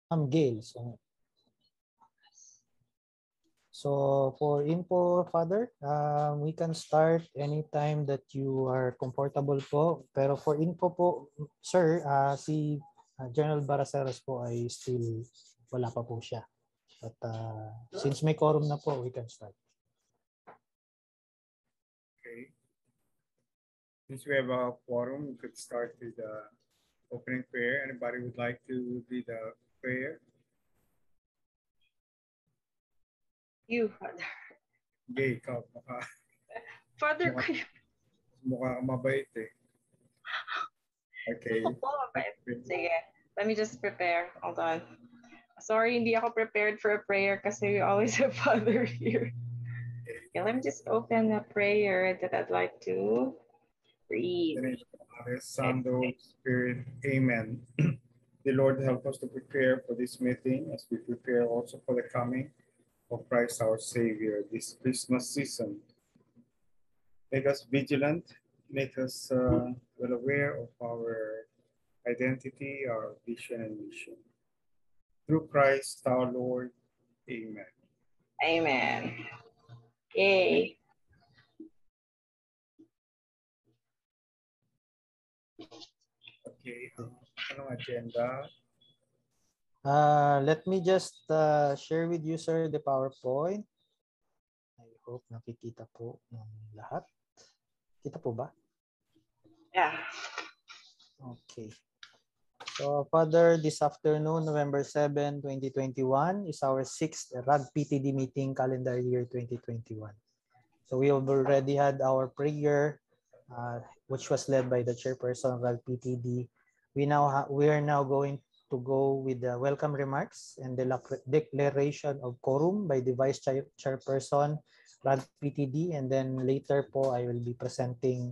Gail. So for info, Father, we can start anytime that you are comfortable po. Pero for info po, sir, si General Baraceros po ay still wala pa po siya. But since may quorum na po, we can start. Okay. Since we have a quorum, we could start with the opening prayer. Anybody would like to lead the prayer? You, Father. Okay, ikaw. Father, mukha mabait eh. Okay. Sige, let me just prepare. Hold on. Sorry, hindi ako prepared for a prayer kasi we always have Father here. Okay, let me just open a prayer that I'd like to read. In the name of the Father, Son, the Holy Spirit. Amen. The Lord help us to prepare for this meeting as we prepare also for the coming of Christ our Savior this Christmas season. Make us vigilant, make us well aware of our identity, our vision and mission. Through Christ our Lord. Amen. Amen. Okay. Okay, anong agenda? Let me just share with you, sir, the PowerPoint. I hope nakikita po ng lahat. Kita po ba? Yeah. Okay. So, Father, this afternoon, November 7, 2021, is our 6th RAGPTD meeting calendar year 2021. So, we have already had our prayer, which was led by the Chairperson of RAGPTD. We are now going to go with the welcome remarks and the declaration of quorum by the Vice Chairperson, RAGPTD, and then later po I will be presenting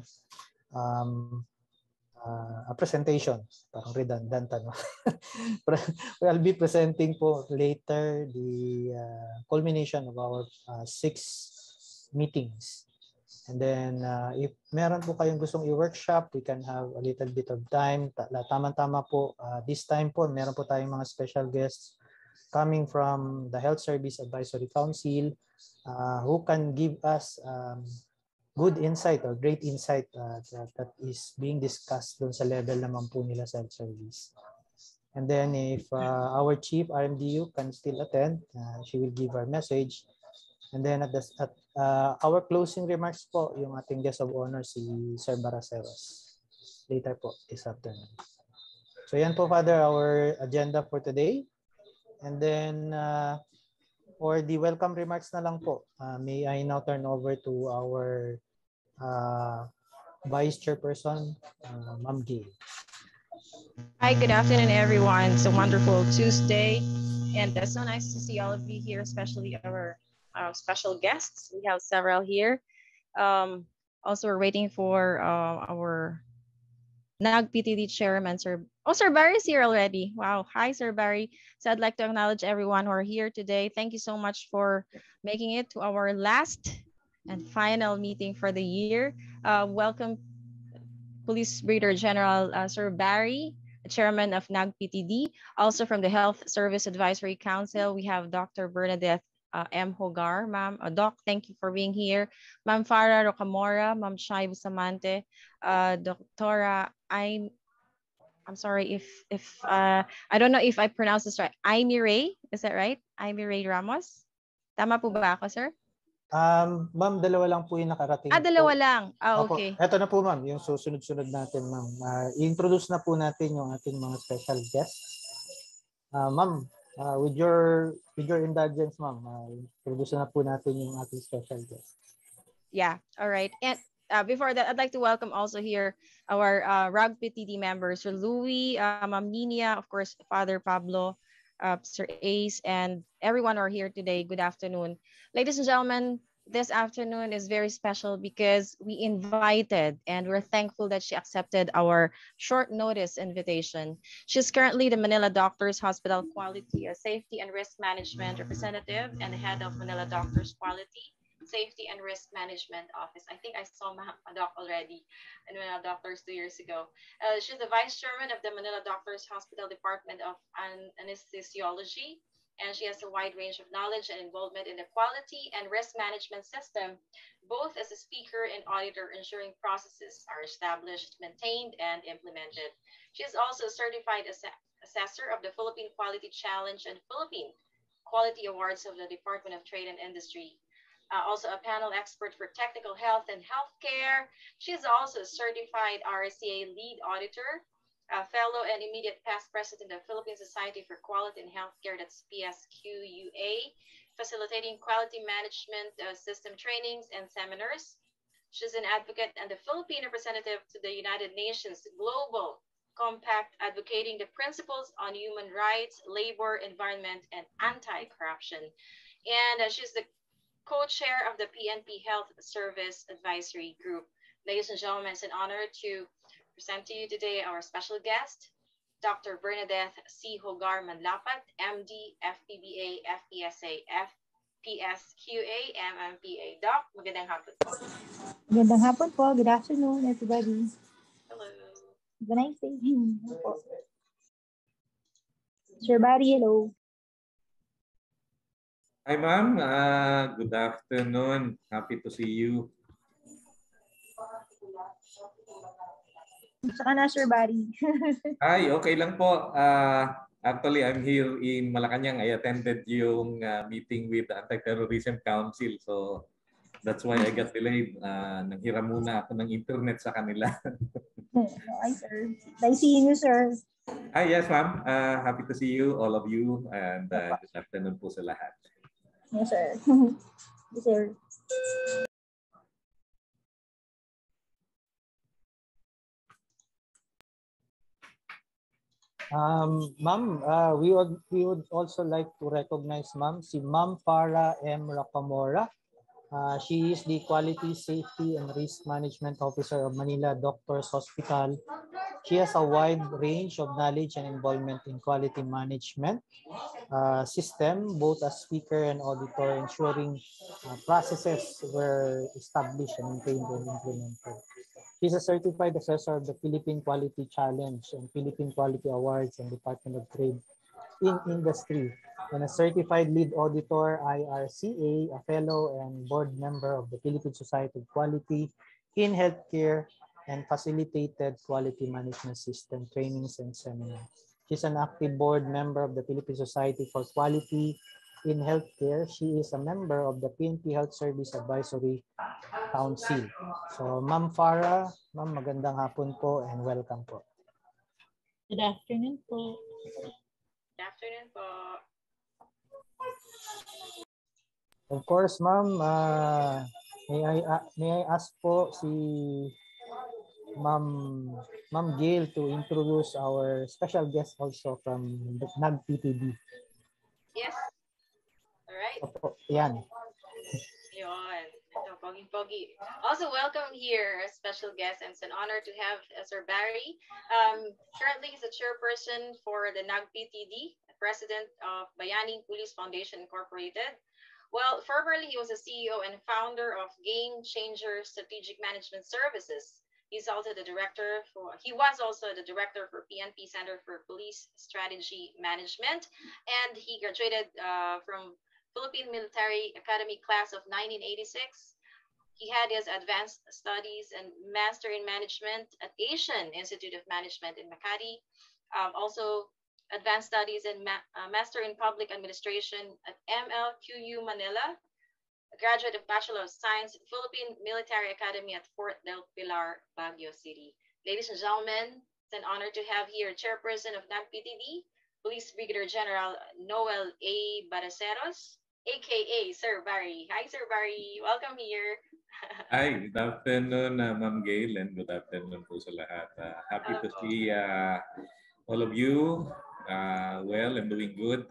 a presentation. Parang redundant, ano? I'll be presenting po later the culmination of our 6 meetings. And then if meron po kayong gustong i-workshop, we can have a little bit of time. Tama-tama po, this time po, meron po tayong mga special guests coming from the Health Service Advisory Council who can give us good insight or great insight that is being discussed dun sa level naman po nila sa health service. And then if our Chief RMDU can still attend, she will give her message. And then at our closing remarks po, yung ating guest of honor, si Sir BARACEROS. Later po, this afternoon. So yan po, Father, our agenda for today. And then for the welcome remarks na lang po, may I now turn over to our Vice Chairperson, Ma'am Gail. Hi, good afternoon, everyone. It's a wonderful Tuesday. And it's so nice to see all of you here, especially our special guests. We have several here. Also, we're waiting for our NAGPTD Chairman, Sir Barry's here already. Wow. Hi, Sir Barry. So I'd like to acknowledge everyone who are here today. Thank you so much for making it to our last and final meeting for the year. Welcome, Police Brigadier General Sir Barry, Chairman of NAGPTD. Also from the Health Service Advisory Council, we have Dr. Bernadette M. Hogar. Ma'am, Doc, thank you for being here. Ma'am Farrah, Rocamora, Ma'am Shai Bustamante, Doctora, I'm sorry if I don't know if I pronounce this right. Amy Ray, is that right? Amy Ray Ramos? Tama po ba ako, sir? Ma'am, dalawa lang po yung nakarating. Dalawa lang. Okay. Opo. Eto na po, ma'am, yung susunod-sunod natin, ma'am. I-introduce na po natin yung ating mga special guests. Ma'am, with your indulgence, ma'am, introduce na po natin yung ating special guests. Yeah, all right. And before that, I'd like to welcome also here our RAGPTD members, Sir Louis, Ma'am Ninia, of course, Father Pablo, Sir Ace, and everyone who are here today. Good afternoon. Ladies and gentlemen, this afternoon is very special because we invited and we're thankful that she accepted our short notice invitation. She's currently the Manila Doctors Hospital Quality, Safety and Risk Management Representative and the head of Manila Doctors Quality Safety and Risk Management Office. I think I saw Doc already in Manila Doctors 2 years ago. She's the Vice Chairman of the Manila Doctors Hospital Department of Anesthesiology, and she has a wide range of knowledge and involvement in the quality and risk management system, both as a speaker and auditor, ensuring processes are established, maintained, and implemented. She is also a certified assessor of the Philippine Quality Challenge and Philippine Quality Awards of the Department of Trade and Industry. Also a panel expert for technical health and healthcare. She is also a certified RCA lead auditor, a fellow and immediate past president of Philippine Society for Quality and Healthcare, that's PSQua, facilitating quality management system trainings and seminars. She's an advocate and the Philippine representative to the United Nations Global Compact, advocating the principles on human rights, labor, environment, and anti-corruption. And she's the co-chair of the PNP Health Service Advisory Group. Ladies and gentlemen, it's an honor to present to you today our special guest, Dr. Bernadette C. Hogar-Manlapat, MD, FPBA, FPSA, FPSQua, MMPA. Doc, magandang hapon po. Magandang hapon po. Good afternoon, everybody. Hello. Have a nice day. Sir Barry, hello. Hi, ma'am. Good afternoon. Happy to see you. Saka na, Sir Barry. Hi, okay lang po. Actually, I'm here in Malacanang. I attended yung meeting with the Anti-Terrorism Council. So, that's why I got delayed. Nanghiram muna ako ng internet sa kanila. Hi, sir. Nice seeing you, sir. Hi, yes, ma'am. Happy to see you, all of you. And good afternoon po sa lahat. Yes, sir. Yes, sir. Ma'am, we would also like to recognize ma'am, si Ma'am Farrah M. Rocamora. She is the Quality, Safety, and Risk Management Officer of Manila Doctors Hospital. She has a wide range of knowledge and involvement in quality management system, both as speaker and auditor, ensuring processes were established and maintained and implemented. She's a certified assessor of the Philippine Quality Challenge and Philippine Quality Awards and Department of Trade in Industry, and a certified lead auditor, IRCA, a fellow and board member of the Philippine Society of Quality in Healthcare, and facilitated quality management system trainings and seminars. She's an active board member of the Philippine Society for Quality in Healthcare. She is a member of the PNP Health Service Advisory Council. So, Ma'am Farrah, ma'am, magandang hapon po and welcome po. Good afternoon po. Good afternoon po. Of course, ma'am, may I ask po si Ma'am Gail to introduce our special guest also from the NAGPTD. Yes. All right. Opo, yan. Yun. Ito, pogi-pogi. Also, welcome here, a special guest, and it's an honor to have Sir Barry. Currently, he's a chairperson for the NAGPTD, president of Bayaning Pulis Foundation Incorporated. Well, formerly, he was a CEO and founder of Game Changer Strategic Management Services. He was also the director for PNP Center for Police Strategy Management, and he graduated from Philippine Military Academy class of 1986. He had his advanced studies and master in management at Asian Institute of Management in Makati. Also advanced studies and master in public administration at MLQU Manila. A graduate of Bachelor of Science, Philippine Military Academy at Fort del Pilar, Baguio City. Ladies and gentlemen, it's an honor to have here Chairperson of NAGPTD, Police Brigadier General NOEL A. BARACEROS, aka Sir Barry. Hi, Sir Barry. Welcome here. Hi, good afternoon, Ma'am Gail, and good afternoon po sa lahat. Happy to see all of you well and doing good.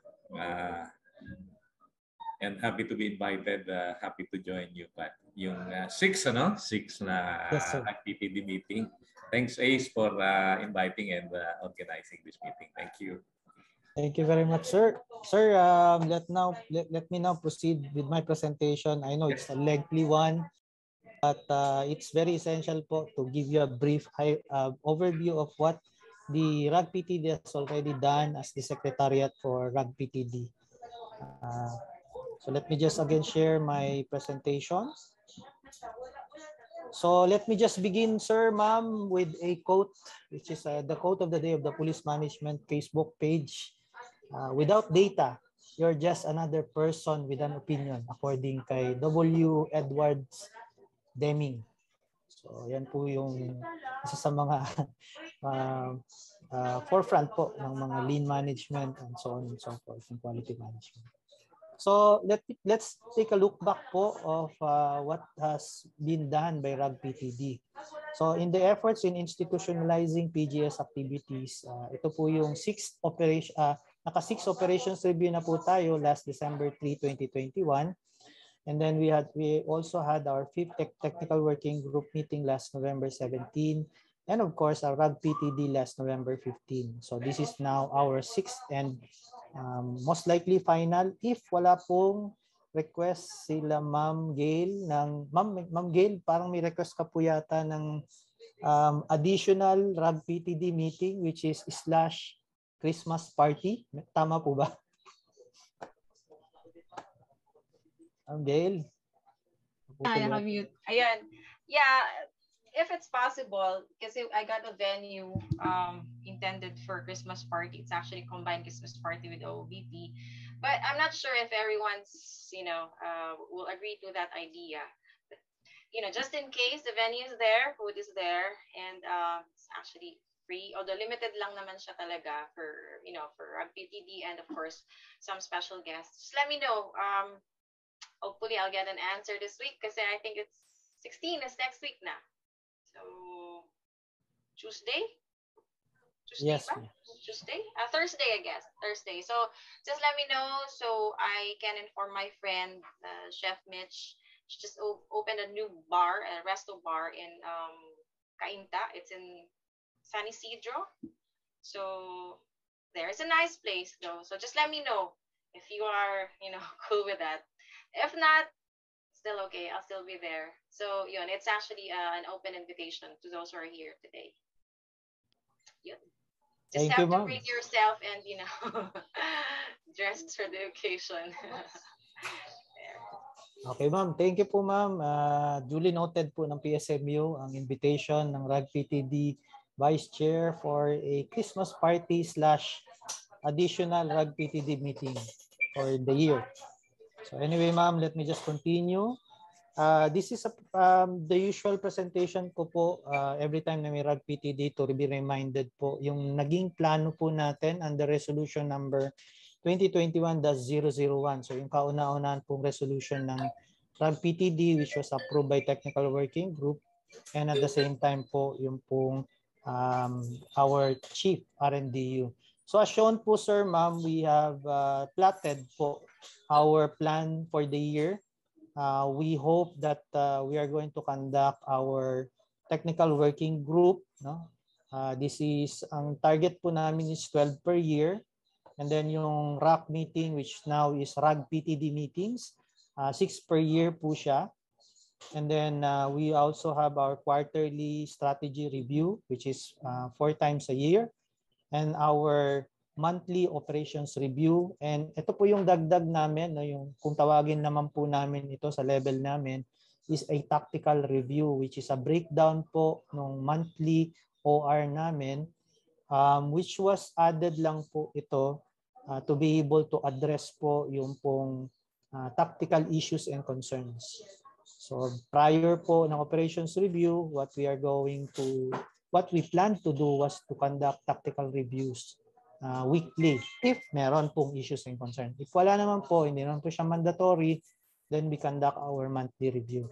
And happy to be invited, happy to join you. But yung 6 na NAGPTD meeting. Thanks, Ace, for inviting and organizing this meeting. Thank you. Thank you very much, sir. Sir, let me now proceed with my presentation. I know it's a lengthy one, but it's very essential po to give you a brief overview of what the RAGPTD has already done as the Secretariat for RAGPTD. So let me just again share my presentation. So let me just begin, sir, ma'am, with a quote, which is the quote of the day of the Police Management Facebook page. Without data, you're just another person with an opinion, according kay W. Edwards Deming. So yan po yung isa sa mga forefront po ng mga lean management and so on and so forth, and quality management. So let's take a look back po of what has been done by RAGPTD. So in the efforts in institutionalizing PGS activities, ito po yung naka-6 operations review na po tayo last December 3, 2021. And then we also had our 5th technical working group meeting last November 17. And of course, our RAGPTD last November 15. So this is now our 6th and most likely final. If wala pong request sila Ma'am Gail Ma'am Gail, parang may request ka po yata ng additional RAGPTD meeting which is / Christmas party. Tama po ba? Ma'am Gail? Naka-mute. Ayan. Yeah, if it's possible, kasi I got a venue intended for Christmas party. It's actually combined Christmas party with OVP. But I'm not sure if everyone's, will agree to that idea. But, just in case the venue is there, food is there, and it's actually free. Although limited lang naman siya talaga for, for RAGPTD and of course some special guests. Just let me know. Hopefully I'll get an answer this week kasi I think it's 16 is next week na. So Tuesday? Yes. Ba? Tuesday? Thursday, I guess. Thursday. So just let me know so I can inform my friend, Chef Mitch. She just opened a new bar, a resto bar in Cainta. It's in San Isidro. So there. It's a nice place though. So just let me know if you are, cool with that. If not, still okay. I'll still be there. So, it's actually an open invitation to those who are here today. Yun. Just have to bring yourself and, dress for the occasion. Okay, ma'am. Thank you po, ma'am. Duly noted po ng PSMU ang invitation ng RAGPTD Vice Chair for a Christmas party / additional RAGPTD meeting for the year. So anyway, ma'am, let me just continue. This is the usual presentation ko po every time na may RAGPTD to be reminded po yung naging plano po natin under resolution number 2021-001. So yung kauna-unahan pong resolution ng RAGPTD which was approved by Technical Working Group, and at the same time po yung pong our Chief RNDU. So as shown po, sir, ma'am, we have plotted po our plan for the year. We hope that we are going to conduct our technical working group. No? This is, ang target po namin is 12 per year. And then yung RAC meeting, which now is RAGPTD meetings, 6 per year po siya. And then we also have our quarterly strategy review, which is 4 times a year. And our monthly operations review. And ito po yung dagdag namin, no, yung kung tawagin naman po namin ito sa level namin, is a tactical review, which is a breakdown po ng monthly OR namin, which was added lang po ito to be able to address po yung pong tactical issues and concerns. So prior po ng operations review, what we plan to do was to conduct tactical reviews weekly if meron pong issues and concerns. If wala naman po, hindi naman po siya mandatory, then we conduct our monthly review.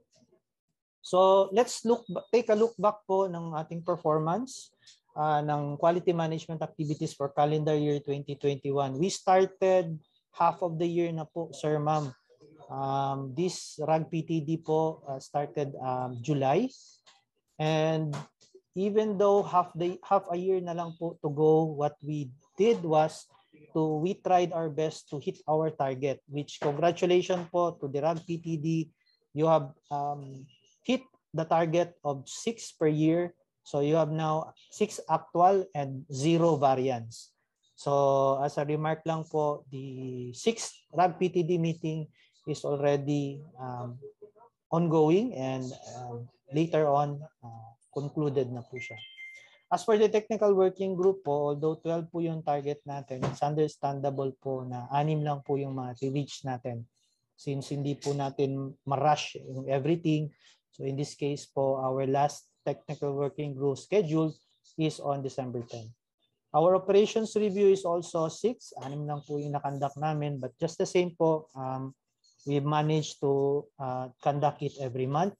So let's take a look back po ng ating performance ng quality management activities for calendar year 2021. We started half of the year na po, sir, ma'am. This RAGPTD po started July, and even though half a year na lang po to go, what we did was we tried our best to hit our target, which congratulations po to the RAGPTD. You have hit the target of 6 per year. So you have now 6 actual and 0 variance. So as a remark lang po, the 6th RAGPTD meeting is already ongoing and later on concluded na po siya. As for the technical working group po, although 12 po yung target natin, it's understandable po na 6 lang po yung mga reach natin since hindi po natin ma-rush yung everything. So in this case po, our last technical working group schedule is on December 10. Our operations review is also 6. 6 lang po yung nakandak namin, but just the same po, we managed to conduct it every month.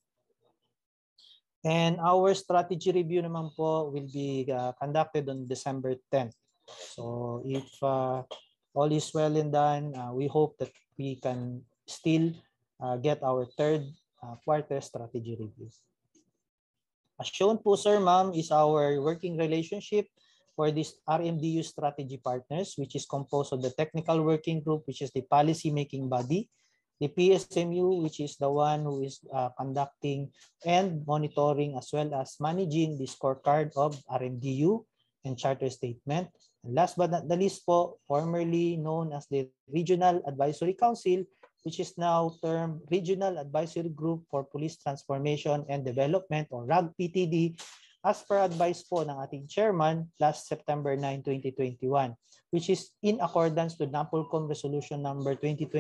And our strategy review naman po will be conducted on December 10th. So if all is well and done, we hope that we can still get our 3rd quarter strategy review. As shown po, sir, ma'am, is our working relationship for this RMDU strategy partners, which is composed of the technical working group, which is the policy making body, the PSMU, which is the one who is conducting and monitoring as well as managing the scorecard of RMDU and charter statement. And last but not the least po, formerly known as the Regional Advisory Council, which is now termed Regional Advisory Group for Police Transformation and Development or RAGPTD, as per advice po ng ating chairman last September 9, 2021, which is in accordance to NAPOLCOM Resolution number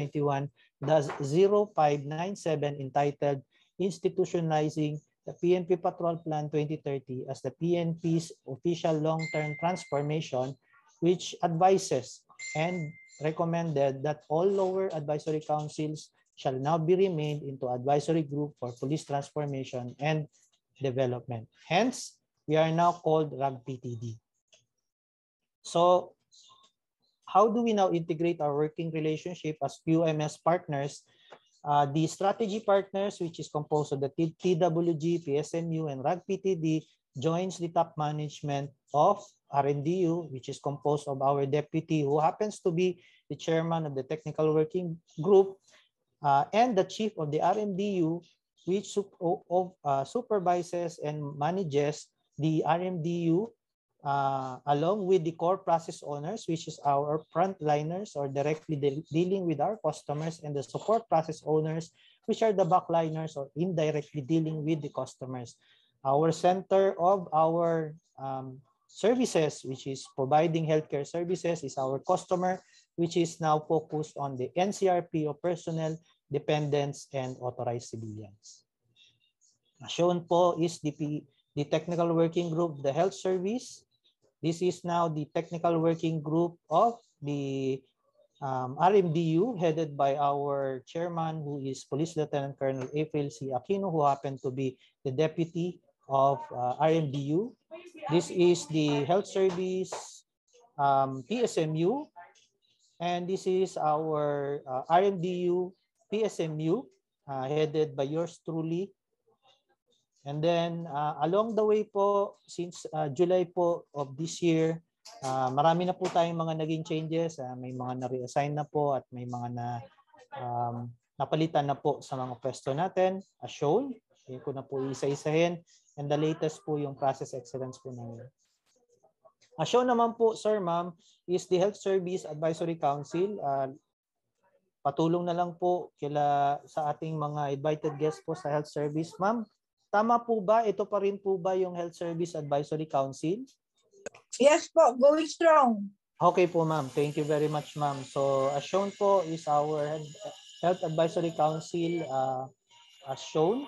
2021-0597 entitled Institutionalizing the PNP Patrol Plan 2030 as the PNP's official long-term transformation, which advises and recommended that all lower advisory councils shall now be renamed into Advisory Group for Police Transformation and Development. Hence, we are now called RAGPTD. So, how do we now integrate our working relationship as QMS partners? The strategy partners, which is composed of the TWG, PSMU, and RAGPTD, joins the top management of RMDU, which is composed of our deputy, who happens to be the chairman of the technical working group, and the chief of the RMDU, which supervises and manages the RMDU along with the core process owners, which is our frontliners or directly dealing with our customers, and the support process owners, which are the backliners or indirectly dealing with the customers. Our center of our services, which is providing healthcare services, is our customer, which is now focused on the NCRP of personnel, dependents, and authorized civilians. Shown po is the technical working group, the health service. This is now the technical working group of the RMDU, headed by our chairman, who is Police Lieutenant Colonel April C. Aquino, who happened to be the deputy of RMDU. This is the health service PSMU, and this is our RMDU PSMU, headed by yours truly. And then along the way po, since July po of this year, marami na po tayong mga naging changes. May mga na-reassign na po at may mga napalitan na po sa mga pwesto natin, as shown. Yan ko na po isa-isahin. And the latest po yung process excellence po namin. As shown naman po, sir, ma'am, is the Health Service Advisory Council. Patulong na lang po sa ating mga invited guests po sa Health Service. Ma'am, tama po ba? Ito pa rin po ba yung Health Service Advisory Council? Yes po, going strong. Okay po, ma'am. Thank you very much, ma'am. So as shown po is our Health Advisory Council as shown.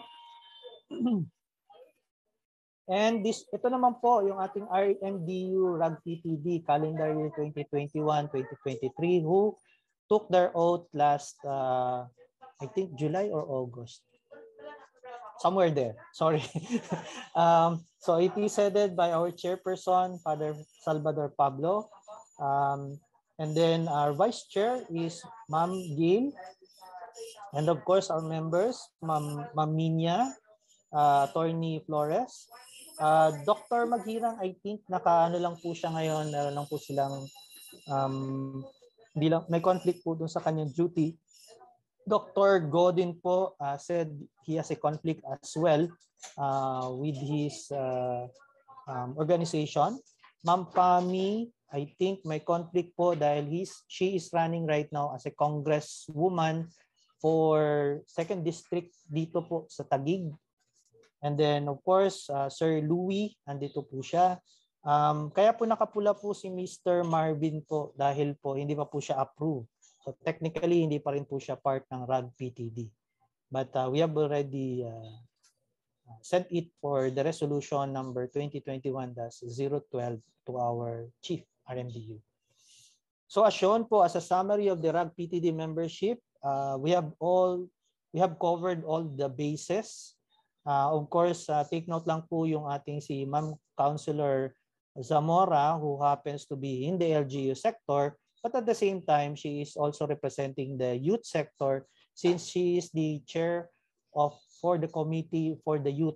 And ito naman po yung ating RMDU RAGPTD calendar year 2021-2023 who took their oath last I think July or August. Somewhere there. Sorry. So it is headed by our chairperson, Father Salvador Pablo. And then our vice chair is Ma'am Gil. And of course, our members, Ma'am Minya, Attorney Flores. Dr. Maghirang, I think nakaano lang po siya ngayon. Meron lang po silang Hindi lang, may conflict po dun sa kanyang duty. Dr. Godin po said he has a conflict as well with his organization. Ma'am Pami, I think may conflict po dahil she is running right now as a congresswoman for 2nd District dito po sa Taguig. And then of course, Sir Louie, andito po siya. Kaya po nakapula po si Mr. Marvin po dahil po hindi pa po siya approved. So technically, hindi pa rin po siya part ng RAGPTD. But we have already sent it for the resolution number 2021-012 to our Chief RMDU. So as shown po as a summary of the RAGPTD membership, we have covered all the bases. Of course, take note lang po yung ating si Ma'am Councilor Zamora, who happens to be in the LGU sector, but at the same time, she is also representing the youth sector since she is the chair for the committee for the youth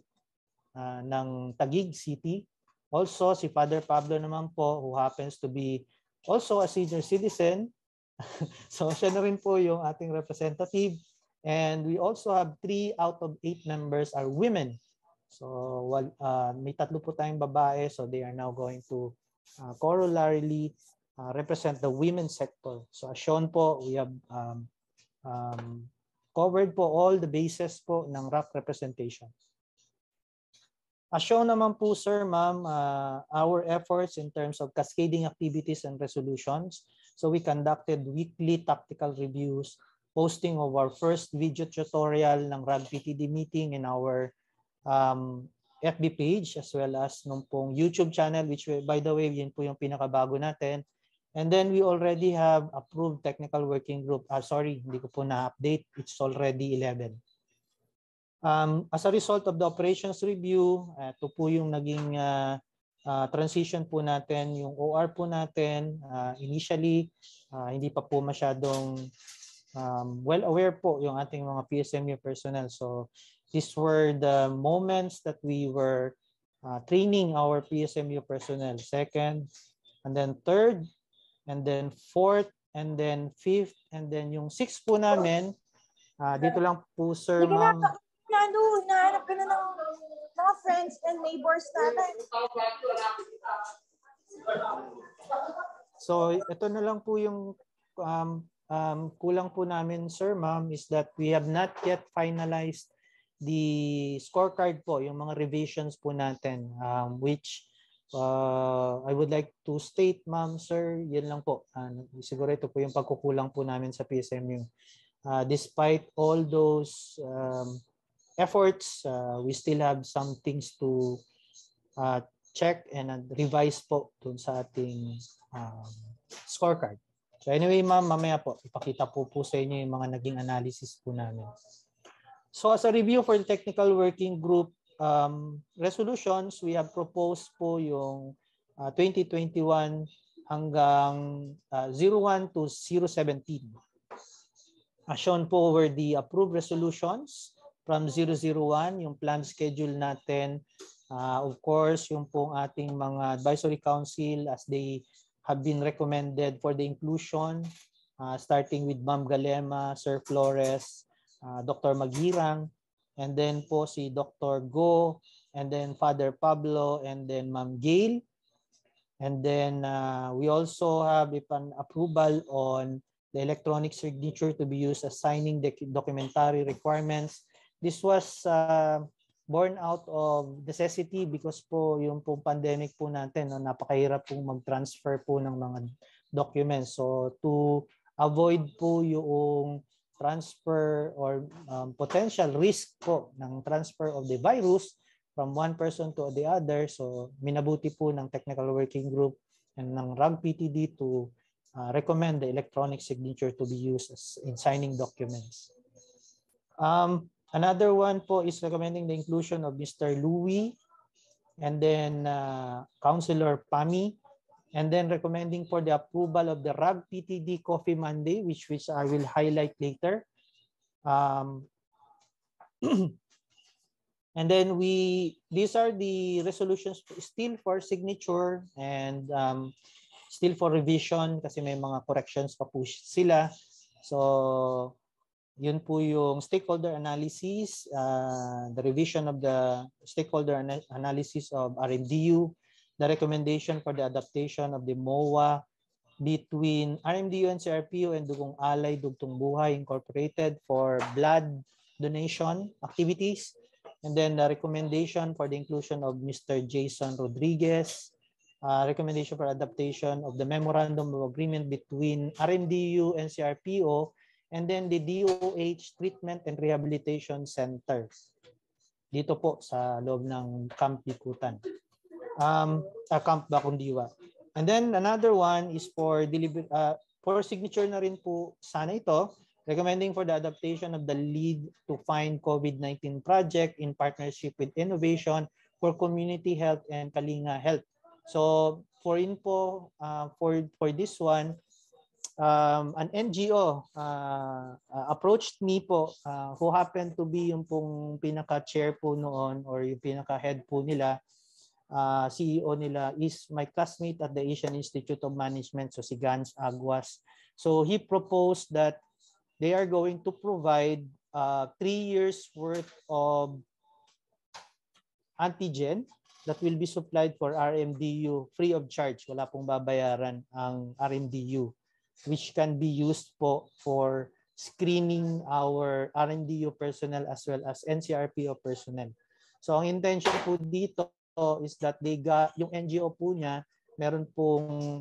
ng Taguig City. Also, si Father Pablo naman po, who happens to be also a senior citizen. So siya na rin po yung ating representative. And we also have 3 out of 8 members are women. So may 3 po tayong babae, so they are now going to corollarily represent the women sector. So as shown po, we have covered po all the bases po ng RAC representation. As shown naman po, sir, ma'am, our efforts in terms of cascading activities and resolutions. So we conducted weekly tactical reviews, posting of our first video tutorial ng RAGPTD meeting in our FB page as well as nung pong YouTube channel, which by the way, yun po yung pinakabago natin. And then we already have approved technical working group. Sorry, hindi ko po na-update. It's already 11. As a result of the operations review, ito po yung naging transition po natin. Yung OR po natin, initially, hindi pa po masyadong well aware po yung ating mga PSMU personnel. So these were the moments that we were training our PSMU personnel. Second, and then third, and then fourth, and then fifth, and then yung sixth po namin, dito lang po, sir, ma'am. Hinahanap ka na ng mga friends and neighbors natin. So ito na lang po yung kulang po namin, sir, ma'am, is that we have not yet finalized the scorecard po, yung mga revisions po natin, which I would like to state, ma'am, sir, yun lang po. Siguro ito po yung pagkukulang po namin sa PSMU. Despite all those efforts, we still have some things to check and revise po dun sa ating scorecard. So anyway, ma'am, mamaya po, ipakita po sa inyo yung mga naging analysis po namin. So as a review for the technical working group resolutions, we have proposed po yung 2021 hanggang 01 to 017. As shown po were the approved resolutions from 001, yung plan schedule natin. Of course, yung pong ating mga advisory council as they have been recommended for the inclusion, starting with Ma'am Galema, Sir Flores, Dr. Maghirang, and then po si Dr. Go, and then Father Pablo, and then Ma'am Gail. And then we also have an approval on the electronic signature to be used as signing the documentary requirements. This was born out of necessity because po yung pong pandemic po natin, napakahirap pong mag-transfer po ng mga documents. So to avoid po yung transfer or potential risk po ng transfer of the virus from one person to the other, so minabuti po ng technical working group and ng RAGPTD to recommend the electronic signature to be used in signing documents. Another one po is recommending the inclusion of Mr. Louie and then Councilor Pami, and then recommending for the approval of the RAGPTD Coffee Monday, which I will highlight later. And then these are the resolutions still for signature, and still for revision kasi may mga corrections pa po sila. So, yun po yung stakeholder analysis, the revision of the stakeholder analysis of RMDU, the recommendation for the adaptation of the MOA between RMDU and CRPO and Dugong Alay Dugtong Buhay Incorporated for blood donation activities, and then the recommendation for the inclusion of Mr. Jason Rodriguez, recommendation for adaptation of the memorandum of agreement between RMDU and CRPO, and then the DOH Treatment and Rehabilitation Center dito po sa loob ng Camp Bikutan, Camp Bakundiwa. And then another one is for signature na rin po sana ito, recommending for the adaptation of the Lead to Find COVID-19 project in partnership with Innovation for Community Health and Kalinga Health. So for info, for this one, an NGO approached me po, who happened to be yung pong pinaka-chair po noon or yung pinaka-head po nila, CEO nila is my classmate at the Asian Institute of Management, so si Gans Aguas. So he proposed that they are going to provide 3 years worth of antigen that will be supplied for RMDU free of charge. Wala pong babayaran ang RMDU, which can be used po for screening our RMDU personnel as well as NCRPO personnel. So ang intention po dito is that yung NGO po niya, meron pong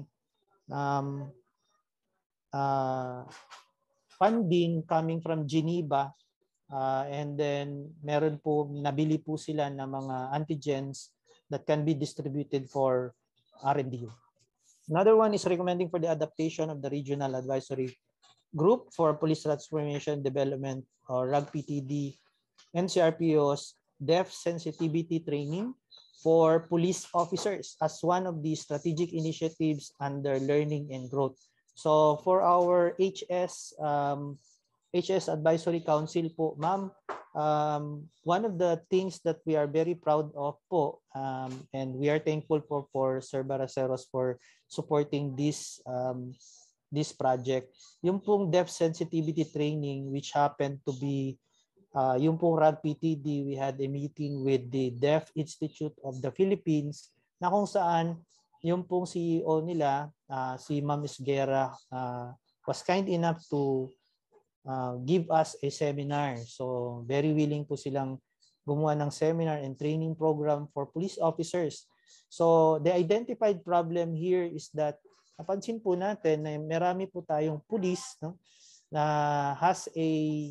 funding coming from Geneva, and then meron po, nabili po sila ng mga antigens that can be distributed for RMDU. Another one is recommending for the adaptation of the Regional Advisory Group for Police Transformation Development or RAGPTD NCRPO's Deaf Sensitivity Training for police officers as one of the strategic initiatives under learning and growth. So for our HS Advisory Council po, ma'am, one of the things that we are very proud of po, and we are thankful for Sir BARACEROS for supporting this project, yung pong deaf sensitivity training, which happened to be yung pong RAGPTD, we had a meeting with the Deaf Institute of the Philippines na kung saan yung pong CEO nila, si Ma'am Isguera, was kind enough to give us a seminar. So very willing po silang gumawa ng seminar and training program for police officers. So the identified problem here is that napansin po natin na marami po tayong police, no, na has a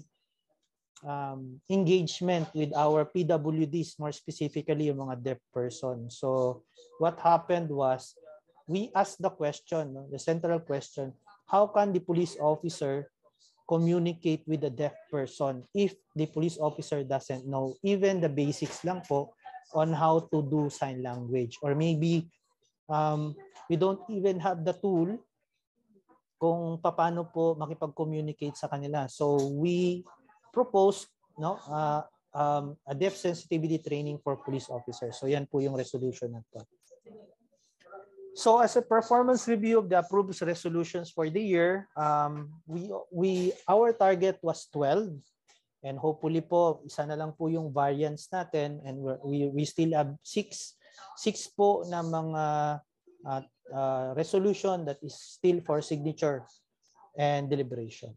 engagement with our PWDs, more specifically yung mga deaf person. So what happened was we asked the question, no, the central question, how can the police officer communicate with the deaf person if the police officer doesn't know even the basics lang po on how to do sign language, or maybe we don't even have the tool kung paano po makipag-communicate sa kanila. So we proposed, no, a deaf sensitivity training for police officers. So yan po yung resolution na to. So as a performance review of the approved resolutions for the year, our target was 12, and hopefully po isa na lang po yung variance natin, and we still have 6 po na mga resolution that is still for signature and deliberation.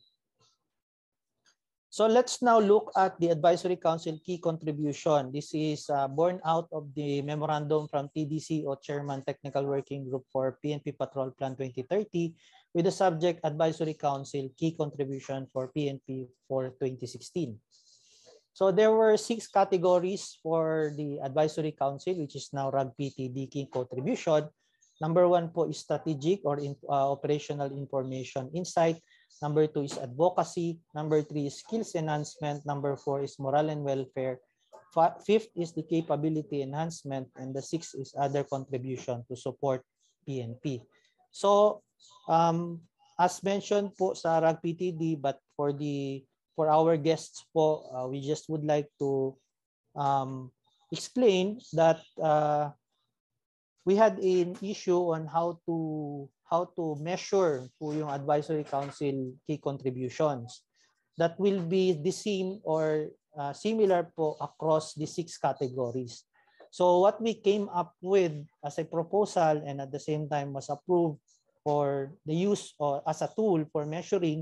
So let's now look at the Advisory Council key contribution. This is born out of the memorandum from TDC o Chairman Technical Working Group for PNP Patrol Plan 2030 with the subject Advisory Council key contribution for PNP for 2016. So there were 6 categories for the Advisory Council, which is now RAGPTD key contribution. Number 1 po is strategic or operational information insight. Number 2 is advocacy. Number 3 is skills enhancement. Number 4 is moral and welfare. 5th is the capability enhancement. And the 6th is other contribution to support PNP. So, as mentioned po sa RAGPTD, but for our guests po, we just would like to explain that we had an issue on how to measure po yung advisory council key contributions. That will be the same or similar po across the 6 categories. So what we came up with as a proposal and at the same time was approved for the use or as a tool for measuring,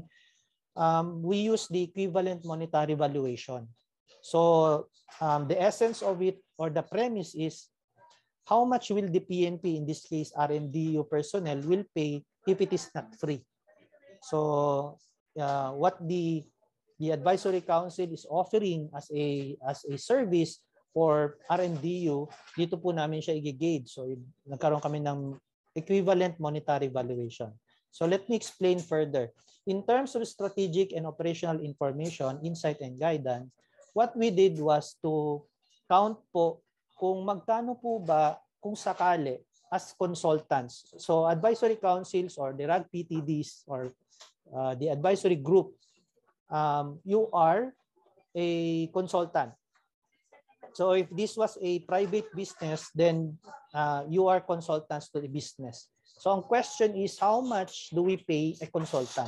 we use the equivalent monetary valuation. So the essence of it or the premise is how much will the PNP, in this case RMDU personnel, will pay if it is not free. So what the advisory council is offering as a service for RMDU, dito po namin siya i-gauge. So nagkaroon kami ng equivalent monetary valuation. So let me explain further. In terms of strategic and operational information, insight and guidance, what we did was to count po kung magkano po ba kung sakali as consultants. So advisory councils or the RAGPTDs or the advisory group, you are a consultant. So if this was a private business, then you are consultants to the business. So ang question is, how much do we pay a consultant?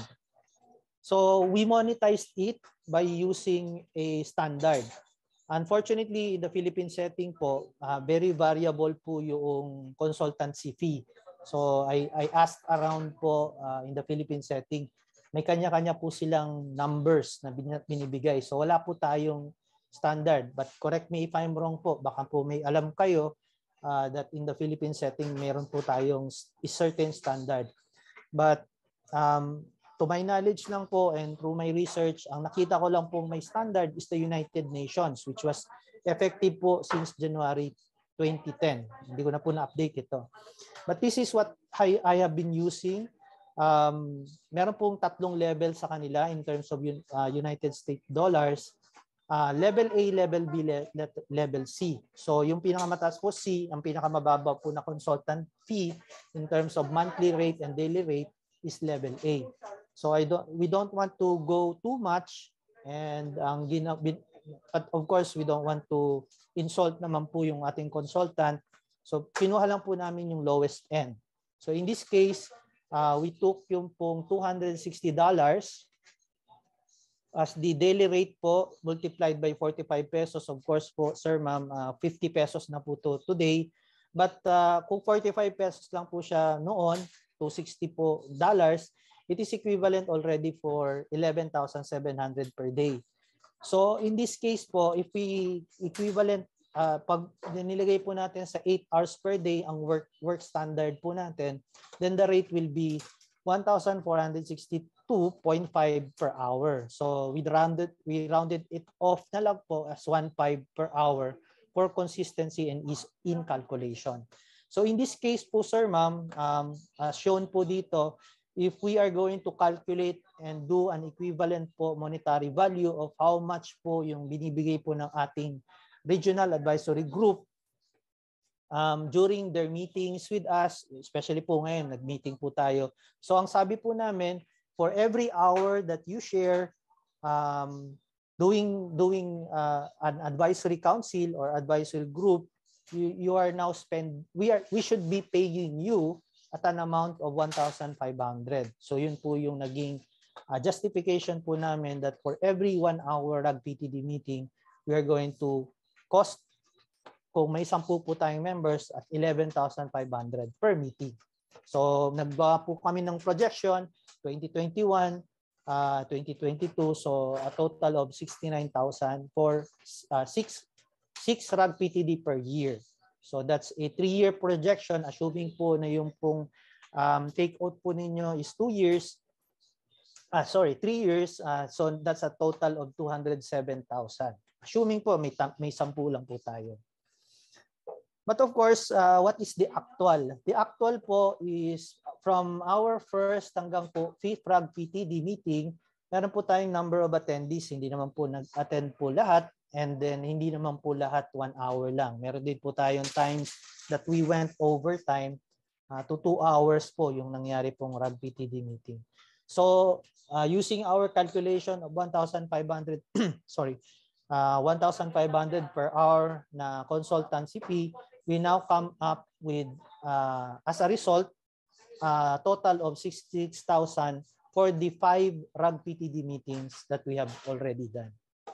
So we monetized it by using a standard. Unfortunately, in the Philippine setting po, very variable po yung consultancy fee. So I asked around po in the Philippine setting, may kanya-kanya po silang numbers na binibigay. So wala po tayong standard. But correct me if I'm wrong po, baka po may alam kayo that in the Philippine setting, meron po tayong certain standard. But to my knowledge lang po and through my research, ang nakita ko lang po may standard is the United Nations, which was effective po since January 2010. Hindi ko na po na-update ito. But this is what I have been using. Meron pong 3 level sa kanila in terms of United States dollars. Level A, level B, level C. So yung pinakamataas po C, ang pinakamababa po na consultant fee in terms of monthly rate and daily rate is level A. So we don't want to go too much, and but of course we don't want to insult naman po yung ating consultant. So kinuha lang po namin yung lowest end. So in this case, we took yung pong $260 as the daily rate po multiplied by 45 pesos. Of course po, sir, ma'am, 50 pesos na po to today. But kung 45 pesos lang po siya noon, $260 po dollars, it is equivalent already for 11,700 per day. So in this case po, if we equivalent, pag nilagay po natin sa 8 hours per day ang work standard po natin, then the rate will be 1,462.5 per hour. So we rounded it off na lang po as 1.5 per hour for consistency and ease in calculation. So in this case po, sir, ma'am, as shown po dito, if we are going to calculate and do an equivalent po monetary value of how much po yung binibigay po ng ating regional advisory group during their meetings with us, especially po ngayon, nag-meeting po tayo. So ang sabi po namin, for every hour that you share doing an advisory council or advisory group, you are now we should be paying you at an amount of 1,500. So yun po yung naging justification po namin that for every 1 hour RAGPTD meeting, we are going to cost, kung may 10 po tayong members, at 11,500 per meeting. So nagba po kami ng projection 2021, 2022, so a total of 69,000 for 6 RAGPTD per year. So that's a 3-year projection, assuming po na yung pong take out po ninyo is 2 years. 3 years. So that's a total of 207,000. Assuming po may 10 lang po tayo. But of course, what is the actual? The actual po is from our first hanggang po 5th RAGPTD meeting, meron po tayong number of attendees. Hindi naman po nag-attend po lahat. And then hindi naman po lahat 1 hour lang. Meron din po tayong times that we went overtime to 2 hours po yung nangyari pong RAGPTD meeting. So using our calculation of 1,500 1,500 per hour na consultancy fee, we now come up with, as a result, a total of 66,000 for the 5 RAGPTD meetings that we have already done.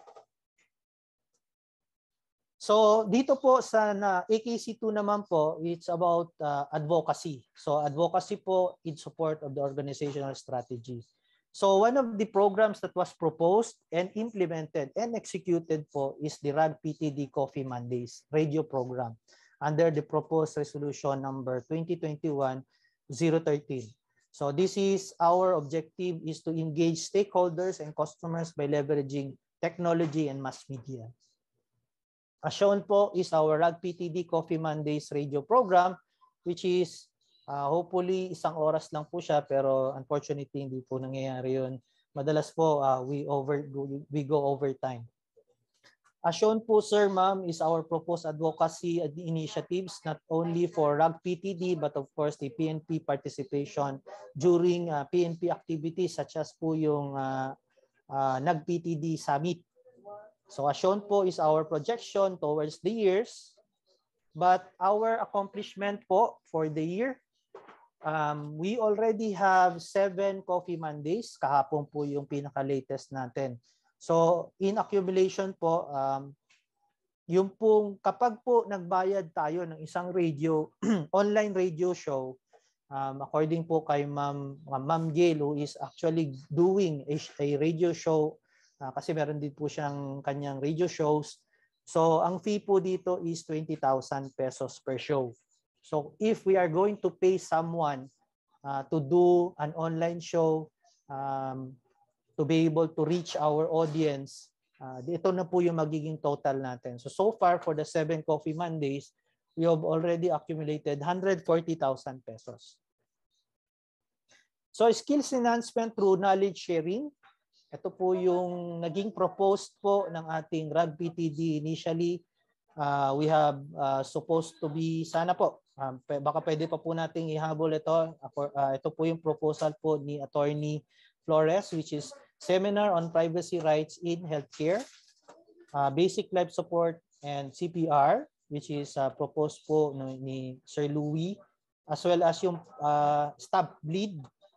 So dito po sa AKC2 naman po, it's about advocacy. So advocacy po in support of the organizational strategy. So one of the programs that was proposed and implemented and executed po is the RAGPTD Coffee Mondays radio program under the proposed resolution number 2021-013. So this is our objective, is to engage stakeholders and customers by leveraging technology and mass media. As shown po is our RAGPTD Coffee Mondays radio program, which is hopefully 1 oras lang po siya, pero unfortunately hindi po nangyayari yun. Madalas po we go overtime. As shown po, sir, ma'am, is our proposed advocacy initiatives, not only for RAGPTD but of course the PNP participation during PNP activities such as po yung NAGPTD Summit. So as shown po is our projection towards the years, but our accomplishment po for the year, we already have 7 Coffee Mondays. Kahapon po yung pinaka-latest natin. So in accumulation po, yung pong kapag po nagbayad tayo ng isang radio, online radio show, according po kay Ma'am Gail, who is actually doing a radio show, kasi meron din po siyang kanyang radio shows. So ang fee po dito is 20,000 pesos per show. So if we are going to pay someone to do an online show, to be able to reach our audience, ito na po yung magiging total natin. So far for the 7 Coffee Mondays, we have already accumulated 140,000 pesos. So skills enhancement through knowledge sharing. Ito po yung naging proposed po ng ating RAGPTD initially. We have supposed to be, sana po, baka pwede pa po nating ihabol ito. Ito po yung proposal po ni Attorney Flores, which is Seminar on Privacy Rights in Healthcare, Basic Life Support and CPR, which is proposed po ni Sir Louis, as well as yung stop bleed.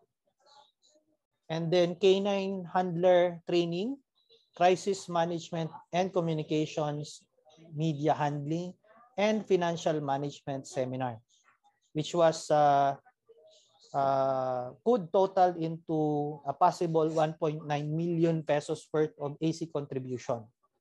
And then K9 handler training, crisis management and communications, media handling, and financial management seminar, which was could total into a possible 1.9 million pesos worth of AC contribution.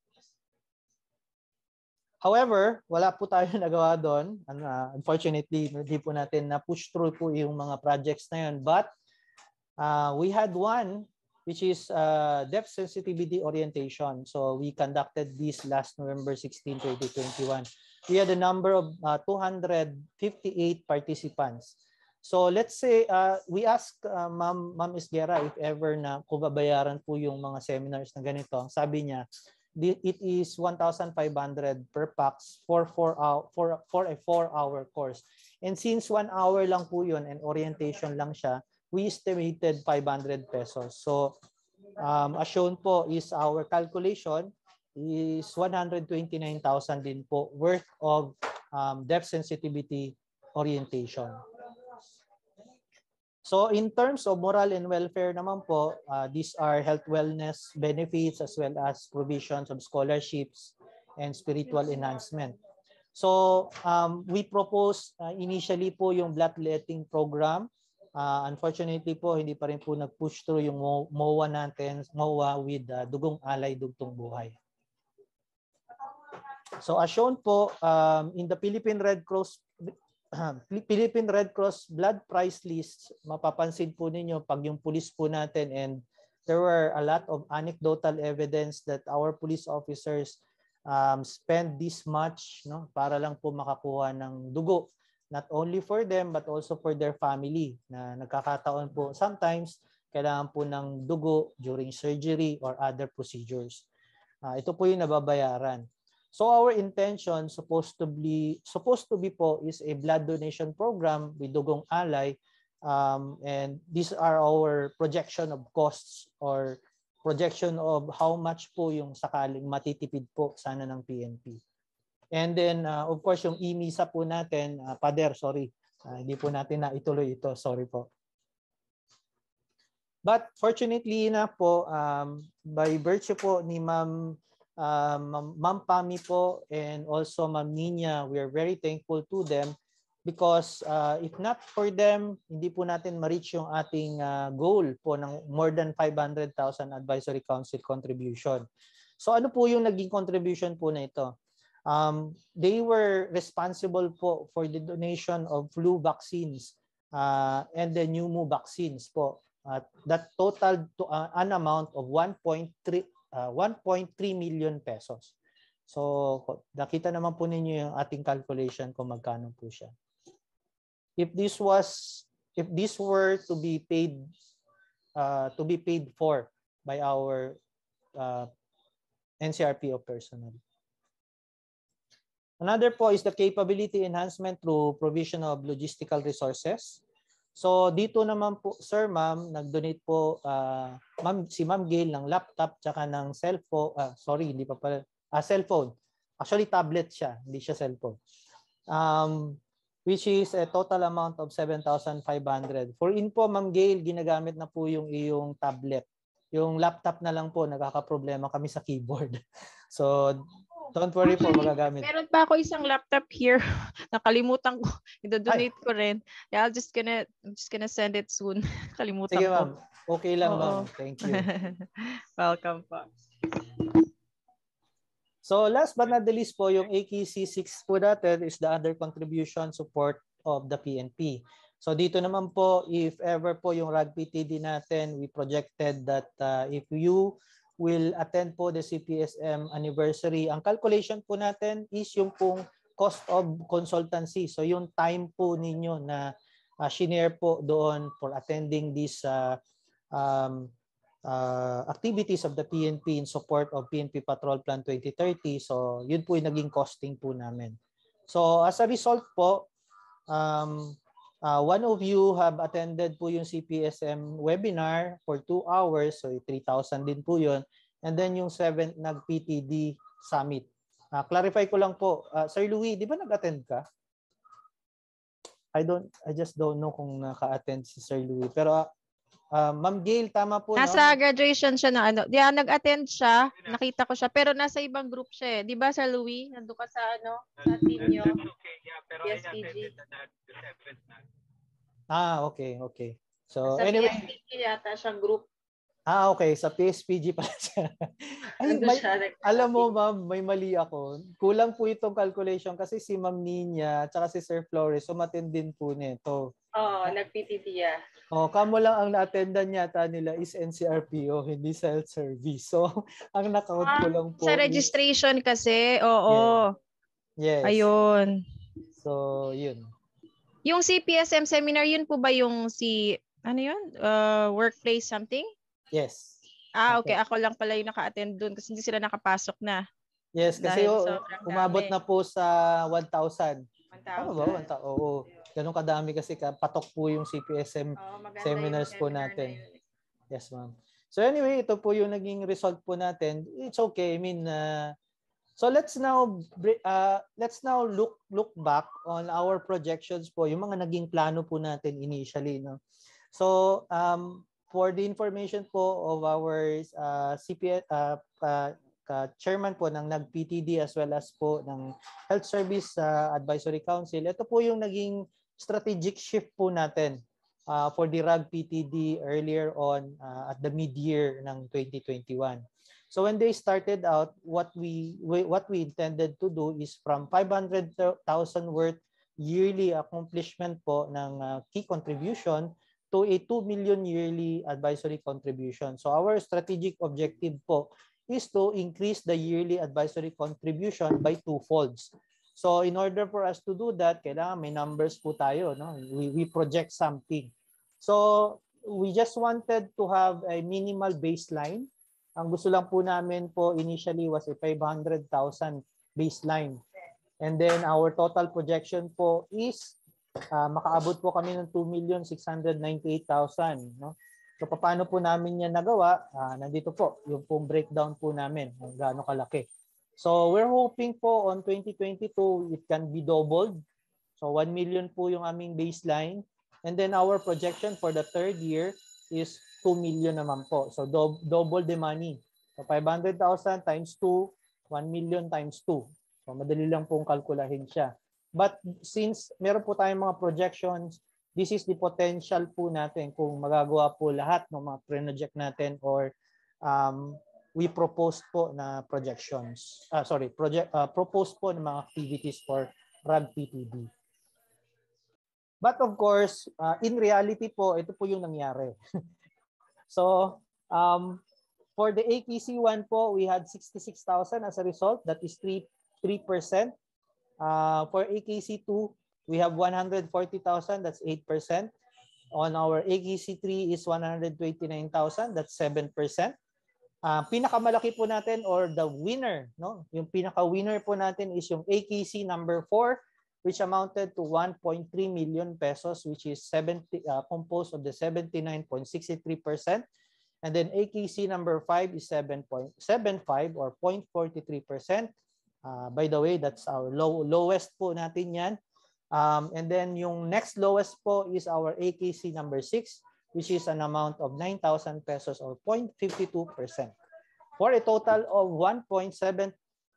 However, wala po tayo nagawa doon. Unfortunately, hindi po natin na-push through po yung mga projects na yun. But we had one, which is depth sensitivity orientation. So we conducted this last November 16, 2021. We had a number of 258 participants. So let's say we asked Ma'am Isguera if ever na kung babayaran po yung mga seminars na ganito. Sabi niya, it is 1,500 per pax for a 4-hour course. And since 1 hour lang po yun and orientation lang siya, we estimated 500 pesos. So as shown po is our calculation is 129,000 din po worth of depth sensitivity orientation. So in terms of moral and welfare naman po, these are health wellness benefits as well as provisions of scholarships and spiritual enhancement. So we propose initially po yung bloodletting program. Unfortunately po, hindi pa rin po nag-push through yung MOA natin, MOA with Dugong Alay, Dugtong Buhay. So as shown po, in the Philippine Red Cross blood price list, mapapansin po ninyo pag yung police po natin, and there were a lot of anecdotal evidence that our police officers spend this much, no, para lang po makakuha ng dugo, not only for them but also for their family, na nagkakataon po sometimes kailangan po ng dugo during surgery or other procedures. Ito po yung nababayaran. So our intention supposed to be po is a blood donation program with Dugong Alay, and these are our projection of costs or projection of how much po yung sakaling matitipid po sana ng PNP. And then, of course, yung e-MISA po natin, P.A.T.R.O.L, sorry, hindi po natin na ituloy ito. Sorry po. But fortunately enough po, by virtue po ni Ma'am Pami po and also Ma'am Nina, we are very thankful to them because if not for them, hindi po natin ma-reach yung ating goal po ng more than 500,000 Advisory Council contribution. So ano po yung naging contribution po na ito? They were responsible po for the donation of flu vaccines and the pneumo vaccines po. That totaled to an amount of 1.3 million pesos. So nakita naman po ninyo yung ating calculation kung magkano po siya. If this were to be paid for by our NCRPO personnel. Another po is the capability enhancement through provision of logistical resources. So dito naman po, sir, ma'am, nag-donate po si Ma'am Gail ng laptop tsaka ng cellphone. Sorry, hindi pa pala. Cellphone. Actually, tablet siya. Hindi siya cellphone. Which is a total amount of 7,500. For info, Ma'am Gail, ginagamit na po yung iyong tablet. Yung laptop na lang po, nagkakaproblema kami sa keyboard. So, don't worry po, magagamit. Meron pa ako isang laptop here. Nakalimutan ko. I-donate ko rin. Yeah, I'm just gonna send it soon. Kalimutan Sige, ko. ma'am. Okay lang, ma'am. Thank you. Welcome po. So last but not the least po, yung AKC6 po natin is the other contribution support of the PNP. So dito naman po, if ever po yung RAGPTD natin, we projected that if you will attend po the CPSM anniversary, ang calculation po natin is yung pong cost of consultancy. So yung time po ninyo na shinare po doon for attending these activities of the PNP in support of PNP Patrol Plan 2030. So yun po yung naging costing po namin. So as a result po, one of you have attended po yung CPSM webinar for 2 hours. So 3,000 din po yun. And then yung 7th NAGPTD Summit. Clarify ko lang po. Sir Louis, di ba nag-attend ka? I just don't know kung naka-attend si Sir Louis. Pero Ma'am Gail, tama po. Nasa no? graduation siya na ano. Yeah, nag-attend siya. Nakita ko siya. Pero nasa ibang group siya eh. Di ba, Sir Louis? Nandun ka sa ano? Sa team nyo? PSPG. Okay. So Sa anyway. PSPG yata siyang group. Okay. Sa PSPG pala siya. Ay, alam mo, ma'am, may mali ako. Kulang po itong calculation kasi si Ma'am Nina at si Sir Flores umattend din po nito. Nag-PTD ya. Kamo lang ang na-attendan yata nila is NCRPO, hindi self-service. So, ang na-count ko lang po sa registration kasi, oo. Yes. Ayun. So, yun. Yung CPSM seminar, yun po ba yung ano yun? Workplace something? Yes. Okay. Ako lang pala yung naka-attend dun kasi hindi sila nakapasok na. Yes, kasi umabot na po sa 1,000. 1,000. Oo. Ganun kadami kasi patok po yung CPSM seminars po natin. Yes, ma'am. So anyway, ito po yung naging result po natin. It's okay. I mean, so let's now look back on our projections po, yung mga naging plano po natin initially, no. So for the information po of our chairman po ng NAGPTD as well as po ng Health Service Advisory Council, ito po yung naging strategic shift po natin for the RAGPTD earlier on at the mid-year ng 2021. So when they started out, what we intended to do is from 500,000 worth yearly accomplishment po ng key contribution to a 2 million yearly advisory contribution. So our strategic objective po is to increase the yearly advisory contribution by 2-folds. So in order for us to do that, kailangan may numbers po tayo, no? We project something. So we just wanted to have a minimal baseline. Ang gusto lang po namin po initially was a 500,000 baseline. And then our total projection po is makaabot po kami ng 2,698,000, no? So paano po namin yan nagawa? Nandito po yung pong breakdown po namin, kung gaano kalaki. So we're hoping po on 2022 it can be doubled. So 1 million po yung aming baseline. And then our projection for the third year is 2 million naman po. So double the money. So 500,000 times 2, 1 million times 2. So madali lang pong kalkulahin siya. But since meron po tayong mga projections, this is the potential po natin kung magagawa po lahat ng mga pre-project natin or we propose po na projections. Propose po ng mga activities for RAGPTD. But of course, in reality po, ito po yung nangyari. So, for the AKC1 po, we had 66,000 as a result. That is 3%. For AKC2, we have 140,000. That's 8%. On our AKC3 is 129,000. That's 7%. Pinakamalaki po natin or the winner, no? Yung pinaka-winner po natin is yung AKC number 4, which amounted to 1.3 million pesos, which is composed of the 79.63%. And then AKC number 5 is 7.75 or 0.43%. By the way, that's our lowest po natin yan. And then yung next lowest po is our AKC number 6, which is an amount of 9,000 pesos or 0.52%. For a total of 1.731,000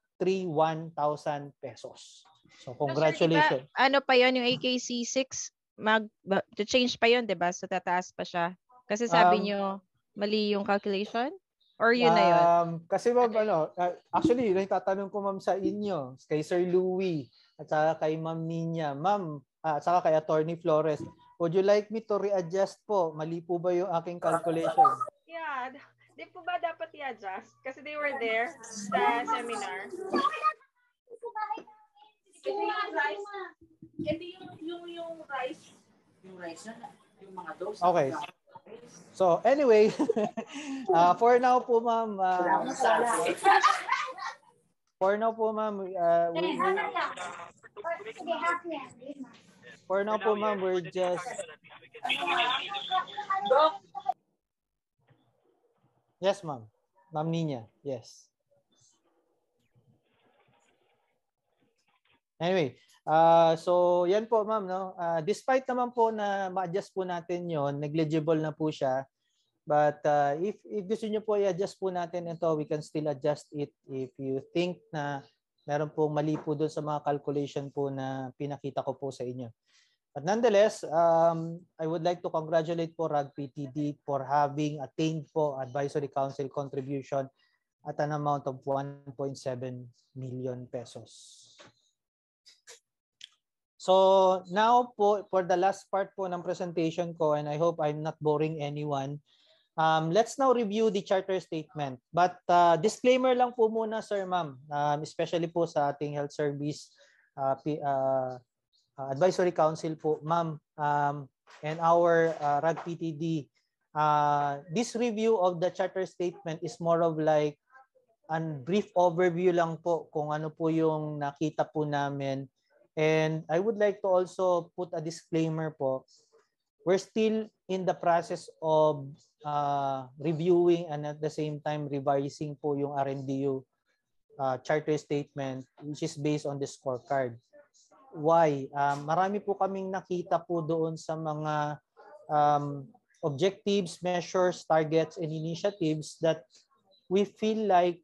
pesos. So congratulations. So, diba, ano pa yon yung AKC 6 to change pa yon, 'di ba? So tataas pa siya. Kasi sabi niyo mali yung calculation or yun na yun? Kasi ma'am, actually, tatanong ko ma'am sa inyo, kay Sir Louie at saka kay Ma'am Nina, ma'am, at saka kay Attorney Flores, would you like me to readjust po? Mali po ba yung aking calculation? Yeah, di po ba dapat i-adjust? Kasi they were there sa seminar. Yung rice. Yung rice na, yung mga dose. Okay. So anyway, for now po ma'am, we're just Yes, ma'am. Ma'am Nina, yes. Anyway, so yan po ma'am, no? Despite naman po na ma-adjust po natin yon, negligible na po siya. But if gusto niyo po i-adjust po natin ito, we can still adjust it if you think na meron pong mali po doon sa mga calculation po na pinakita ko po sa inyo. But nonetheless, I would like to congratulate po RAGPTD for having attained po Advisory Council contribution at an amount of 1.7 million pesos. So now po, for the last part po ng presentation ko, and I hope I'm not boring anyone, let's now review the charter statement. But disclaimer lang po muna, sir, ma'am, especially po sa ating health service advisory council po, ma'am, and our RAGPTD. This review of the charter statement is more of like a brief overview lang po kung ano po yung nakita po namin. And I would like to also put a disclaimer po. We're still in the process of reviewing and at the same time revising po yung RMDU charter statement, which is based on the scorecard. Why? Marami po kaming nakita po doon sa mga objectives, measures, targets, and initiatives that we feel like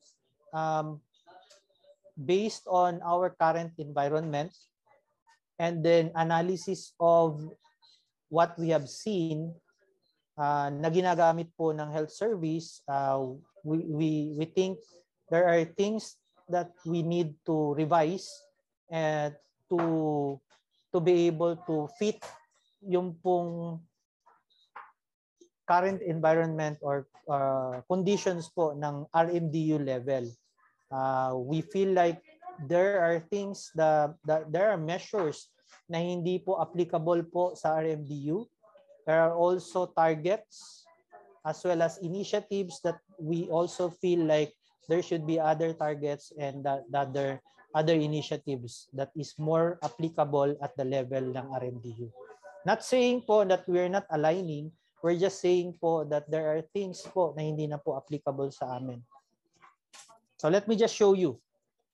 based on our current environment and then analysis of what we have seen na ginagamit po ng health service, we think there are things that we need to revise and to be able to fit yung pong current environment or conditions po ng RMDU level. We feel like there are things there are measures na hindi po applicable po sa RMDU. There are also targets as well as initiatives that we also feel like there should be other targets and other initiatives that is more applicable at the level ng RMDU. Not saying po that we're not aligning, we're just saying po that there are things po na hindi na po applicable sa amin. So let me just show you.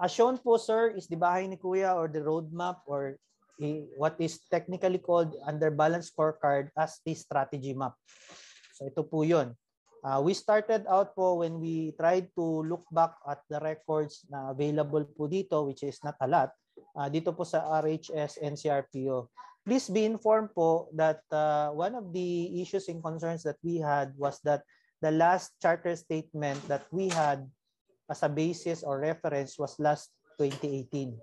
As shown po, sir, is the bahay ni Kuya or the roadmap or what is technically called under balance scorecard as the strategy map. So ito po yun. We started out po when we tried to look back at the records na available po dito, which is not a lot, dito po sa RHS and CRPO. Please be informed po that one of the issues and concerns that we had was that the last charter statement that we had as a basis or reference was last 2018.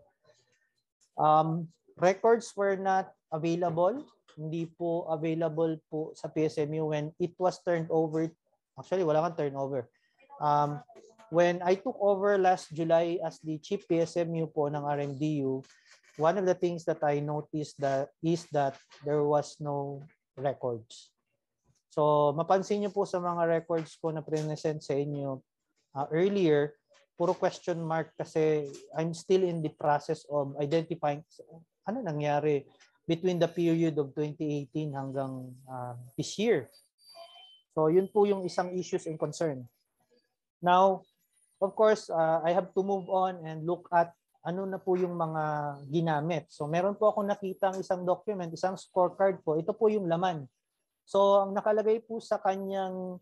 Records were not available. Hindi po available po sa PSMU when it was turned over. Actually, wala kang turnover. When I took over last July as the Chief PSMU po ng RMDU, one of the things that I noticed is that there was no records. So, mapansin niyo po sa mga records ko na present sa inyo earlier, puro question mark kasi I'm still in the process of identifying ano nangyari between the period of 2018 hanggang this year. So, yun po yung isang issues and concern. Now, of course, I have to move on and look at ano na po yung mga ginamit. So, meron po akong nakitang isang document, isang scorecard po. Ito po yung laman. So, ang nakalagay po sa kanyang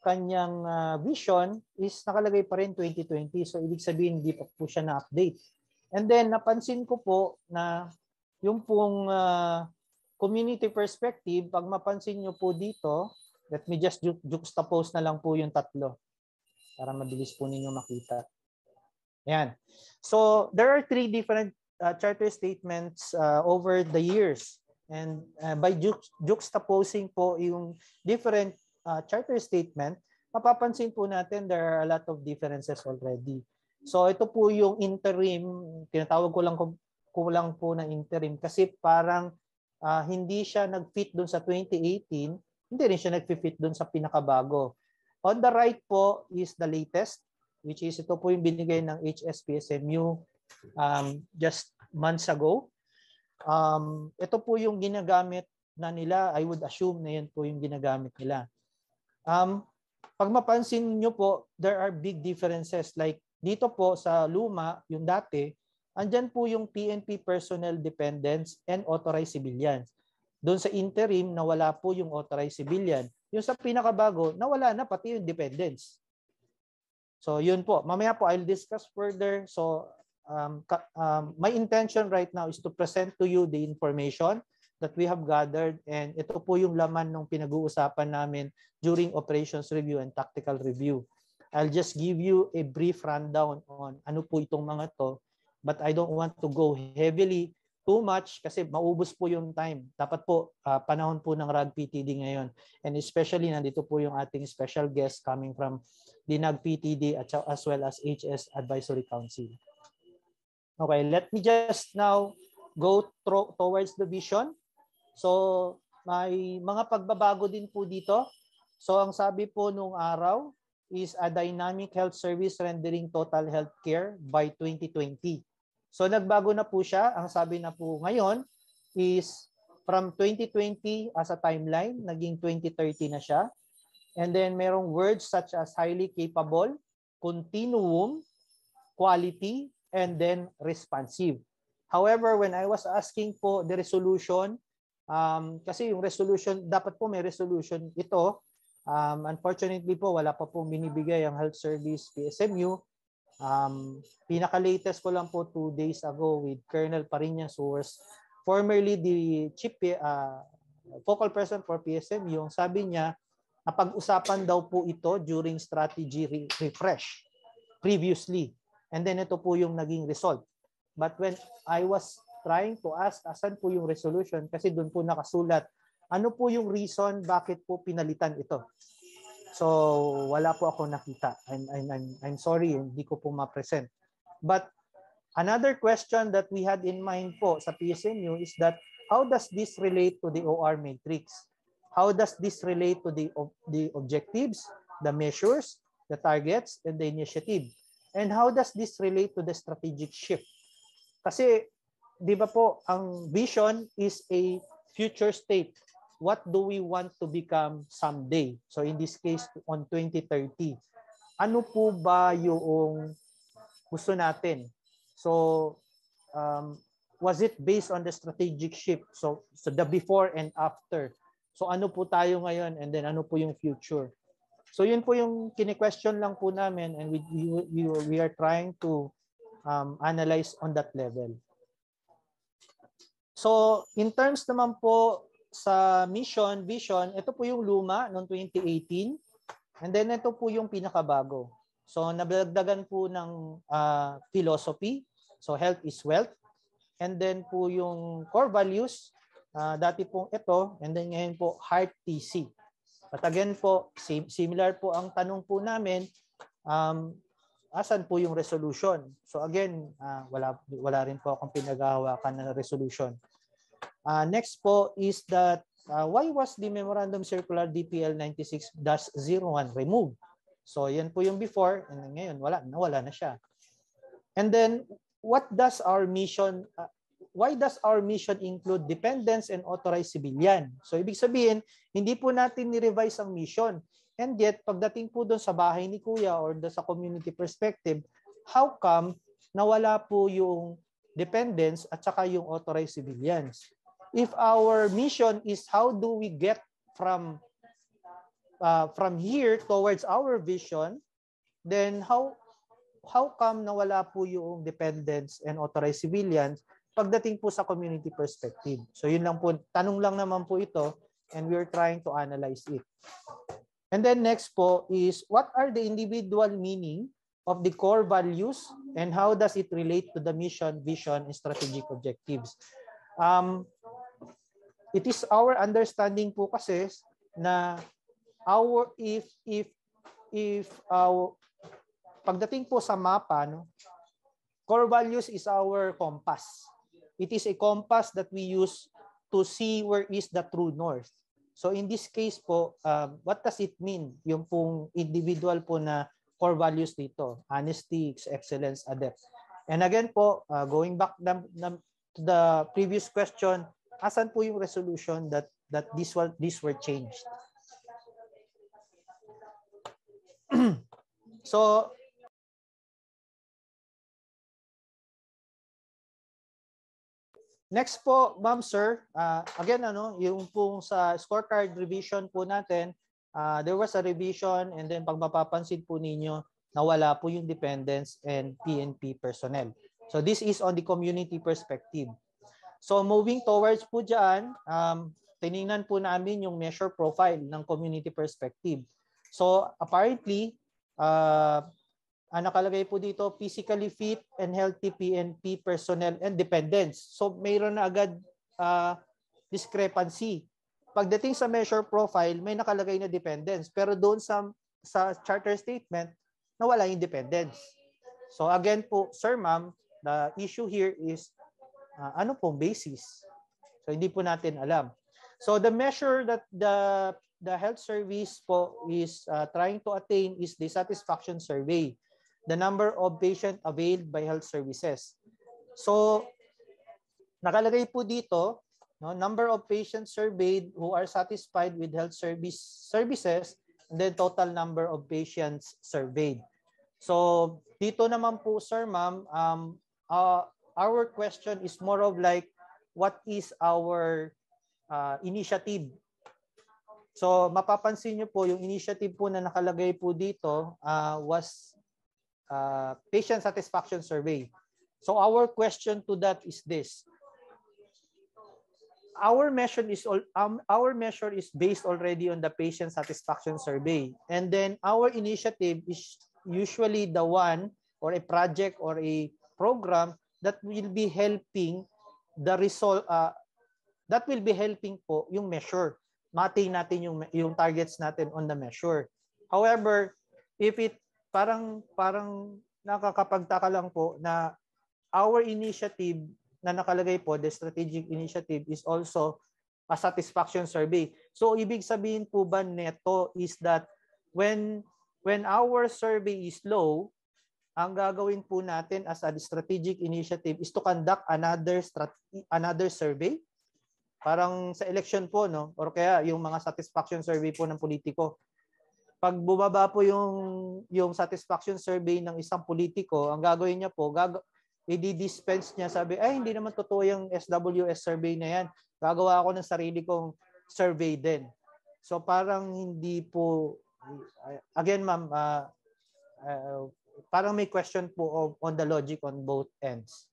vision is nakalagay pa rin 2020. So, ibig sabihin, hindi pa po siya na-update. And then, napansin ko po na yung pong community perspective, pag mapansin nyo po dito, let me just juxtapose na lang po yung tatlo para mabilis po ninyo makita. Ayan. So, there are 3 different charter statements over the years. And by juxtaposing po yung different charter statement, mapapansin po natin there are a lot of differences already. So, ito po yung interim, tinatawag ko lang po na interim kasi parang hindi siya nag-fit dun sa 2018, hindi rin siya nag-fit dun sa pinakabago. On the right po is the latest, which is ito po yung binigay ng HSPSMU just months ago. Ito po yung ginagamit na nila. I would assume na yan po yung ginagamit nila. Pag mapansin nyo po, there are big differences. Like dito po sa luma, yung dati, andyan po yung PNP personnel dependents and authorized civilians. Doon sa interim, nawala po yung authorized civilian. Yung sa pinakabago, nawala na pati yung dependents. So yun po. Mamaya po I'll discuss further. So my intention right now is to present to you the information that we have gathered, and ito po yung laman ng pinag-uusapan namin during operations review and tactical review. I'll just give you a brief rundown on ano po itong mga to, but I don't want to go heavily too much kasi maubos po yung time. Dapat po panahon po ng RAGPTD ngayon, and especially nandito po yung ating special guest coming from the NAGPTD as well as HS Advisory Council. Okay, let me just now go towards the vision. So, may mga pagbabago din po dito. So, ang sabi po nung araw is a dynamic health service rendering total health care by 2020. So, nagbago na po siya. Ang sabi na po ngayon is from 2020 as a timeline, naging 2030 na siya. And then, merong words such as highly capable, continuum, quality, and then responsive. However, when I was asking po the resolution, kasi yung resolution, dapat po may resolution ito. Unfortunately po, wala pa pong binibigay ang health service PSMU. Pinaka-latest ko lang po 2 days ago with Colonel Pariñas, who was formerly the chief focal person for PSMU. Sabi niya, napag-usapan daw po ito during strategy refresh previously. And then ito po yung naging result. But when I was trying to ask asan po yung resolution, kasi doon po nakasulat, ano po yung reason bakit po pinalitan ito? So wala po ako nakita. I'm sorry, hindi ko po ma-present. But another question that we had in mind po sa PSMU is that how does this relate to the OR matrix? How does this relate to the objectives, the measures, the targets, and the initiative? And how does this relate to the strategic shift? Kasi, di ba po, ang vision is a future state. What do we want to become someday? So in this case, on 2030. Ano po ba yung gusto natin? So was it based on the strategic shift? So the before and after. So ano po tayo ngayon and then ano po yung future? So yun po yung kini-question lang po namin, and we are trying to analyze on that level. So in terms naman po sa mission, vision, ito po yung luma noong 2018, and then ito po yung pinakabago. So nabagdagan po ng philosophy, so health is wealth, and then po yung core values, dati pong ito, and then ngayon po heart TC. But again po, similar po ang tanong po namin, asan po yung resolution? So again, wala rin po akong pinaghahawakan na resolution. Next po is that why was the Memorandum Circular DPL 96-01 removed? So yan po yung before, and ngayon nawala na siya. And then what does our mission why does our mission include dependents and authorized civilian? So ibig sabihin, hindi po natin ni-revise ang mission. And yet, pagdating po doon sa bahay ni Kuya or doon sa community perspective, how come nawala po yung dependents at saka yung authorized civilians? If our mission is how do we get from here towards our vision, then how come nawala po yung dependents and authorized civilians pagdating po sa community perspective? So yun lang po, tanong lang naman po ito, and we're trying to analyze it. And then next po is, what are the individual meaning of the core values and how does it relate to the mission, vision, and strategic objectives? It is our understanding po kasi na pagdating po sa mapa, no, core values is our compass. It is a compass that we use to see where is the true north. So in this case po, what does it mean? Yung pong individual po na core values dito, honesty, excellence, adept. And again po, going back to the previous question, asan po yung resolution that these were changed? So next po, ma'am, sir, again, yung pong sa scorecard revision po natin, there was a revision, and then pag mapapansin po ninyo, nawala po yung dependents and PNP personnel. So this is on the community perspective. So moving towards po dyan, tinignan po namin yung measure profile ng community perspective. So apparently, nakalagay po dito, physically fit and healthy PNP personnel and dependents. So mayroon na agad discrepancy. Pagdating sa measure profile, may nakalagay na dependents. Pero doon sa charter statement, nawala yung dependents. So again po, sir, ma'am, the issue here is ano pong basis? So hindi po natin alam. So the measure that the health service po is trying to attain is the satisfaction survey. The number of patients availed by health services. So, nakalagay po dito, no, number of patients surveyed who are satisfied with health services, and then total number of patients surveyed. So, dito naman po, sir, ma'am, our question is more of like, what is our initiative? So, mapapansin nyo po, yung initiative po na nakalagay po dito was patient satisfaction survey. So our question to that is this: our measure is based already on the patient satisfaction survey, and then our initiative is usually the one or a project or a program that will be helping the result. That will be helping po yung measure. Mating natin yung targets natin on the measure. However, if it parang nakakapagtaka lang po na our initiative na nakalagay po, the strategic initiative, is also a satisfaction survey. So ibig sabihin po ba neto is that when our survey is low, ang gagawin po natin as a strategic initiative is to conduct another survey? Parang sa election po, no? Or kaya yung mga satisfaction survey po ng politiko. Pag bumaba po yung satisfaction survey ng isang politiko, ang gagawin niya po, i-dispense niya, sabi, ay, hindi naman totoo yung SWS survey na yan. Gagawa ako ng sarili kong survey din. So parang hindi po, again ma'am, parang may question po on the logic on both ends.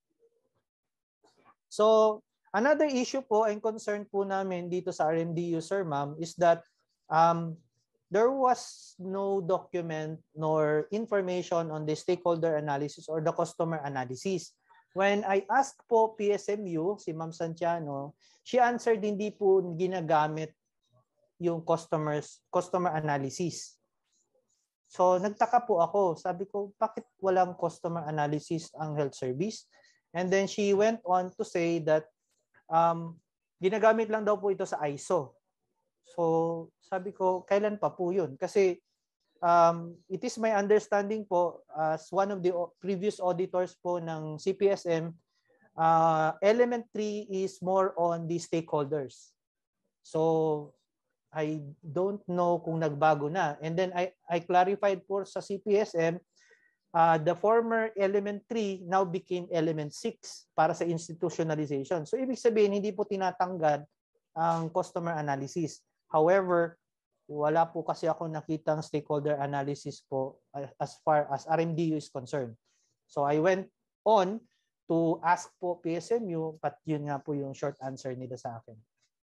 So another issue po and concern po namin dito sa RMDU, sir ma'am, is that there was no document nor information on the stakeholder analysis or the customer analysis. When I asked po PSMU, si Ma'am Santiano, she answered hindi po ginagamit yung customer analysis. So nagtaka po ako. Sabi ko, bakit walang customer analysis ang health service? And then she went on to say that ginagamit lang daw po ito sa ISO. So sabi ko, kailan pa po yun? Kasi it is my understanding po, as one of the previous auditors po ng CPSM, element 3 is more on the stakeholders. So I don't know kung nagbago na. And then I clarified po sa CPSM, the former element 3 now became element 6 para sa institutionalization. So ibig sabihin, hindi po tinatanggal ang customer analysis. However, wala po kasi ako nakitang stakeholder analysis po as far as RMDU is concerned. So I went on to ask po PSMU, but yun nga po yung short answer nila sa akin.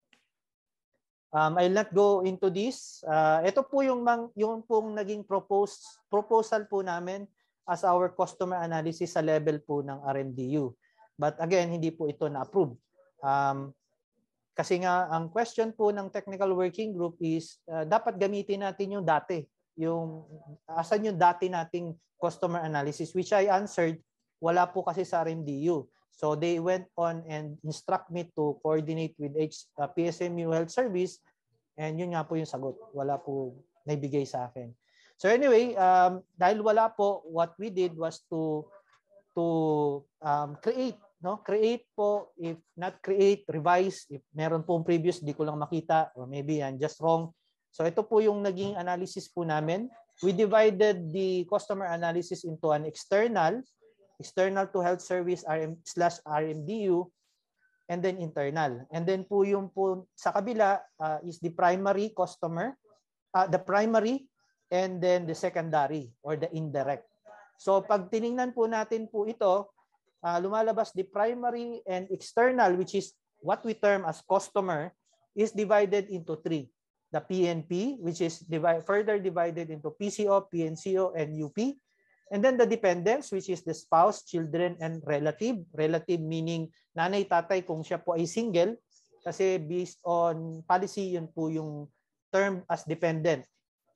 I'll not go into this. Ito po yung pong naging proposal po namin as our customer analysis sa level po ng RMDU. But again, hindi po ito na-approve. Kasi nga, ang question po ng technical working group is, dapat gamitin natin yung dati. Asan yung dati nating customer analysis, which I answered, wala po kasi sa RMDU. So they went on and instruct me to coordinate with PSMU Health Service, and yun nga po yung sagot. Wala po naibigay sa akin. So anyway, dahil wala po, what we did was to create, no? Create po, if not create, revise. If meron pong previous, di ko lang makita, or maybe I'm just wrong. So ito po yung naging analysis po namin. We divided the customer analysis into an external to health service /RMDU, and then internal. And then po yung po sa kabila is the primary customer, the primary, and then the secondary or the indirect. So pag tiningnan po natin po ito, lumalabas the primary and external, which is what we term as customer, is divided into 3. The PNP, which is further divided into PCO, PNCO, and UP. And then the dependents, which is the spouse, children, and relative. Relative meaning nanay, tatay kung siya po ay single. Kasi based on policy, yun po yung term as dependent.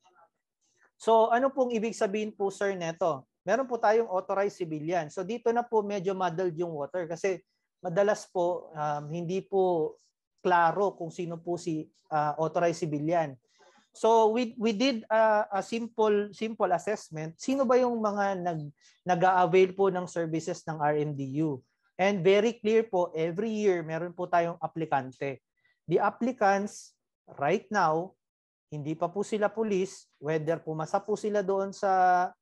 So ano pong ibig sabihin po, sir, neto? Meron po tayong authorized civilian. So dito na po medyo muddled yung water kasi madalas po hindi po klaro kung sino po si authorized civilian. So we did a simple assessment. Sino ba yung mga nag-a-avail po ng services ng RMDU? And very clear po, every year meron po tayong aplikante. The applicants right now, hindi pa po sila pulis, whether pumasa po sila doon sa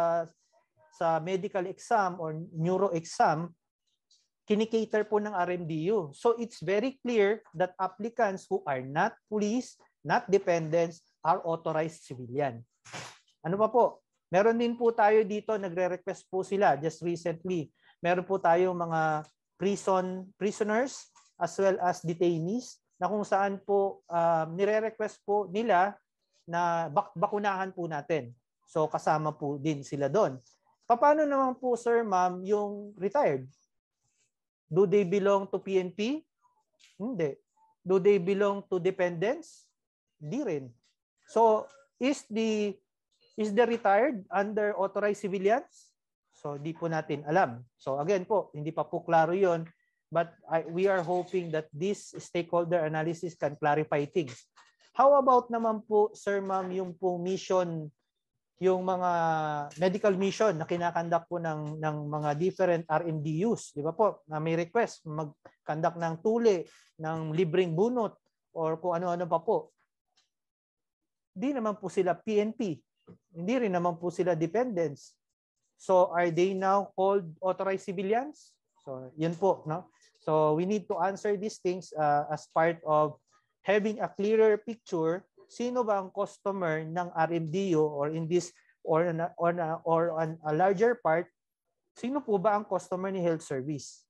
medical exam or neuro exam, kinikater po ng RMDU. So it's very clear that applicants who are not police, not dependents, are authorized civilian. Ano pa po? Meron din po tayo dito, nagre-request po sila just recently. Meron po tayo mga prisoners as well as detainees na kung saan po nire-request po nila na bakunahan po natin. So kasama po din sila doon. Paano naman po, sir, ma'am, yung retired? Do they belong to PNP? Hindi. Do they belong to dependents? Hindi rin. So, is the retired under authorized civilians? So, di po natin alam. So, again po, hindi pa po klaro yon. But we are hoping that this stakeholder analysis can clarify things. How about naman po, sir, ma'am, yung po mission, yung mga medical mission na kinakandak po ng mga different RMDUs, di ba po, na may request mag-conduct ng tule, ng libreng bunot, or kung ano-ano pa po. Hindi naman po sila PNP. Hindi rin naman po sila dependents. So are they now called authorized civilians? So yun po, no? So we need to answer these things as part of having a clearer picture. Sino ba ang customer ng RMDU, or in this or on a larger part, sino po ba ang customer ni health service?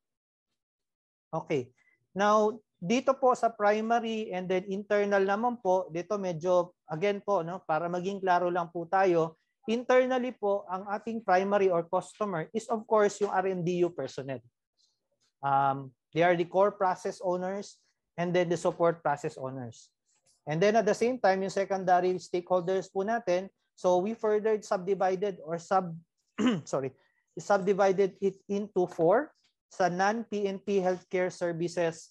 Okay. Now, dito po sa primary and then internal naman po, dito medyo again po, no, para maging klaro lang po tayo, internally po ang ating primary or customer is of course yung RMDU personnel. They are the core process owners and then the support process owners. And then at the same time, yung secondary stakeholders po natin, so we further subdivided or subdivided it into 4 sa non-PNP healthcare services,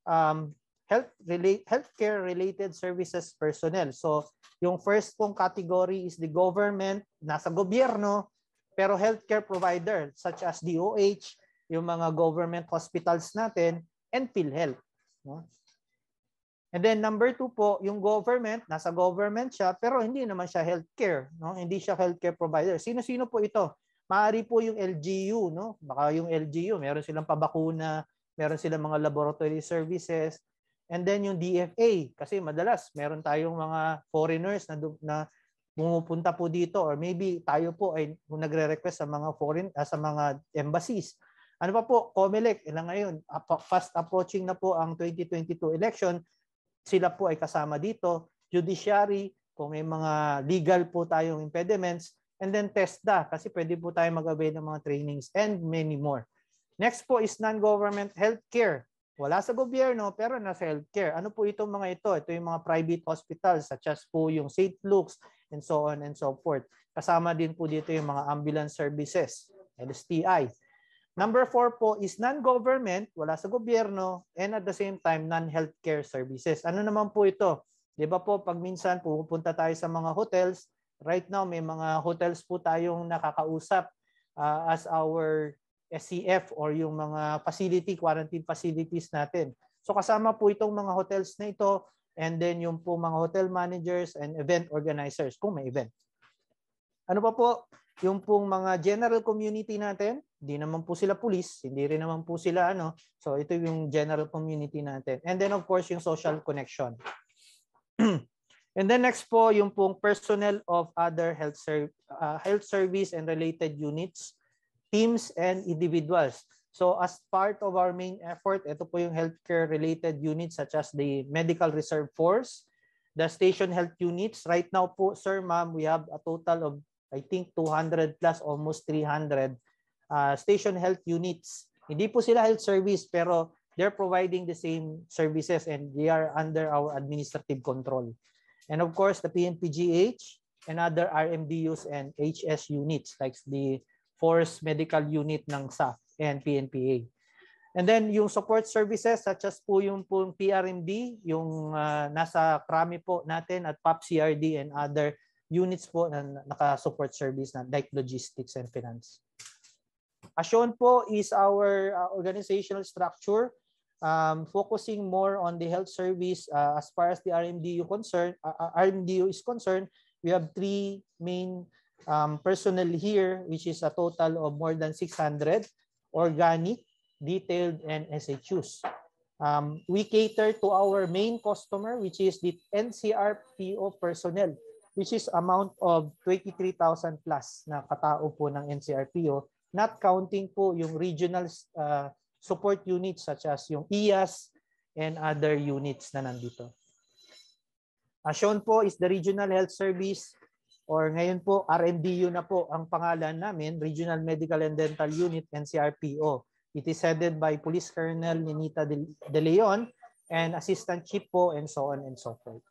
healthcare related services personnel. So yung first pong category is the government, nasa gobyerno, pero healthcare provider such as DOH, yung mga government hospitals natin, and PhilHealth. No? And then number 2 po, yung government, nasa government siya, pero hindi naman siya healthcare. No? Hindi siya healthcare provider. Sino-sino po ito? Maaari po yung LGU. No? Baka yung LGU, meron silang pabakuna, meron silang mga laboratory services. And then yung DFA, kasi madalas meron tayong mga foreigners na pumupunta po dito, or maybe tayo po ay nagre-request sa mga sa mga embassies. Ano pa po? COMELEC, ilang ngayon, fast approaching na po ang 2022 election. Sila po ay kasama dito. Judiciary, kung may mga legal po tayong impediments. And then TESDA, kasi pwede po tayo mag-avail ng mga trainings and many more. Next po is non-government healthcare. Wala sa gobyerno pero nasa healthcare. Ano po itong mga ito? Ito yung mga private hospitals such as po yung St. Luke's and so on and so forth. Kasama din po dito yung mga ambulance services, LSTI. Number 4 po is non-government, wala sa gobyerno, and at the same time, non-healthcare services. Ano naman po ito? Di ba po, pag minsan pupunta tayo sa mga hotels, right now may mga hotels po tayong nakakausap as our SCF or yung mga quarantine facilities natin. So kasama po itong mga hotels na ito, and then yung po mga hotel managers and event organizers kung may event. Ano pa po? Yung pong mga general community natin, hindi naman po sila pulis, hindi rin naman po sila So ito yung general community natin. And then of course yung social connection. And then next po yung pong personnel of other health service and related units, teams and individuals. So as part of our main effort, ito po yung healthcare related units such as the Medical Reserve Force, the station health units. Right now po, sir, ma'am, we have a total of I think 200 plus, almost 300 station health units. Hindi po sila health service pero they're providing the same services and they are under our administrative control. And of course, the PNPGH and other RMDUs and HS units like the Force Medical Unit ng SAF and PNPA. And then yung support services such as po yung PRMD, yung nasa CRAMI po natin at PAP-CRD and other units po na naka-support service na like logistics and finance. As shown po is our organizational structure, focusing more on the health service as far as the RMDU is concerned. We have 3 main personnel here, which is a total of more than 600, organic, detailed, and SHUs. We cater to our main customer, which is the NCRPO personnel, which is amount of 23,000 plus na katao po ng NCRPO, not counting po yung regional support units such as yung IAS and other units na nandito. As shown po is the Regional Health Service, or ngayon po RMDU na po ang pangalan namin, Regional Medical and Dental Unit, NCRPO. It is headed by Police Colonel Ninita De Leon and Assistant Chief po and so on and so forth.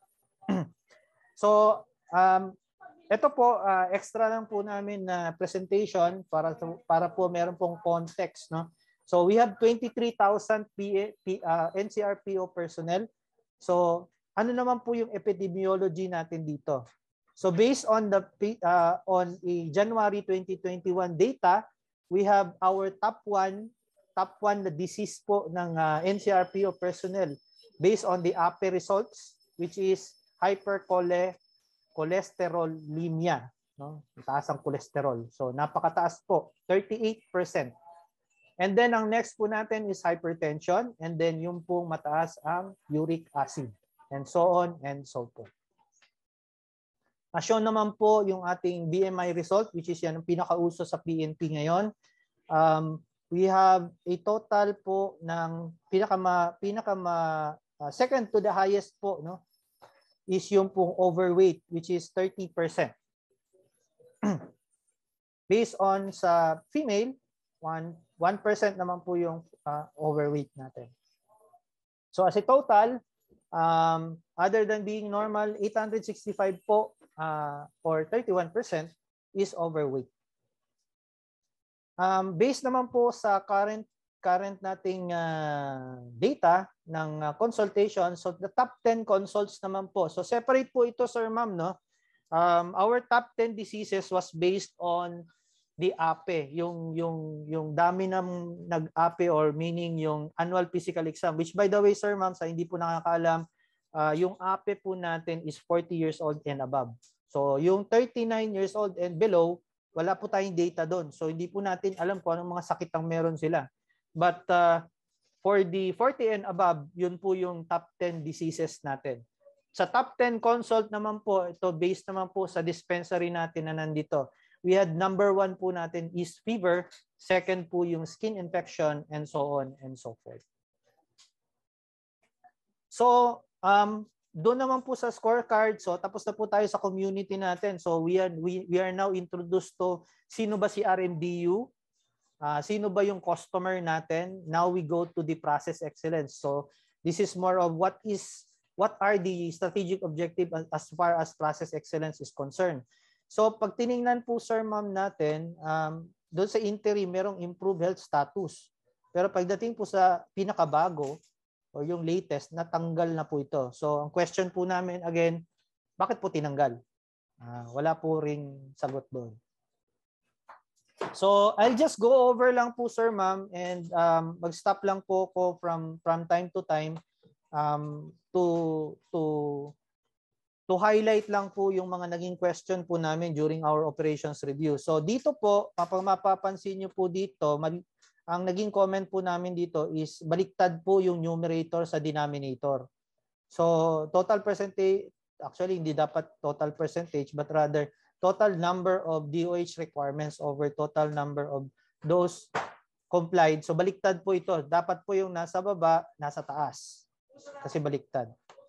So, ito po, extra lang po namin na presentation para po meron pong context. No? So we have 23,000 NCRPO personnel. So ano naman po yung epidemiology natin dito? So based on the January 2021 data, we have our top one na disease po ng NCRPO personnel based on the APE results, which is hypercholesterolemia. no? Mataas ang cholesterol. So napakataas po, 38%. And then ang next po natin is hypertension, and then yung pong mataas ang uric acid, and so on and so forth. Shown naman po yung ating BMI result, which is yan ang pinakauso sa PNP ngayon. We have a total po ng second to the highest po, no, is yung pong overweight, which is 30%. Based on sa female, 1% naman po yung overweight natin. So as a total, other than being normal, 865 po, or 31% is overweight. Based naman po sa current nating data ng consultation, so the top 10 consults naman po. So separate po ito, sir, ma'am, no? Our top 10 diseases was based on the APE, yung dami ng nag-APE, or meaning yung annual physical exam, which by the way, sir, ma'am, sa hindi po nakakaalam, yung APE po natin is 40 years old and above. So yung 39 years old and below, wala po tayong data doon. So hindi po natin alam kung anong mga sakit ang meron sila. But for the 40 and above, yun po yung top 10 diseases natin. Sa top 10 consult naman po, ito based naman po sa dispensary natin na nandito. We had number 1 po natin is fever, second po yung skin infection, and so on and so forth. So, doon naman po sa scorecard, so tapos na po tayo sa community natin. So we are now introduced to sino ba si RMDU, sino ba yung customer natin. Now we go to the process excellence. So this is more of what are the strategic objective as far as process excellence is concerned. So pag tiningnan po, sir, ma'am, natin, doon sa interim, merong improved health status. Pero pagdating po sa pinakabago, o yung latest, natanggal na po ito. So ang question po namin, again, bakit po tinanggal? Wala po ring sagot doon. So I'll just go over lang po, sir, ma'am, and mag-stop lang po ko from time to time to highlight lang po yung mga naging question po namin during our operations review. So dito po, kapag mapapansin nyo po dito, ang naging comment po namin dito is baliktad po yung numerator sa denominator. So total percentage, actually hindi dapat total percentage, but rather total number of DOH requirements over total number of those complied. So baliktad po ito. Dapat po yung nasa baba, nasa taas. Kasi baliktad.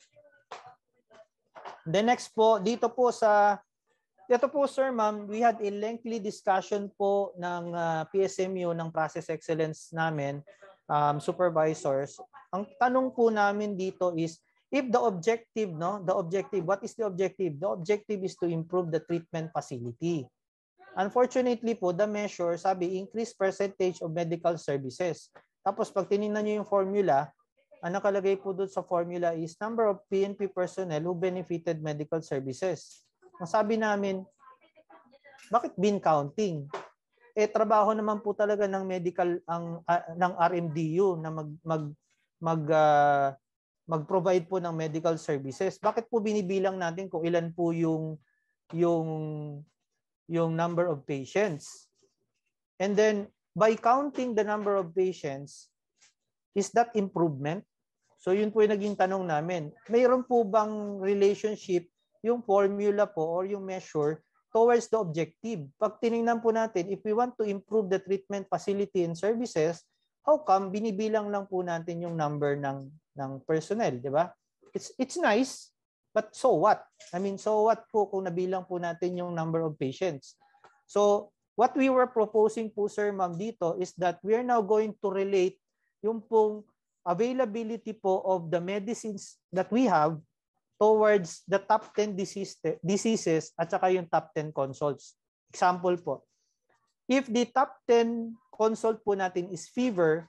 The next po, dito po, sir, ma'am, we had a lengthy discussion po ng PSMU, ng process excellence namin, supervisors. Ang tanong po namin dito is, if the objective, what is the objective? The objective is to improve the treatment facility. Unfortunately po, the measure, sabi, increase percentage of medical services. Tapos pag tinignan nyo yung formula, ang nakalagay po doon sa formula is number of PNP personnel who benefited medical services. Ang sabi namin, bakit bin counting? Trabaho naman po talaga ng medical ng RMDU na mag-provide po ng medical services. Bakit po binibilang natin kung ilan po yung number of patients? And then by counting the number of patients, is that improvement? So yun po yung naging tanong namin. Mayroon po bang relationship yung formula po or yung measure towards the objective? Pag tinignan po natin, if we want to improve the treatment facility and services, how come binibilang lang po natin yung number ng personnel, di ba? It's nice, but so what? I mean, so what po kung nabilang po natin yung number of patients? So what we were proposing po, sir, ma'am, dito is that we are now going to relate yung pong availability po of the medicines that we have towards the top 10 diseases at saka yung top 10 consults. Example po, if the top 10 consult po natin is fever,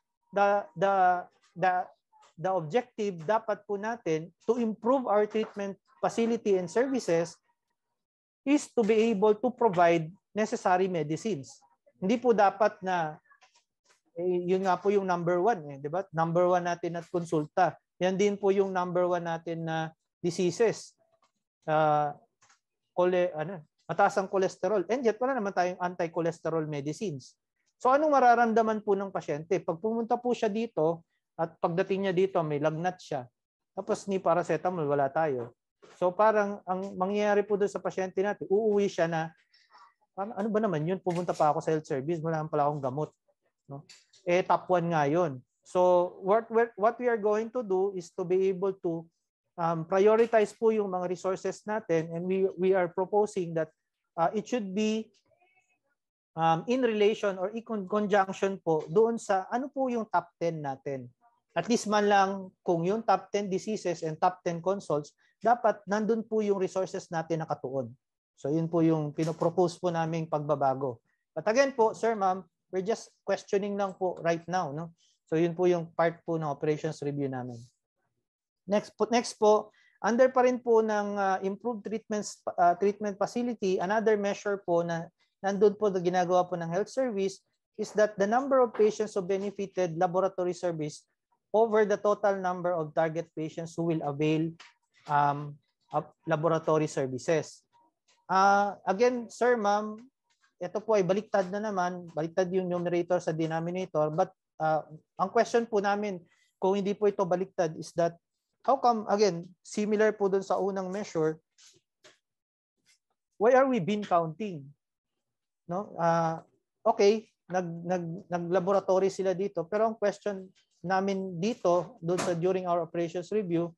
the objective dapat po natin to improve our treatment facility and services is to be able to provide necessary medicines. Hindi po dapat na yun nga po yung number 1, di ba? Number 1 natin at konsulta. Yan din po yung number 1 natin na diseases. mataas ang cholesterol. And yet, wala naman tayong anti-cholesterol medicines. So, anong mararamdaman po ng pasyente? Pag pumunta po siya dito, at pagdating niya dito, may lagnat siya. Tapos ni paracetamol, wala tayo. So, parang ang mangyayari po doon sa pasyente natin, uuwi siya na, ano ba naman yun? Pumunta pa ako sa health service, wala naman pala akong gamot. No? Top 1 nga yun. So, what we are going to do is to be able to prioritize po yung mga resources natin, and we are proposing that it should be in relation or in conjunction po doon sa ano po yung top 10 natin. At least man lang kung yung top 10 diseases and top 10 consults, dapat nandun po yung resources natin nakatuon. So yun po yung pinopropose po naming pagbabago. But again po, sir, ma'am, we're just questioning lang po right now. No? So yun po yung part po ng operations review namin. Next po, under pa rin po ng improved treatment facility, another measure po na nandun po na ginagawa po ng health service is that the number of patients who benefited laboratory service over the total number of target patients who will avail of laboratory services. Again, sir, ma'am, ito po ay baliktad na naman, baliktad yung numerator sa denominator, but ang question po namin, kung hindi po ito baliktad, is that how come, again, similar po dun sa unang measure, why are we bin counting? No? Okay, nag-laboratory sila dito, pero ang question namin dito, doon sa during our operations review,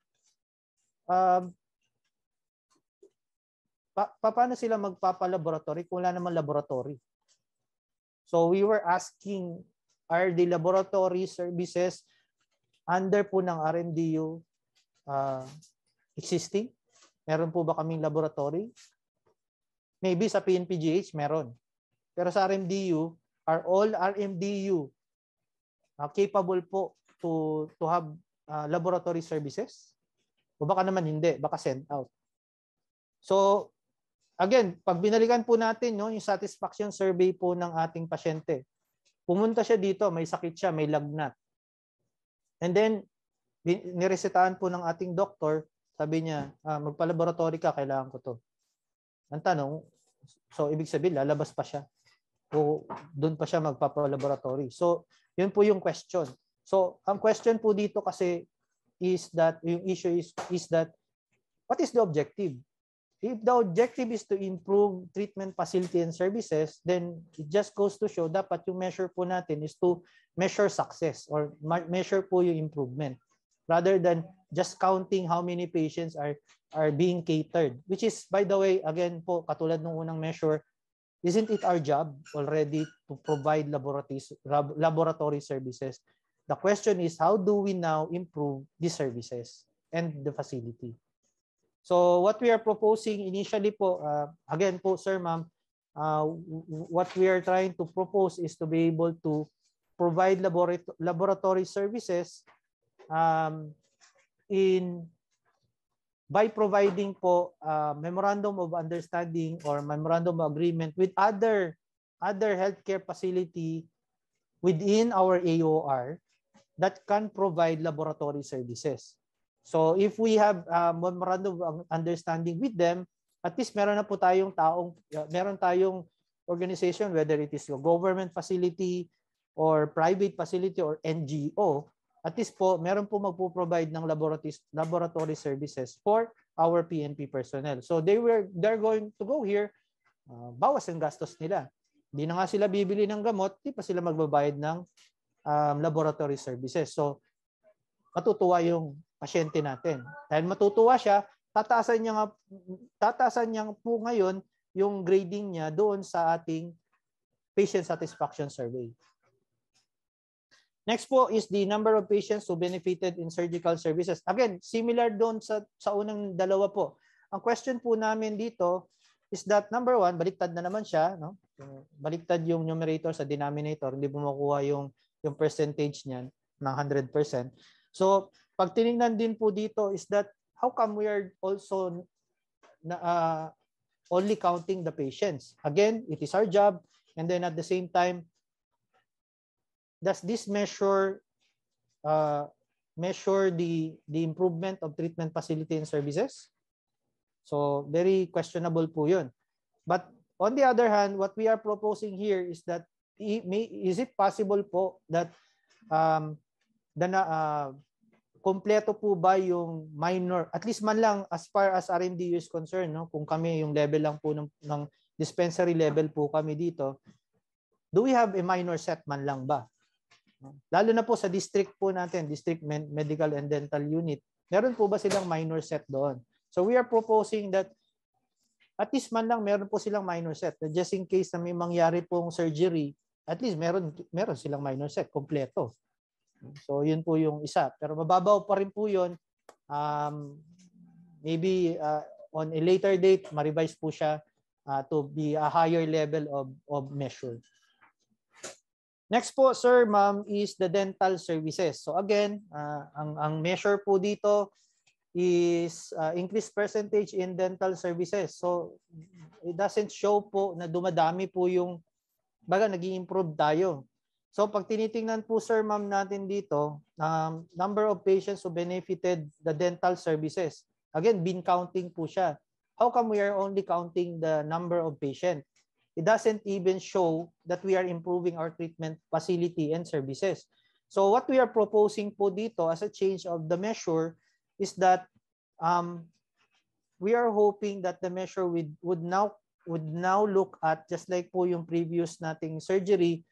paano sila magpapalaboratory kung wala naman laboratory? So we were asking, are the laboratory services under po ng RMDU existing? Meron po ba kaming laboratory? Maybe sa PNPGH meron. Pero sa RMDU, are all RMDU capable po to have laboratory services? O baka naman hindi, baka send out. So, again, pag binalikan po natin yung satisfaction survey po ng ating pasyente, pumunta siya dito, may sakit siya, may lagnat. And then, niresetahan po ng ating doktor, sabi niya, magpa-laboratory ka, kailangan ko to. Ang tanong, so ibig sabihin, lalabas pa siya. O doon pa siya magpapa-laboratory. So, yun po yung question. So, ang question po dito kasi is that, yung issue is that, what is the objective? If the objective is to improve treatment facility and services, then it just goes to show dapat yung measure po natin is to measure success or measure po yung improvement rather than just counting how many patients are being catered. Which is, by the way, again po, katulad ng unang measure, isn't it our job already to provide laboratory services? The question is, how do we now improve these services and the facility? So what we are proposing initially po, again po, sir, ma'am, what we are trying to propose is to be able to provide laboratory services by providing po memorandum of understanding or memorandum of agreement with other healthcare facility within our AOR that can provide laboratory services. So if we have memorandum of understanding with them, at least meron na po tayong meron tayong organization, whether it is a government facility or private facility or NGO, at least po, meron po magpo-provide ng laboratory services for our PNP personnel. So they're going to go here, bawas ang gastos nila. Hindi na nga sila bibili ng gamot, di pa sila magbabayad ng laboratory services. So matutuwa yung pasyente natin. Dahil matutuwa siya, tatasan niya po ngayon yung grading niya doon sa ating patient satisfaction survey. Next po is the number of patients who benefited in surgical services. Again, similar doon sa unang dalawa po. Ang question po namin dito is that number one, baliktad na naman siya. No? Baliktad yung numerator sa denominator. Hindi mo makuha yung percentage niyan ng 100%. So, pag tinignan din po dito is that how come we are also only counting the patients? Again, it is our job. And then at the same time, does this measure the improvement of treatment facility and services? So very questionable po yun. But on the other hand, what we are proposing here is that is it possible po that kompleto po ba yung minor, at least man lang as far as RMDU is concerned, no? Kung kami yung level lang po ng dispensary level po kami dito, do we have a minor set man lang ba? Lalo na po sa district po natin, district medical and dental unit, meron po ba silang minor set doon? So we are proposing that at least man lang meron po silang minor set. Just in case na may mangyari pong surgery, at least meron silang minor set, kompleto. So yun po yung isa. Pero mababaw pa rin po yun. Maybe on a later date, ma-revise po siya to be a higher level of measure. Next po, sir, ma'am, is the dental services. So again, ang measure po dito is increased percentage in dental services. So it doesn't show po na dumadami po yung nag-i-improve tayo. So pag tinitingnan po, sir, ma'am, natin dito, number of patients who benefited the dental services. Again, bin counting po siya. How come we are only counting the number of patients? It doesn't even show that we are improving our treatment facility and services. So what we are proposing po dito as a change of the measure is that we are hoping that the measure would now look at, just like po yung previous nating surgery,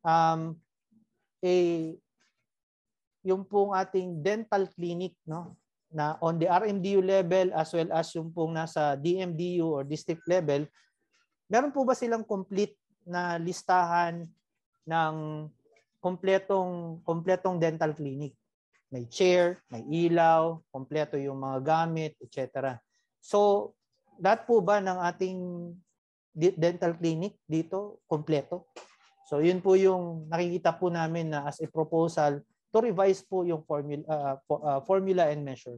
yung pong ating dental clinic, no, na on the RMDU level as well as yung pong nasa DMDU or district level, meron po ba silang complete na listahan ng kompletong dental clinic? May chair, may ilaw, kompleto yung mga gamit, etc. So, lahat po ba ng ating dental clinic dito kompleto? So yun po yung nakikita po namin na as a proposal to revise po yung formula and measure.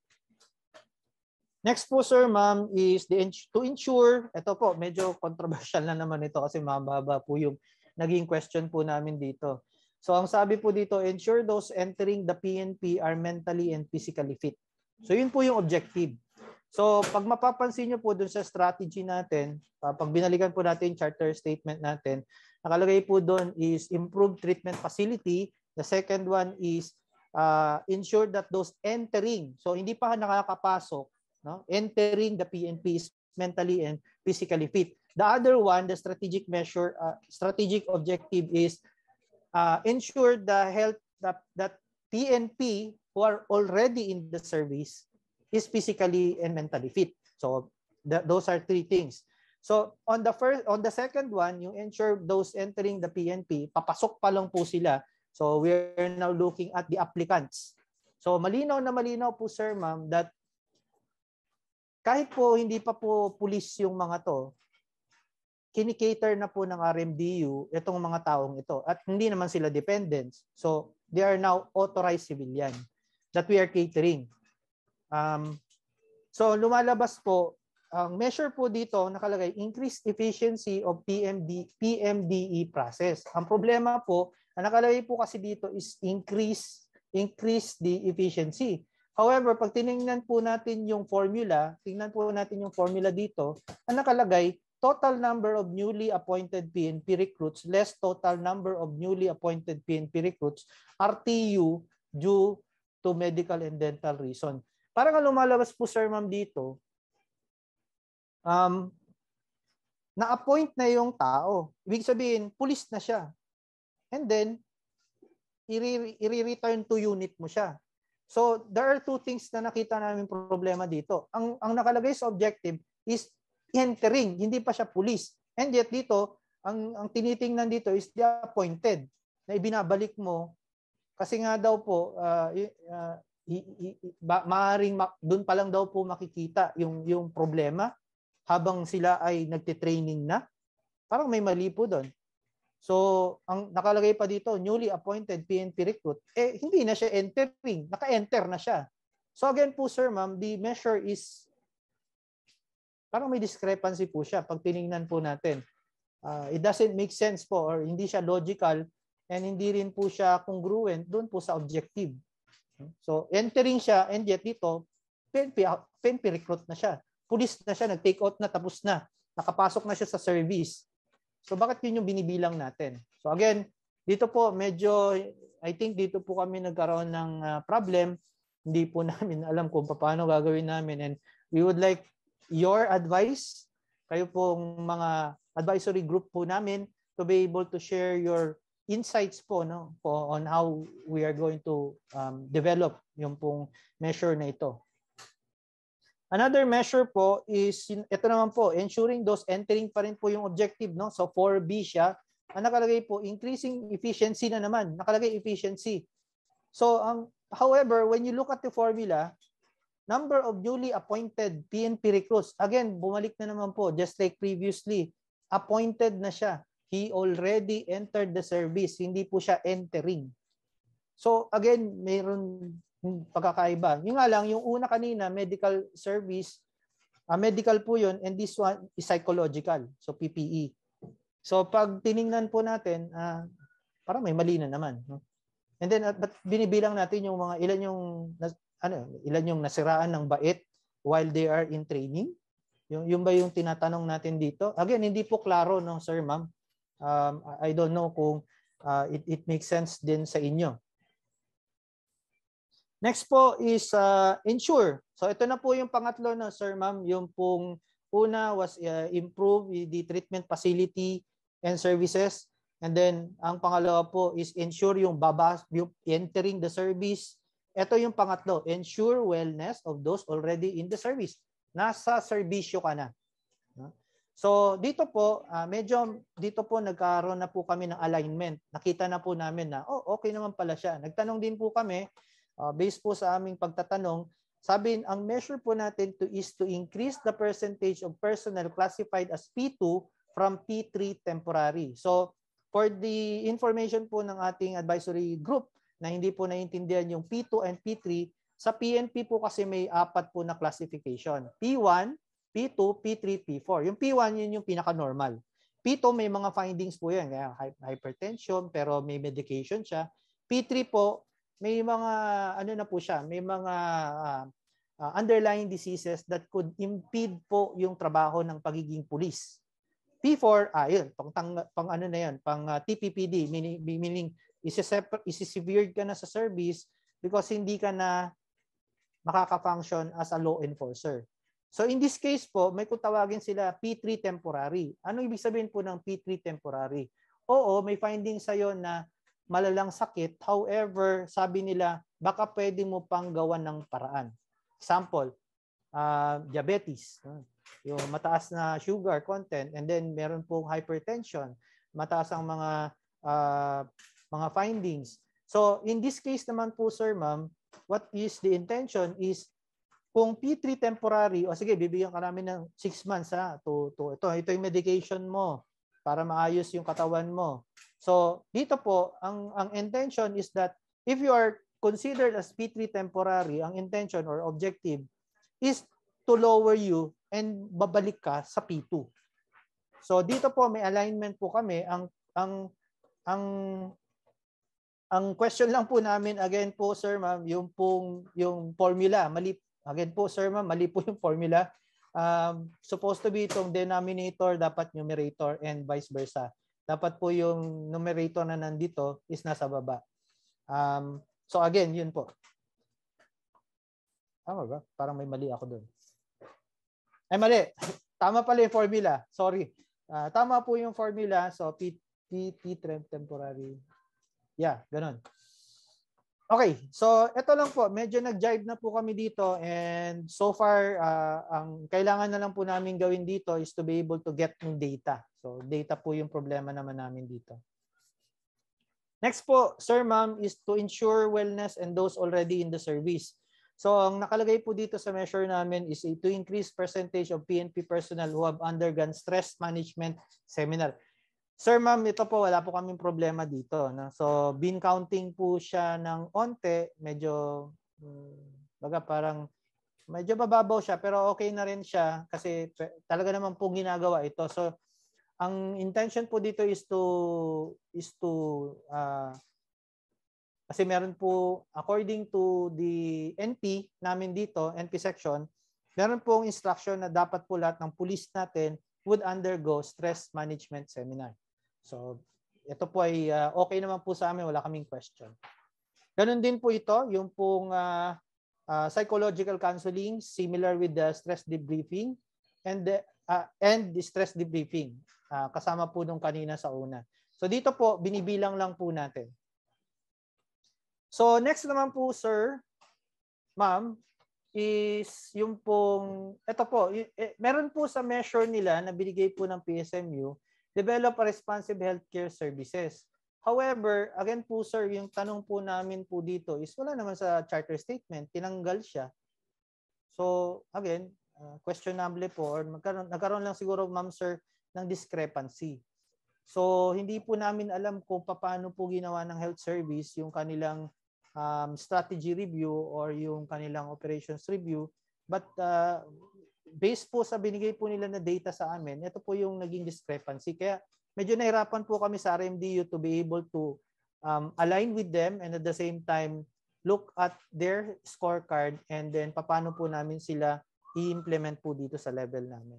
Next po, sir, ma'am, is to ensure, ito po, medyo controversial na naman ito kasi mababa po yung naging question po namin dito. So ang sabi po dito, ensure those entering the PNP are mentally and physically fit. So yun po yung objective. So pag mapapansin nyo po dun sa strategy natin, pag binalikan po natin yung charter statement natin, nakalagay po doon is improved treatment facility. The second one is ensure that those entering, so hindi pa nakakapasok, no, entering the PNP is mentally and physically fit. The other one, the strategic measure, strategic objective is ensure the health that PNP who are already in the service is physically and mentally fit. So those are three things. So on the second one, you ensure those entering the PNP, papasok pa lang po sila. So we're now looking at the applicants. So malinaw na malinaw po, sir, ma'am, that kahit po hindi pa po pulis yung mga to, kinikater na po ng RMDU itong mga taong ito. At hindi naman sila dependents. So they are now authorized civilian that we are catering. So lumalabas po, ang measure po dito nakalagay, increased efficiency of PMDE process. Ang problema po, ang nakalagay po kasi dito is increase the efficiency. However, pag tinignan po natin yung formula, dito, ang nakalagay, total number of newly appointed PNP recruits less total number of newly appointed PNP recruits RTU due to medical and dental reason. Parang lumalabas po, sir, ma'am, dito, na-appoint na yung tao. Ibig sabihin, pulis na siya. And then, i-return to unit mo siya. So, there are two things na nakita namin problema dito. Ang nakalagay sa objective is entering, hindi pa siya pulis. And yet dito, ang tinitingnan dito is the appointed na ibinabalik mo kasi nga daw po, maaaring doon pa lang daw po makikita yung problema. Habang sila ay nagtitraining na, parang may mali po doon. So, ang nakalagay pa dito, newly appointed PNP recruit, hindi na siya entering, naka-enter na siya. So again po, sir, ma'am, the measure is, parang may discrepancy po siya pag tinignan po natin. It doesn't make sense po or hindi siya logical and hindi rin po siya congruent doon po sa objective. So, entering siya and yet dito, PNP recruit na siya. Pulis na siya, nag-take out na, tapos na. nakapasok na siya sa service. So bakit yun yung binibilang natin? So again, dito po medyo, I think dito po kami nagkaroon ng problem. Hindi po namin alam kung paano gagawin namin, and we would like your advice. Kayo pong mga advisory group po namin to be able to share your insights po, no, po on how we are going to develop yung pong measure na ito. Another measure po is, ito naman po, ensuring those entering pa rin po yung objective, no? So 4B siya. Ang nakalagay po, increasing efficiency na naman. Nakalagay efficiency. So, however, when you look at the formula, number of newly appointed PNP recruits, again, bumalik na naman po, just like previously, appointed na siya. He already entered the service. Hindi po siya entering. So, again, mayroon pagkakaiba. Yung nga lang, yung una kanina, medical service, medical po yun, and this one is psychological. So, PPE. So, pag tiningnan po natin, parang may mali na naman. And then, but binibilang natin yung mga, ilan yung nasiraan ng bait while they are in training. Yung ba yung tinatanong natin dito? Again, hindi po klaro, no, sir, ma'am. I don't know kung it makes sense din sa inyo. Next po is ensure. So ito na po yung pangatlo, no, sir, ma'am. Yung pong una was improve the treatment facility and services. And then ang pangalawa po is ensure yung entering the service. Ito yung pangatlo, ensure wellness of those already in the service. Nasa serbisyo ka na. So dito po, dito po nagkaroon na po kami ng alignment. Nakita na po namin na, okay naman pala siya. Nagtanong din po kami, based po sa aming pagtatanong, sabi, ang measure po natin is to increase the percentage of personnel classified as P2 from P3 temporary. So for the information po ng ating advisory group na hindi po naiintindihan yung P2 and P3, sa PNP po kasi may 4 po na classification. P1, P2, P3, P4. Yung P1, yun yung pinaka-normal. P2, may mga findings po yan. Kaya hypertension, pero may medication siya. P3 po, may mga, na po siya, may mga underlying diseases that could impede po yung trabaho ng pagiging pulis. P4, yun, pang TPPD, meaning isi-severed ka na sa service because hindi ka na makaka-function as a law enforcer. So in this case po, may kutawagin sila P3 temporary. Ano ibig sabihin po ng P3 temporary? Oo, may findings sa'yo na malalang sakit. However, sabi nila, baka pwede mo pang gawan ng paraan. Example, diabetes. Yung mataas na sugar content, and then meron pong hypertension. Mataas ang mga findings. So in this case naman po, sir, ma'am, what is the intention is kung P3 temporary, sige, bibigyan ka namin ng 6 months ito yung medication mo para maayos yung katawan mo. So dito po, ang intention is that if you are considered as P3 temporary, ang intention or objective is to lower you and babalik ka sa P2. So dito po may alignment po kami. Ang question lang po namin again po, sir, ma'am, yung formula, mali. Again po, sir, ma'am, mali po yung formula. Supposed to be itong denominator, dapat numerator, and vice versa. Dapat po yung numerator na nandito is nasa baba. So again, yun po. Tama ba? Parang may mali ako doon. Ay, mali. Tama pala yung formula. Sorry. Tama po yung formula. So, P temporary. Yeah, ganun. Okay, so ito lang po, medyo nag-jive na po kami dito, and so far, ang kailangan na lang po namin gawin dito is to be able to get yung data. So data po yung problema naman namin dito. Next po, sir, ma'am, is to ensure wellness and those already in the service. So ang nakalagay po dito sa measure namin is to increase percentage of PNP personnel who have undergone stress management seminar. Sir, ma'am, ito po, wala po kaming problema dito. No? So, bean counting po siya ng onte, medyo, parang, medyo bababaw siya, pero okay na rin siya kasi talaga naman po ginagawa ito. So, ang intention po dito is to kasi meron po, according to the NP namin dito, NP section, meron pong instruction na dapat po lahat ng pulis natin would undergo stress management seminar. So ito po ay okay naman po sa amin, wala kaming question. Ganun din po ito, yung pong psychological counseling, similar with the stress debriefing and the stress debriefing. Kasama po nung kanina sa una. So dito po, binibilang lang po natin. So next naman po, sir, ma'am, is yung pong, ito po, meron po sa measure nila na binigay po ng PSMU, develop a responsive healthcare services. However, again po sir, yung tanong po namin po dito is wala naman sa charter statement, tinanggal siya. So again, questionable po or nagkaroon lang siguro ma'am sir ng discrepancy. So hindi po namin alam kung paano po ginawa ng health service yung kanilang strategy review or yung kanilang operations review. But based po sa binigay po nila na data sa amin, ito po yung naging discrepancy. Kaya medyo nahirapan po kami sa RMDU to be able to align with them and at the same time look at their scorecard and then paano po namin sila i-implement po dito sa level namin.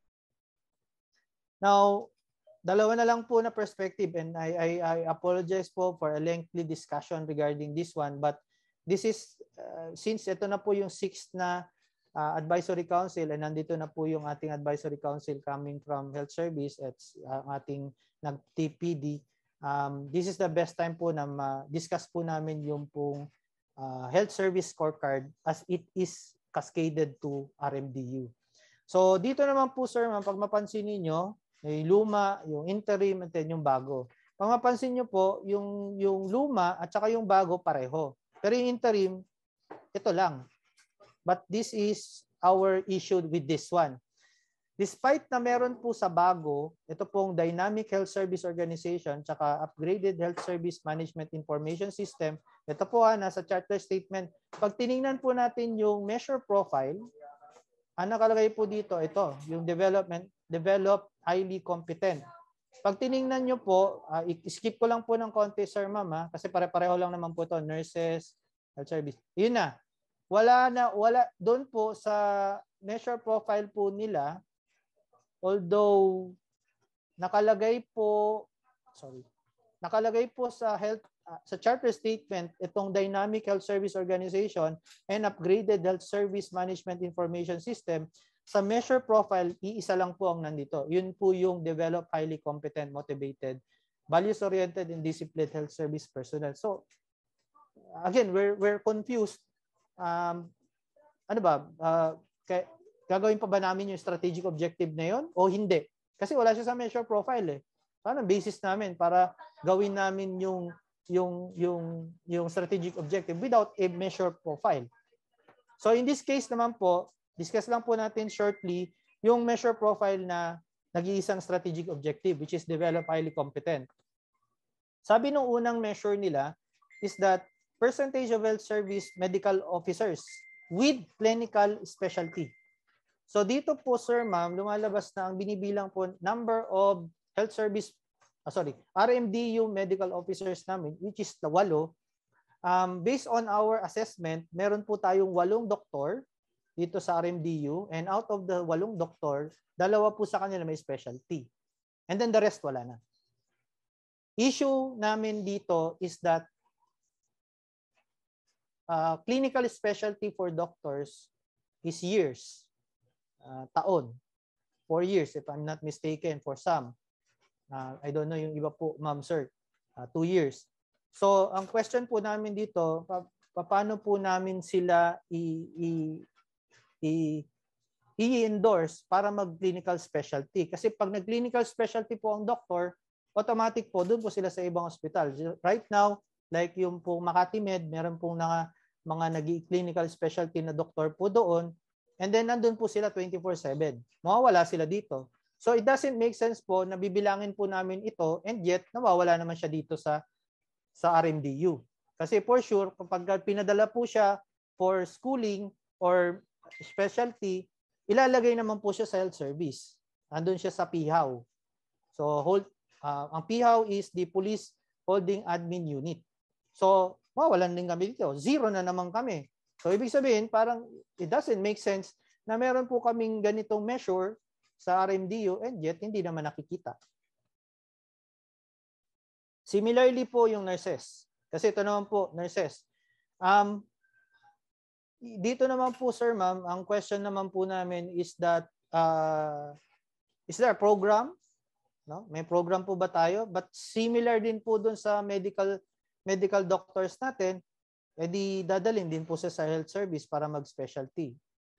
Now, dalawa na lang po na perspective and I apologize po for a lengthy discussion regarding this one, but this is since ito na po yung 6th na advisory council and nandito na po yung ating advisory council coming from health service at ating NAGPTD. This is the best time po na discuss po namin yung pong health service scorecard as it is cascaded to RMDU. So dito naman po sir, pag mapansin niyo, yung luma, yung interim, at yung bago. Pag mapansin nyo po, yung luma at saka yung bago pareho. Pero yung interim, ito lang. But this is our issue with this one. Despite na meron po sa bago, ito pong Dynamic Health Service Organization tsaka Upgraded Health Service Management Information System, ito po nasa charter statement. Pag tinignan po natin yung measure profile, ang nakalagay po dito, ito, yung develop highly competent. Pag tinignan nyo po, skip ko lang po ng konti, sir, ma'am, kasi pare-pareho lang naman po ito, nurses, health service. Yun na. Wala doon po sa measure profile po nila, although nakalagay po sa sa charter statement itong Dynamic Health Service Organization and Upgraded Health Service Management Information System, sa measure profile, iisa lang po ang nandito. Yun po yung develop highly competent, motivated, values-oriented, and disciplined health service personnel. So, again, we're confused. Ano ba? Gagawin pa ba namin yung strategic objective na yun o hindi? Kasi wala siya sa measure profile eh. Paano basis namin para gawin namin yung strategic objective without a measure profile? So, in this case naman po, discuss lang po natin shortly yung measure profile na nag-iisang strategic objective, which is develop highly competent. Sabi nung unang measure nila is that percentage of health service medical officers with clinical specialty. So dito po, sir, ma'am, lumalabas na ang binibilang po number of health service, RMDU medical officers namin, which is the 8. Based on our assessment, meron po tayong 8 doktor dito sa RMDU, and out of the 8 doktor, 2 po sa kanila may specialty. And then the rest wala na. Issue namin dito is that clinical specialty for doctors is years, taon, 4 years if I'm not mistaken for some. I don't know yung iba po, ma'am, sir, 2 years. So ang question po namin dito, paano po namin sila i-endorse para mag-clinical specialty. Kasi pag nag-clinical specialty po ang doktor, automatic po, doon po sila sa ibang hospital. Right now, like yung po Makati Med, meron pong mga nag-clinical specialty na doktor po doon, and then nandun po sila 24/7. Mawawala sila dito. So it doesn't make sense po na bibilangin po namin ito, and yet nawawala naman siya dito sa RMDU. Kasi for sure, kapag pinadala po siya for schooling or specialty, ilalagay naman po siya sa health service. Andun siya sa P.A.T.R.O.L. So ang P.A.T.R.O.L is the Police Holding Admin Unit. So mawalan din kami dito. 0 na naman kami. So ibig sabihin, parang it doesn't make sense na meron po kaming ganitong measure sa RMDU and yet hindi naman nakikita. Similarly po yung nurses. Kasi ito naman po, nurses. Dito naman po, sir, ma'am, ang question naman po namin is that, is there a program? No? May program po ba tayo? But similar din po dun sa medical doctors natin, edi dadalhin din po sa health service para mag-specialty.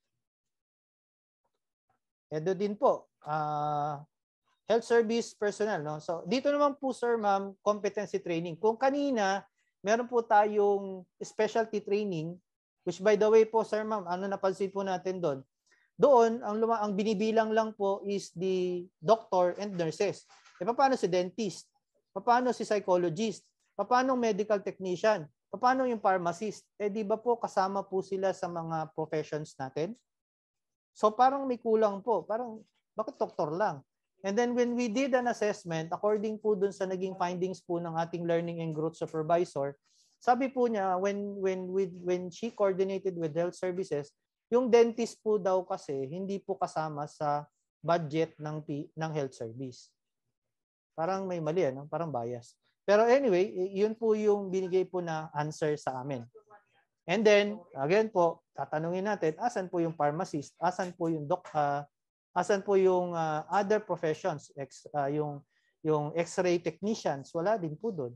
Edo din po, health service personnel. No? So dito naman po, sir, ma'am, competency training. Kung kanina, meron po tayong specialty training, which by the way po, sir, ma'am, ano napansin po natin doon? Doon, ang binibilang lang po is the doctor and nurses. E paano si dentist? Paano si psychologist? Paano medical technician? Paano yung pharmacist? Eh di ba po kasama po sila sa mga professions natin? So parang may kulang po. Parang bakit doktor lang? And then when we did an assessment, according po dun sa naging findings po ng ating learning and growth supervisor, sabi po niya when she coordinated with health services, yung dentist po daw kasi hindi po kasama sa budget ng health service. Parang may mali, ano? Parang bias. Pero anyway, yun po yung binigay po na answer sa amin. And then, again po, tatanungin natin, asan po yung pharmacist? Asan po yung asan po yung other professions? Yung X-ray technicians, wala din po doon.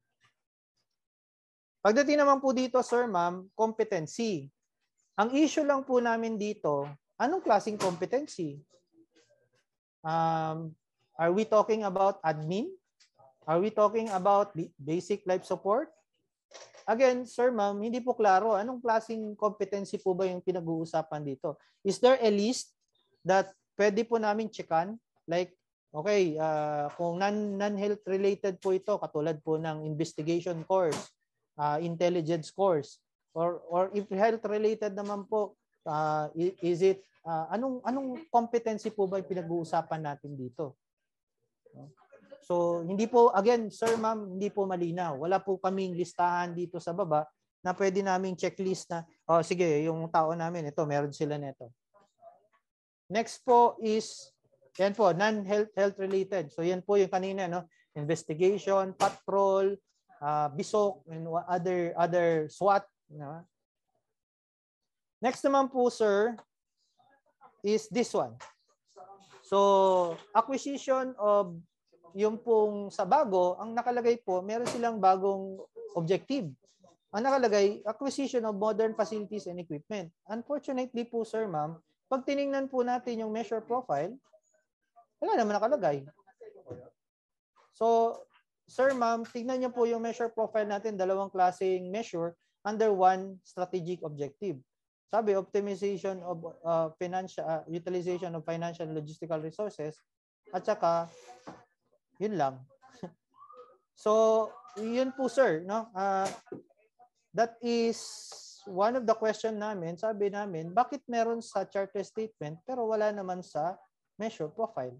Pagdating naman po dito, sir, ma'am, competency. Ang issue lang po namin dito, anong klaseng competency? Are we talking about admin? Are we talking about basic life support? Again, sir, ma'am, hindi po klaro. Anong klaseng competency po ba yung pinag-uusapan dito? Is there a list that pwede po namin checkan? Like, okay, kung non-health related po ito, katulad po ng investigation course, intelligence course, or if health related naman po, is it anong competency po ba yung pinag-uusapan natin dito? So hindi po, again, sir, ma'am, hindi po malinaw. Wala po kaming listahan dito sa baba na pwede naming checklist na sige, yung tao namin ito, meron sila nito. Next po is yan po, non-health related. So yan po yung kanina, no? Investigation, P.A.T.R.O.L, BISOC, and other SWAT. No? Next naman po, sir, is this one. So, acquisition of yung pong sa bago, ang nakalagay po, meron silang bagong objective. Ang nakalagay, acquisition of modern facilities and equipment. Unfortunately po, sir, ma'am, pag tiningnan po natin yung measure profile, wala naman nakalagay. So, sir, ma'am, tingnan niyo po yung measure profile natin, dalawang klaseng measure under one strategic objective. Sabi, optimization of financial utilization of financial and logistical resources, at saka yun lang. So, yun po, sir, no? That is one of the question namin. Sabi namin, bakit meron sa charter statement pero wala naman sa measure profile?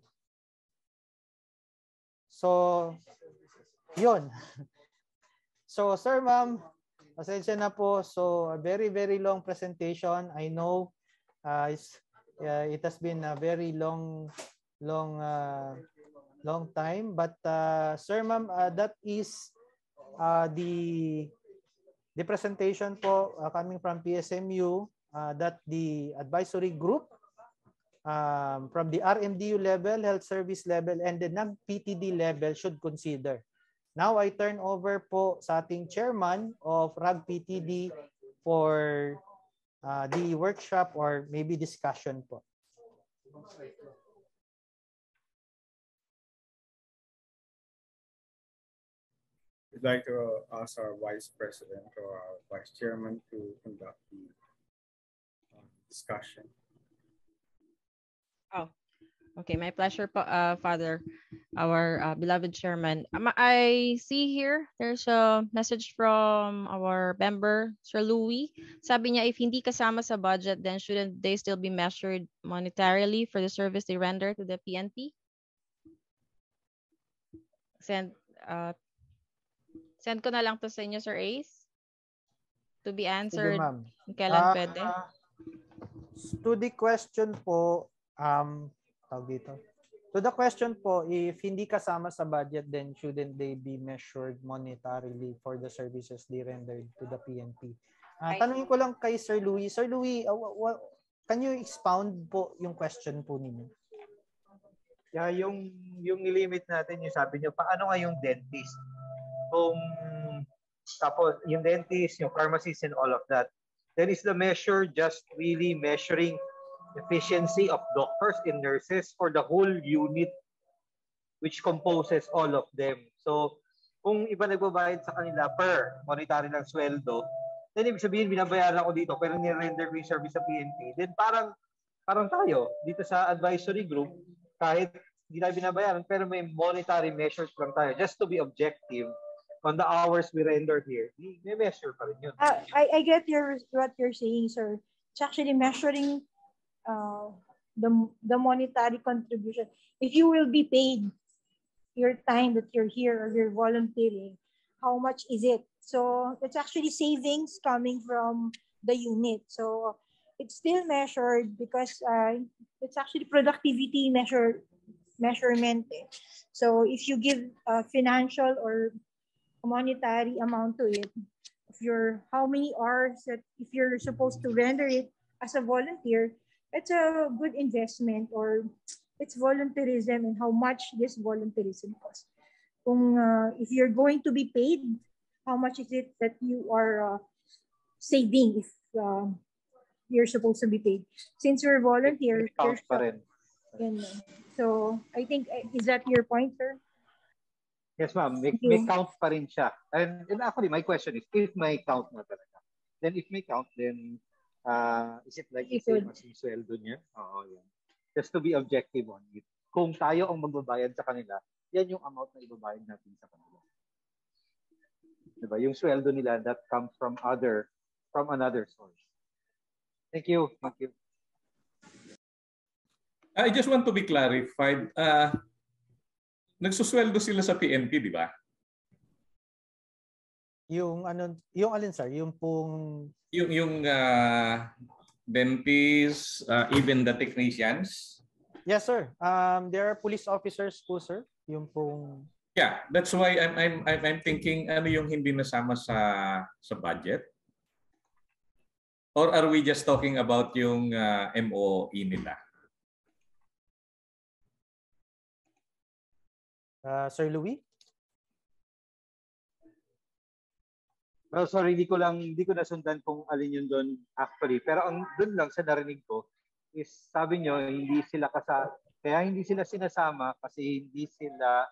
So, yun. So, sir, ma'am, pasensya na po. So, a very, very long presentation. I know it has been a very long time. But, sir, ma'am, that is the presentation po coming from PSMU that the advisory group from the RMDU level, health service level, and the NAGPTD level should consider. Now, I turn over po sa ating chairman of RAGPTD for the workshop or maybe discussion po. We'd like to ask our Vice President or our Vice Chairman to conduct the discussion. Oh, okay. My pleasure, Father, our beloved Chairman. I see here, there's a message from our member, Sir Louis. Sabi niya, if hindi kasama sa budget, then shouldn't they still be measured monetarily for the service they render to the PNP? Send ko na lang to sa inyo, Sir Ace, to be answered. Kailan pwede? To the question po, tawag dito. To the question po, if hindi kasama sa budget, then shouldn't they be measured monetarily for the services they rendered to the PNP? Tanungin ko lang kay Sir Louis. Sir Louis, can you expound po yung question po ninyo? Yeah, yung limit natin, yung sabi niyo, paano nga yung dentist? Kung tapos yung dentist, yung pharmacist and all of that, then is the measure just really measuring efficiency of doctors and nurses for the whole unit which composes all of them. So, kung iba nagbabayad sa kanila per monetary lang sweldo, then ibig sabihin binabayaran ako dito pero ni-render ko yung service sa PNP, then parang tayo dito sa advisory group, kahit hindi tayo binabayaran pero may monetary measures lang tayo just to be objective on the hours we render here. May measure pa rin yun. I get what you're saying, sir. It's actually measuring the monetary contribution. If you will be paid your time that you're here or you're volunteering, how much is it? So it's actually savings coming from the unit. So it's still measured because it's actually productivity measurement. So if you give a financial or a monetary amount to it, how many hours that if you're supposed to render it as a volunteer, it's a good investment, or it's volunteerism and how much this volunteerism costs. If you're going to be paid, how much is it that you are saving if you're supposed to be paid? Since you're volunteer, so I think, is that your point, sir? Yes, ma'am. May count pa rin siya. And actually, my question is, if may count na talaga, then if may count, then is it like the same as yung sweldo niya? Oo, yan. Just to be objective on it. Kung tayo ang magbabayad sa kanila, yan yung amount na ibabayad natin sa kanila. Diba? Yung sweldo nila, that comes from another source. Thank you. Thank you. I just want to be clarified. Nagsusweldo sila sa PNP, di ba? Yung alin, sir? Yung pong yung dentists, even the technicians. Yes, sir. There are police officers po, sir. Yung pong Yeah, that's why I'm thinking ano yung hindi nasama sa budget? Or are we just talking about yung MOE nila? Sir Louis? Well, sorry, hindi ko nasundan kung alin yun doon actually. Pero ang doon lang sa narinig ko is sabi nyo, kaya hindi sila sinasama kasi hindi sila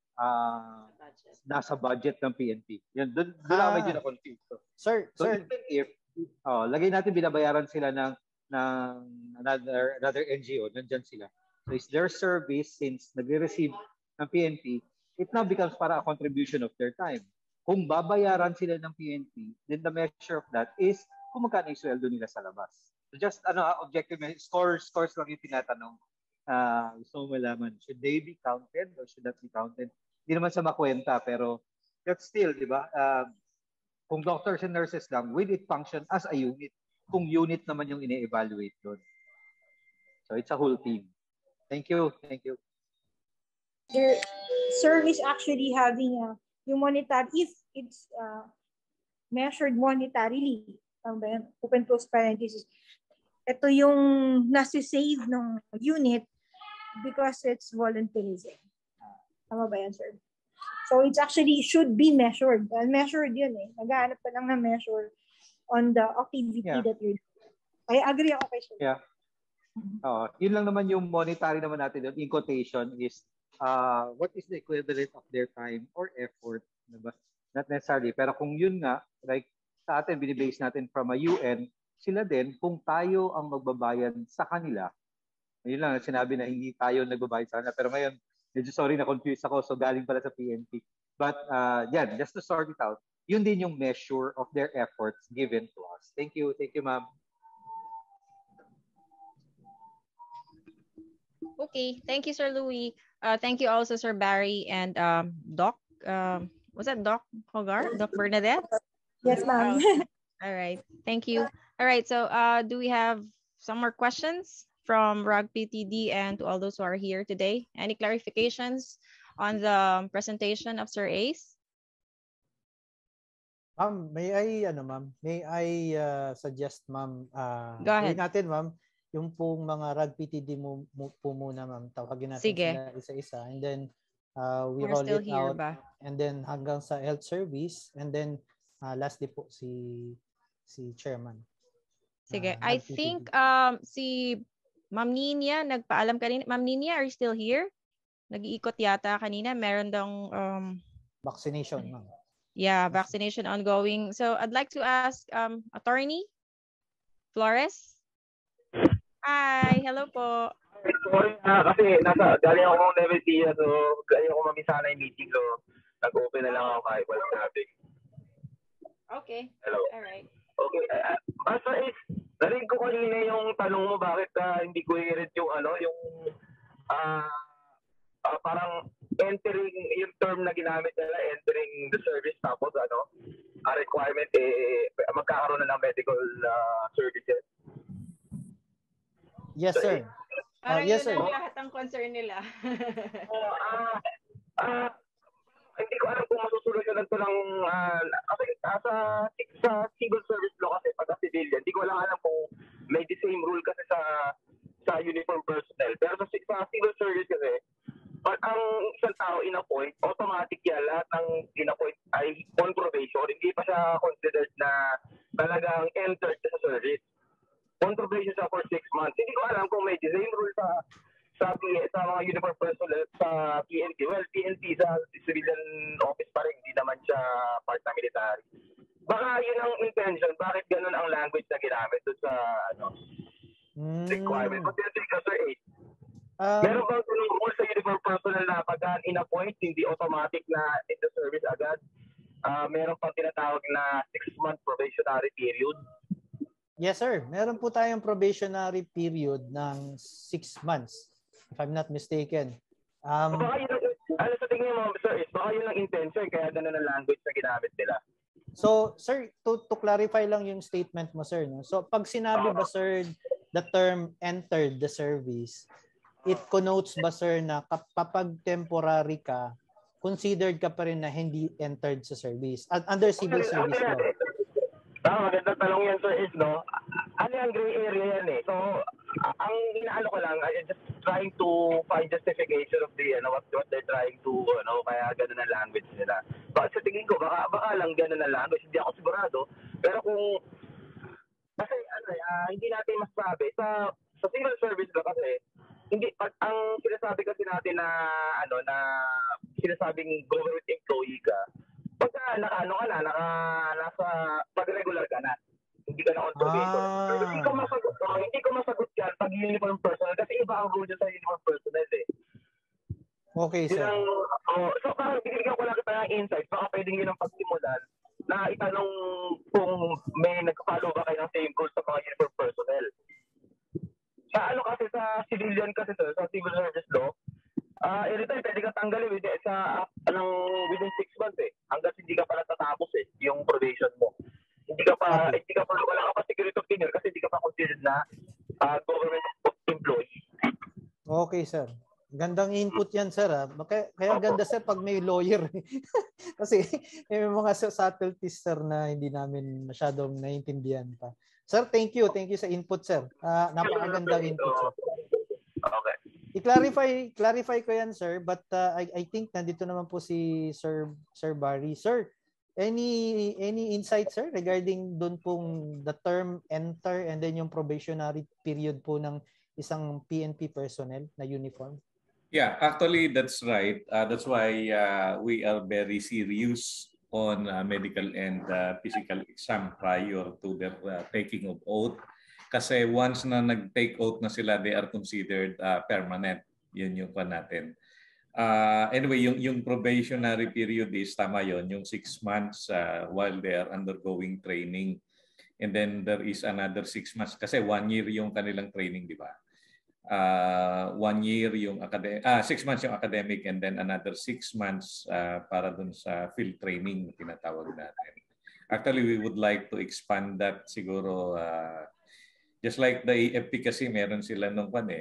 nasa budget ng PNP. Yun, doon ako medyo na-confused. Sir, even if, lagay natin binabayaran sila ng another NGO, nandyan sila. So it's their service since nagre-receive ng PNP, it now becomes para a contribution of their time. Kung babayaran sila ng PNP, then the measure of that is kung magkano yung sweldo nila sa labas. So just objective scores lang yung tinatanong. Gusto mo malaman, should they be counted or should not be counted? Hindi naman sa makwenta, pero that's still, di ba? Kung doctors and nurses lang, will it function as a unit? Kung unit naman yung ine-evaluate doon. So it's a whole team. Thank you. Thank you. Their service actually having yung monetary, if it's measured monetarily, open close parenthesis, ito yung nasi-save ng unit because it's volunteerism. Tama ba yan, sir? So it's actually should be measured. Measured yun eh. Naghahanap pa lang ng measure on the activity that you're doing. I agree ako kay sir. Yeah. Yun lang naman yung monetary naman natin doon. In quotation is what is the equivalent of their time or effort? Diba? Not necessarily. Pero kung yun nga, like sa atin, binibase natin from a UN, sila din, kung tayo ang magbabayad sa kanila, yun lang, sinabi na hindi tayo nagbabayad sa kanila. Pero ngayon, medyo sorry na confused ako, so galing pala sa PNP. But yeah, just to sort it out, yun din yung measure of their efforts given to us. Thank you. Thank you, ma'am. Okay, thank you, Sir Louis. Thank you also, Sir Barry and Doc. Was that Doc Hogar? Doc Bernadette? Yes, ma'am. All right, thank you. All right, so do we have some more questions from RAGPTD and to all those who are here today? Any clarifications on the presentation of Sir Ace? Ma'am, may I suggest, ma'am, Go ahead. natin, ma'am, yung pong mga RAGPTD po muna, ma'am, tawagin natin Sige. sila isa-isa, and then we We're roll still it here out, ba? and then hanggang sa health service, and then lastly po si chairman. Sige. I RAGPTD. think si Ma'am Ninia nagpaalam kanina. Ma'am Ninia, are you still here? Nag-iikot yata kanina. Meron daw vaccination, ma'am. Yeah, vaccination ongoing. So I'd like to ask Attorney Flores. Hi, hello po. Sorry kasi galing ako ng level C, so galing ako mamisa na yung meeting, so nag-open na lang ako kahit wala natin. Okay. Hello. All right. Okay. Basta narinig ko kanina yung tanong mo bakit hindi ko i-read yung yung parang entering yung term na ginamit nila, entering the service, tapos a requirement magkakaroon na ng medical services. Yes, sir. Parang yes, yun sir. ang lahat ng concern nila. Hindi ko alam kung masusolusyonan to ng kasi sa civil service law kasi pagka civilian, hindi ko alam kung may the same rule kasi sa uniform personnel. Pero sa civil service kasi, pag ang isang tao in-appoint, automatic yan, lahat ng in-appoint ay on probation. Hindi pa siya considered na talagang entered sa service. On probation siya for 6 months. Hindi ko alam kung may the same rule sa mga uniform personnel sa PNP. Well, PNP sa civilian office pa rin, hindi naman siya part na military. Baka yun ang intention, bakit ganun ang language na ginamit doon sa requirement. Kasi Sir Ace, meron bang rule sa uniform personnel na pag in-appoint, hindi automatic na in the service agad? Meron pang tinatawag na 6-month probationary period? Yes, sir. Meron po tayong probationary period ng 6 months, if I'm not mistaken. Baka yun, sa tingin mo, sir, baka yun ang intention, kaya ganun ang language na ginamit nila. So, sir, to clarify lang yung statement mo, sir. No? So, pag sinabi ba, sir, the term entered the service, it connotes ba, sir, na kapag temporary ka, considered ka pa rin na hindi entered sa service under civil service law? Magandang tanong yan, sir, no? Ano yung gray area yan eh. So, ang inaano ko lang, I'm just trying to find justification of the, what they're trying to, kaya ganun ang language nila. But sa tingin ko, baka lang ganun ang language. Hindi ako sigurado. Pero kung, kasi hindi natin masabi. Sa civil service ba kasi, hindi, ang sinasabi kasi natin na, na sinasabing government employee ka, pagka nasa pag-regular ka na, hindi ka na on probation. Hindi ko masagot yan pag uniform personnel kasi iba ang rule sa uniform personnel eh. Okay, sir. So parang bigyan ko lang kita ng insight, baka pwedeng yun ang pagsimulan na itanong kung may nagpa-follow ba kayo ng same rules sa mga uniform personnel. Sa kasi sa civilian kasi sir, sa civil service law, anytime pwede ka tanggalin within 6 months eh. Hanggang hindi ka pa natatapos eh, yung probation mo. Hindi ka pa, wala ka pa security of tenure kasi hindi ka pa considered na government employee. Okay, sir. Gandang input yan, sir. Kaya ganda, sir, pag may lawyer. Kasi may mga subtleties, sir, na hindi namin masyadong naiintindihan pa. Sir, thank you. Thank you sa input, sir. Napakagandang input, sir. Okay. I-clarify ko yan, sir, but I think nandito naman po si Sir Barry. Sir, any insight, sir, regarding doon pong the term enter and then yung probationary period po ng isang PNP personnel na uniform? Yeah, actually that's right. That's why we are very serious on medical and physical exam prior to their taking of oath. Kasi once na nag-take oath na sila, they are considered permanent. Yun yung pa natin. Anyway, yung probationary period is tama yun, yung 6 months while they are undergoing training. And then there is another 6 months. Kasi 1 year yung kanilang training, di ba? 1 year yung 6 months yung academic and then another 6 months para dun sa field training na tinatawag natin. Actually, we would like to expand that siguro Just like the AFP kasi meron sila nung 3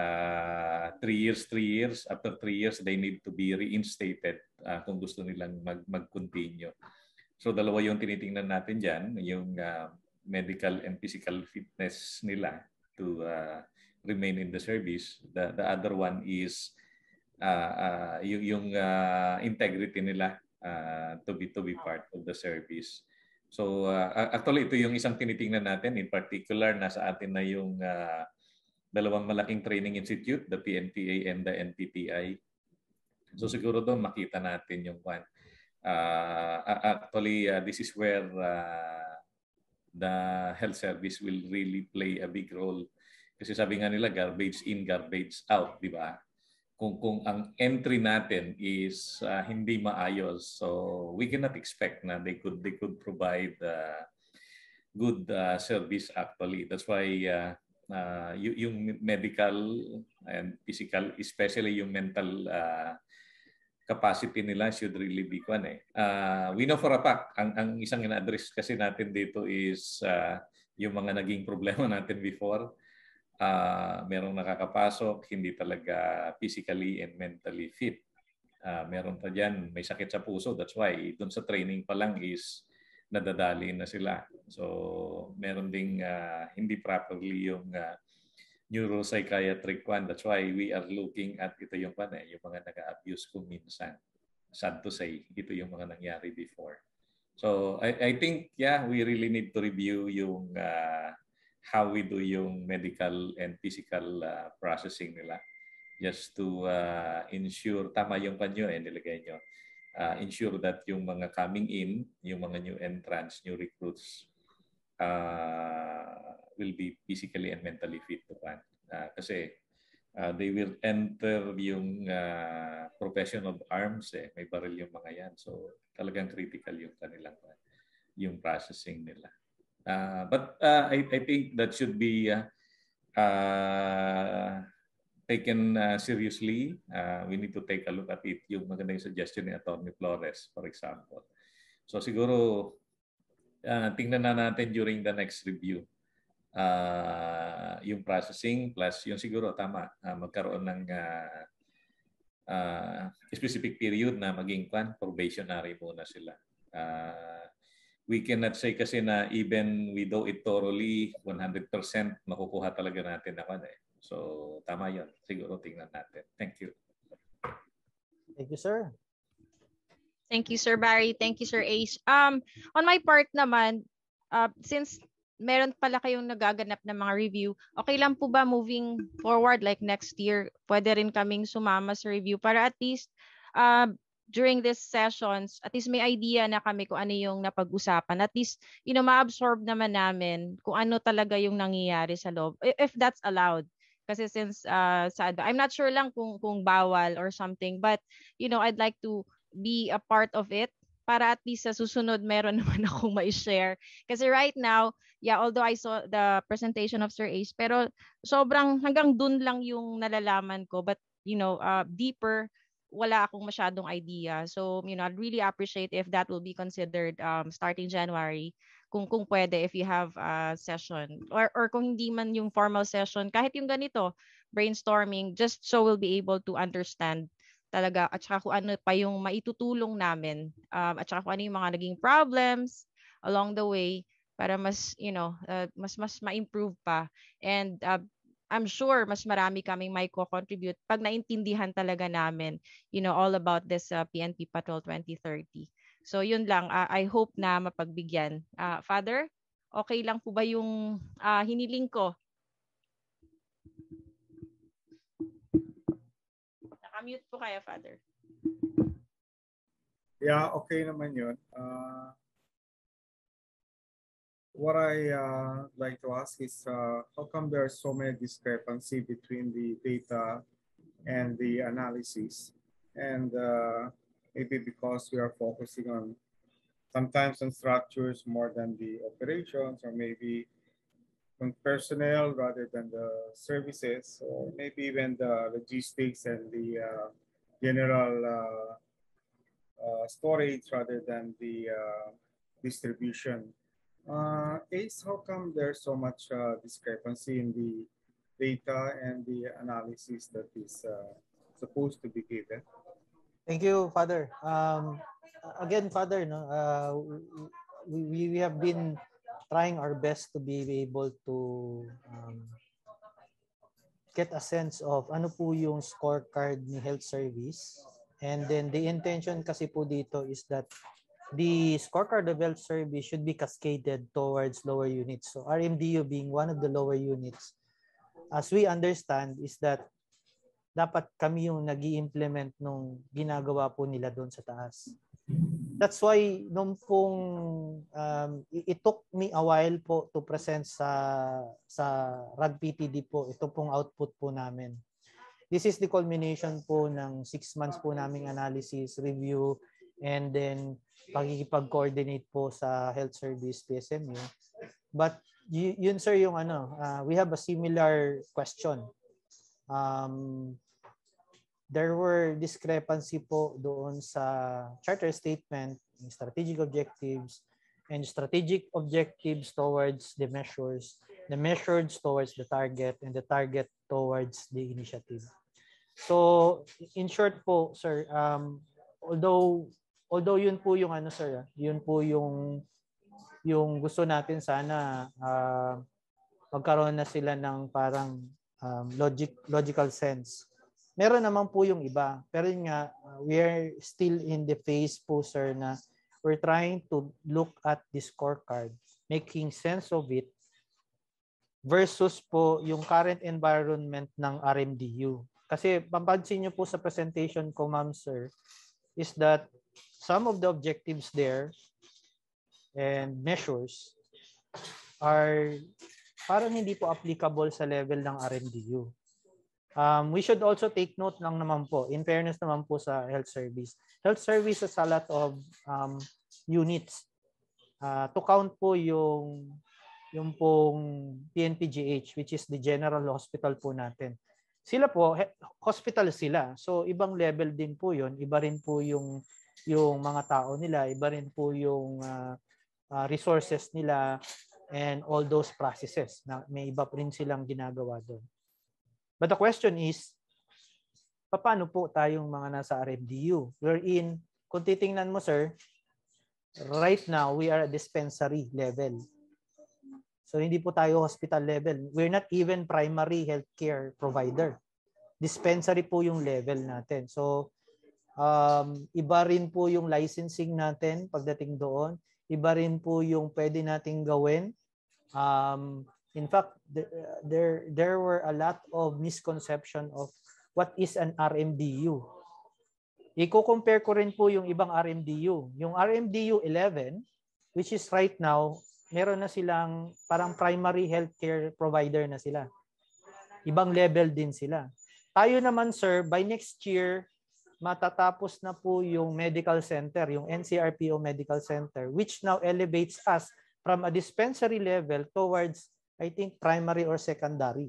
years. After 3 years, they need to be reinstated kung gusto nilang mag-continue. So dalawa yung tinitingnan natin dyan, yung medical and physical fitness nila to remain in the service. The other one is yung integrity nila to be part of the service. So actually ito yung isang tinitingnan natin. In particular, nasa atin na yung dalawang malaking training institute, the PMPA and the NPTI. So siguro doon makita natin yung one. Actually, this is where the health service will really play a big role. Kasi sabi nga nila, garbage in, garbage out, di ba? Kung ang entry natin is hindi maayos, so we cannot expect na they could provide good service actually. That's why yung medical and physical, especially yung mental capacity nila should really be we know for a fact, ang isang ina-address kasi natin dito is yung mga naging problema natin before. Merong nakakapasok, hindi talaga physically and mentally fit. Meron pa dyan, may sakit sa puso. That's why dun sa training pa lang is nadadali na sila. So meron ding hindi properly yung neuropsychiatric one. That's why we are looking at ito yung yung mga nag-abuse kung minsan. Sad to say, ito yung mga nangyari before. So I think, yeah, we really need to review yung how we do yung medical and physical processing nila just to ensure, tama yung kanyo nilagay nyo, ensure that yung mga coming in, yung mga new entrants, new recruits will be physically and mentally fit to pan. Kasi they will enter yung profession of arms, may baril yung mga yan. So talagang critical yung kanilang yung processing nila. But I think that should be taken seriously. We need to take a look at it. Yung magandang suggestion ni Atty. Flores, for example. So siguro, tingnan na natin during the next review. Yung processing plus yung siguro, tama, magkaroon ng specific period na maging probationary muna sila. We cannot say kasi na even we do it thoroughly, 100% makukuha talaga natin na So, tama yun. Siguro tingnan natin. Thank you. Thank you, sir. Thank you, Sir Barry. Thank you, Sir Ace. On my part naman, since meron pala kayong nagaganap na mga review, okay lang po ba moving forward like next year, pwede rin kaming sumama sa review para at least during these sessions, at least may idea na kami kung ano yung napag-usapan. At least, ma-absorb naman namin kung ano talaga yung nangyayari sa loob. If that's allowed. Kasi since, I'm not sure lang kung bawal or something. But, I'd like to be a part of it para at least sa susunod meron naman akong ma-share. Kasi right now, yeah, although I saw the presentation of Sir Ace, pero sobrang hanggang dun lang yung nalalaman ko. But, deeper, wala akong masyadong idea. So, I'd really appreciate if that will be considered starting January. Kung pwede, if you have a session. Or kung hindi man yung formal session, kahit yung ganito, brainstorming, just so we'll be able to understand talaga at saka kung ano pa yung maitutulong namin. At saka kung ano yung mga naging problems along the way para mas, mas ma-improve pa. And I'm sure mas marami kaming may co-contribute pag naintindihan talaga namin, all about this PNP Patrol 2030. So yun lang, I hope na mapagbigyan. Father, okay lang po ba yung hiniling ko? Nakamute po kaya, Father. Yeah, okay naman yun. What I like to ask is how come there are so many discrepancy between the data and the analysis? And maybe because we are focusing on sometimes on structures more than the operations, or maybe on personnel rather than the services, or maybe even the logistics and the general storage rather than the distribution. Ace, how come there's so much discrepancy in the data and the analysis that is supposed to be given? Thank you, Father. Again, Father, no, we have been trying our best to be able to get a sense of ano po yung scorecard ni Health Service. And then the intention kasi po dito is that the scorecard of Health Service should be cascaded towards lower units. So RMDU being one of the lower units, as we understand, is that dapat kami yung nag-i-implement nung ginagawa po nila doon sa taas. That's why nung pong it took me a while po to present sa RAGPTD po ito pong output po namin. This is the culmination po ng 6 months po naming analysis, review, and then pagkikipag-coordinate po sa Health Service PSMU. But yun sir yung we have a similar question. There were discrepancy po doon sa charter statement, strategic objectives, and strategic objectives towards the measures towards the target, and the target towards the initiative. So, in short po, sir, although yun po yung sir, yun po yung gusto natin sana magkaroon na sila ng parang logical sense. Meron naman po yung iba. Pero yun nga, we are still in the phase po, sir, na we're trying to look at the scorecard, making sense of it, versus po yung current environment ng RMDU. Kasi papansin nyo po sa presentation ko, ma'am, sir, is that some of the objectives there and measures are parang hindi po applicable sa level ng RMDU. We should also take note lang naman po, in fairness naman po sa health service. Health service has a lot of units. To count po yung pong PNPGH, which is the general hospital po natin. Sila po, hospital sila. So ibang level din po yun. Iba rin po yung mga tao nila. Iba rin po yung resources nila and all those processes. Na may iba rin silang ginagawa doon. But the question is, paano po tayong mga nasa RMDU? Wherein, kung titingnan mo, sir, right now, we are at dispensary level. So, hindi po tayo hospital level. We're not even primary healthcare provider. Dispensary po yung level natin. So, iba rin po yung licensing natin pagdating doon. Iba rin po yung pwede nating gawin. In fact, there were a lot of misconception of what is an RMDU. Iko-compare ko rin po yung ibang RMDU. Yung RMDU 11, which is right now, meron na silang parang primary healthcare provider na sila. Ibang level din sila. Tayo naman, sir, by next year, matatapos na po yung medical center, yung NCRPO Medical Center, which now elevates us from a dispensary level towards, I think, primary or secondary.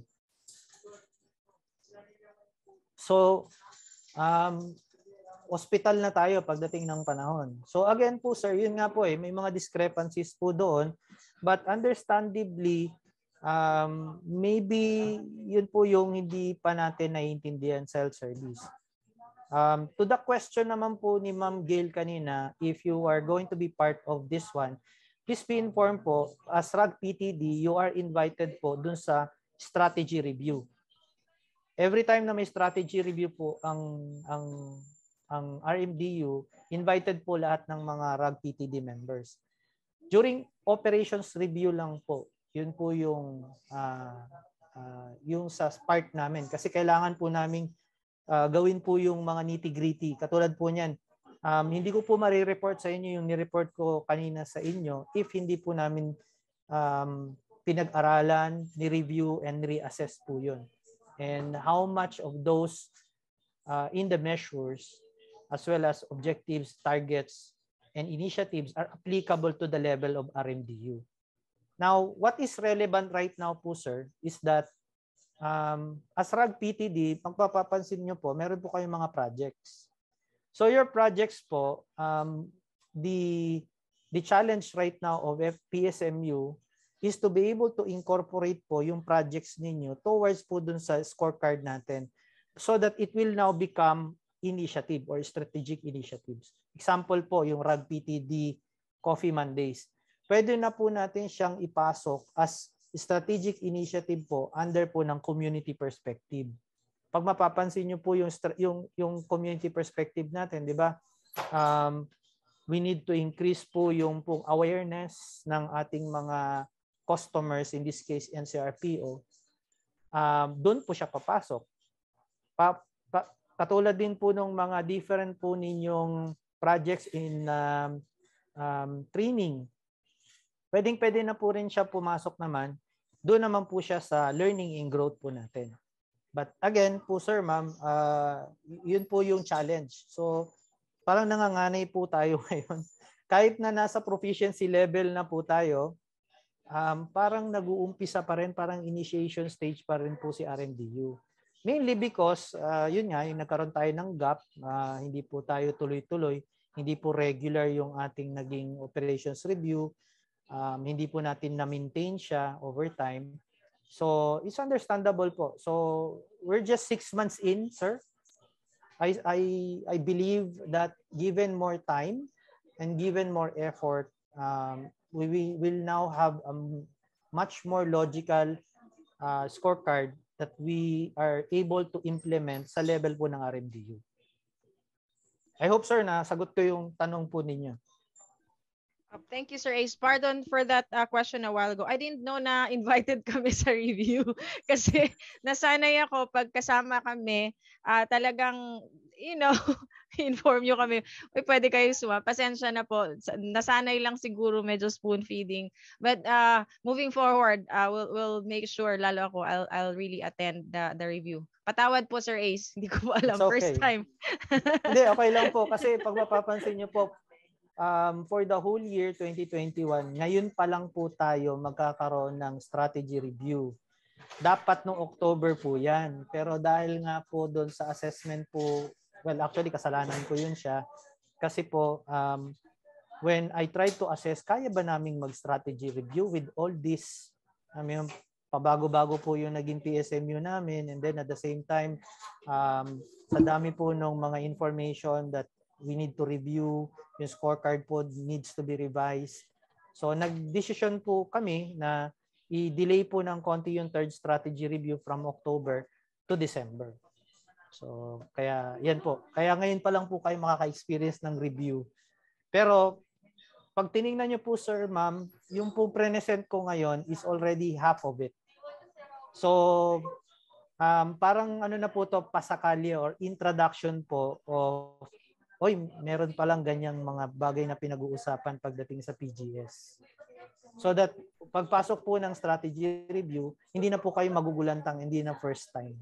So, hospital na tayo pagdating ng panahon. So again po, sir, yun nga po may mga discrepancies po doon. But understandably, maybe yun po yung hindi pa natin naiintindihan sa health service. To the question naman po ni Ma'am Gail kanina, if you are going to be part of this one, please be informed po, as RAGPTD, you are invited po dun sa strategy review. Every time na may strategy review po ang RMDU, invited po lahat ng mga RAGPTD members. During operations review lang po, yun po yung sa part namin. Kasi kailangan po namin gawin po yung mga nitty-gritty. Katulad po niyan, hindi ko po marireport sa inyo yung nireport ko kanina sa inyo if hindi po namin pinag-aralan, ni-review, and re-assess po yun. And how much of those in the measures as well as objectives, targets, and initiatives are applicable to the level of RMDU. Now, what is relevant right now po, sir, is that as RAGPTD, pagpapapansin nyo po, meron po kayong mga projects. So your projects po, the the challenge right now of PSMU is to be able to incorporate po yung projects ninyo towards po dun sa scorecard natin so that it will now become initiative or strategic initiatives. Example po, yung RAGPTD Coffee Mondays. Pwede na po natin siyang ipasok as strategic initiative po under po ng community perspective. Pag mapapansin niyo po yung community perspective natin, di ba? We need to increase po yung awareness ng ating mga customers, in this case NCRPO. Doon po siya papasok. Katulad din po ng mga different po ninyong projects in training. Pwede na po rin siya pumasok naman. Doon naman po siya sa learning and growth po natin. But again po sir, ma'am, yun po yung challenge. So parang nanganganay po tayo ngayon. Kahit na nasa proficiency level na po tayo, parang nag-uumpisa pa rin, parang initiation stage pa rin po si RMDU. Mainly because, yun nga, yung nagkaroon tayo ng gap, hindi po tayo tuloy-tuloy, hindi po regular yung ating naging operations review, hindi po natin na-maintain siya over time. So, it's understandable po. So, we're just 6 months in, sir. I believe that given more time and given more effort, we will now have a much more logical scorecard that we are able to implement sa level po ng RMDU. I hope, sir, na sagot ko yung tanong po ninyo. Thank you, Sir Ace. Pardon for that question a while ago. I didn't know na invited kami sa review kasi nasanay ako pag kasama kami, talagang, inform nyo kami, pwede kayo suma. Pasensya na po. Nasanay lang siguro, medyo spoon feeding. But moving forward, we'll make sure, lalo ako, I'll really attend the review. Patawad po, Sir Ace. Hindi ko po alam. Okay. First time. Hindi, okay lang po. Kasi pag mapapansin nyo po, for the whole year 2021, ngayon pa lang po tayo magkakaroon ng strategy review. Dapat nung October po yan. Pero dahil nga po doon sa assessment po, well, actually kasalanan ko yun siya. Kasi po, when I tried to assess, kaya ba naming mag-strategy review with all this? Pabago-bago po yung naging PSMU namin. And then at the same time, sa dami po ng mga information that we need to review, yung scorecard po needs to be revised. So nag-decision po kami na i-delay po ng konti yung third strategy review from October to December. So kaya yan po. Kaya ngayon pa lang po kayo makaka-experience ng review. Pero pag tiningnan nyo po, sir, ma'am, yung po present ko ngayon is already half of it. So parang ano na po to, pasakali or introduction po of meron palang ganyang mga bagay na pinag-uusapan pagdating sa PGS. So that pagpasok po ng strategy review, hindi na po kayo magugulantang, hindi na first time.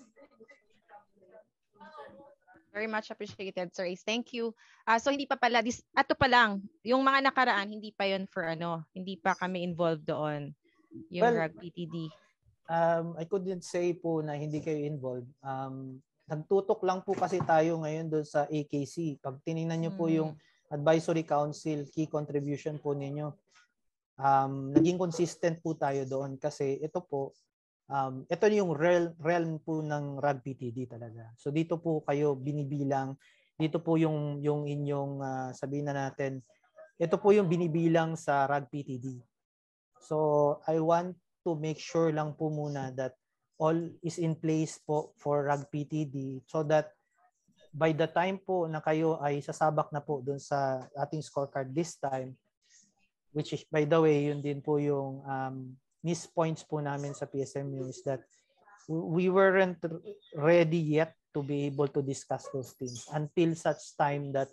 Very much appreciated, Sir Ace. Thank you. So hindi pa pala, ato pa lang, yung mga nakaraan, hindi pa yun for hindi pa kami involved doon, yung RAGPTD. I couldn't say po na hindi kayo involved. Nagtutok lang po kasi tayo ngayon doon sa AKC. Pag tinignan nyo po yung Advisory Council, key contribution po ninyo, naging consistent po tayo doon kasi ito po, ito yung realm po ng RAGPTD talaga. So dito po kayo binibilang, dito po yung inyong sabihin na natin, ito po yung binibilang sa RAGPTD. So I want to make sure lang po muna that all is in place po for RAGPTD so that by the time po na kayo ay sasabak na po dun sa ating scorecard this time, which is, by the way, yun din po yung miss points po namin sa PSMU is that we weren't ready yet to be able to discuss those things until such time that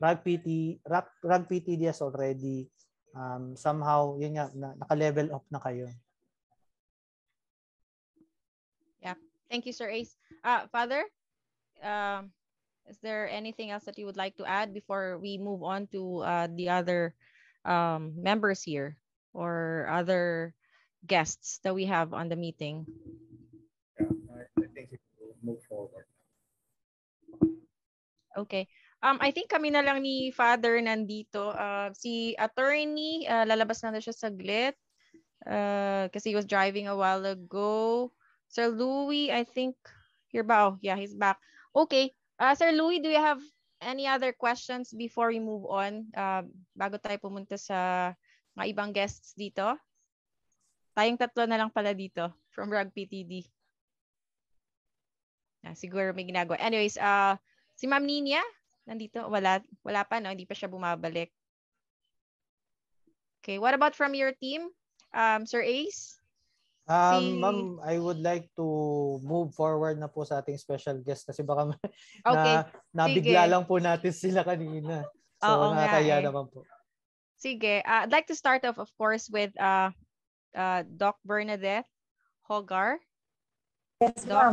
RAGPTD has already somehow, yun nga, naka-level up na kayo. Yeah. Thank you, Sir Ace. Father, is there anything else that you would like to add before we move on to the other members here or other guests that we have on the meeting? Yeah, I think it will move forward. Okay. I think kami na lang ni Father nandito. Si attorney, lalabas na siya saglit. Kasi he was driving a while ago. Sir Louis, I think, here ba? Oh, yeah, he's back. Okay. Sir Louis, do you have any other questions before we move on? Bago tayo pumunta sa mga ibang guests dito. Tayong tatlo na lang pala dito from RAGPTD. Siguro may ginagawa. Anyways, si Ma'am Ninia, nandito? Wala pa, no? Hindi pa siya bumabalik. Okay, what about from your team? Sir Ace? Ma'am, I would like to move forward na po sa ating special guest kasi baka okay. nabigla Sige. lang po natin sila kanina. So, Oo nakakaya nga, naman po. Sige. I'd like to start off, of course, with Doc Bernadette Hogar. Yes, ma'am.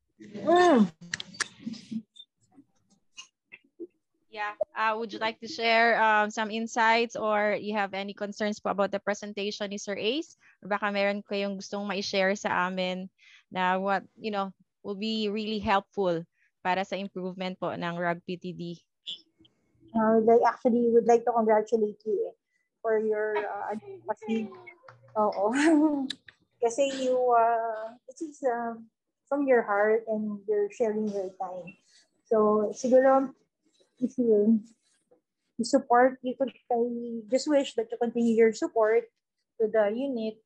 Yeah. Would you like to share some insights or you have any concerns po about the presentation ni Sir Ace? Or baka meron kayong gustong ma-share sa amin na what, will be really helpful para sa improvement po ng RAGPTD? Actually, would like to congratulate you for your advocacy. Oo. Kasi it is from your heart and you're sharing your time. So, siguro, if you support, I just wish that you continue your support to the unit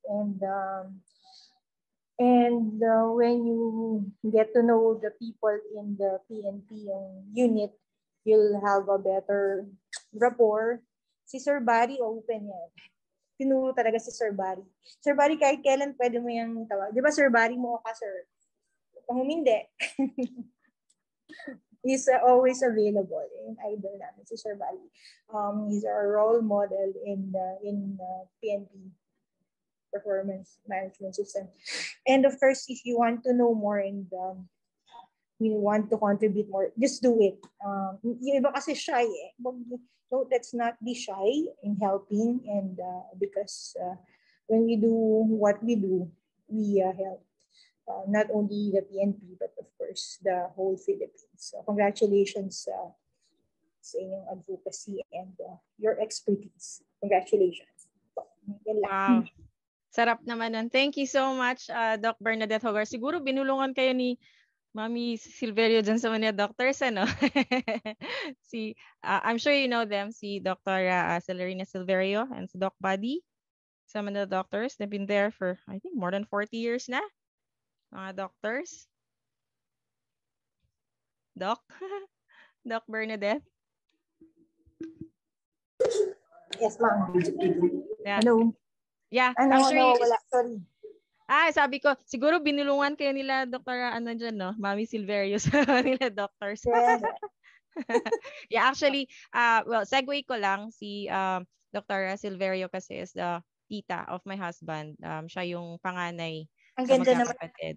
and when you get to know the people in the PNP unit, you'll have a better rapport. Si Sir Barry, open yan. Tinuro talaga si Sir Barry. Sir Barry, kahit kailan pwede mo yung tawag. Di ba Sir Barry mo ka, Sir? Kung hindi. He's always available. And idol namin si Sir Barry. He's our role model in PNP performance management system. And of course, if you want to know more and we want to contribute more, just do it. Yung iba kasi shy eh. So let's not be shy in helping and because when we do what we do, we help not only the PNP but of course the whole Philippines. So congratulations sa inyong advocacy and your expertise. Congratulations. Wow. Sarap naman nun. Thank you so much, Doc Bernadette Hogar. Siguro binulungan kayo ni Mami Silverio dyan sa mga doctors, ano? I'm sure you know them, si Dr. Celerina Silverio and si Doc Buddy. Some of the doctors, they've been there for, I think, more than 40 years na. Mga doctors. Doc? Doc Bernadette? Yes, ma'am. Yeah. Hello. Yeah, I'm sure you... wala. Sorry. Sabi ko, siguro binulungan kayo nila Dr. dyan, no? Mami Silverio sa nila doctors. Yeah. Yeah, actually, well, segue ko lang si Dr. Silverio kasi is the tita of my husband. Siya yung panganay sa magkakapatid.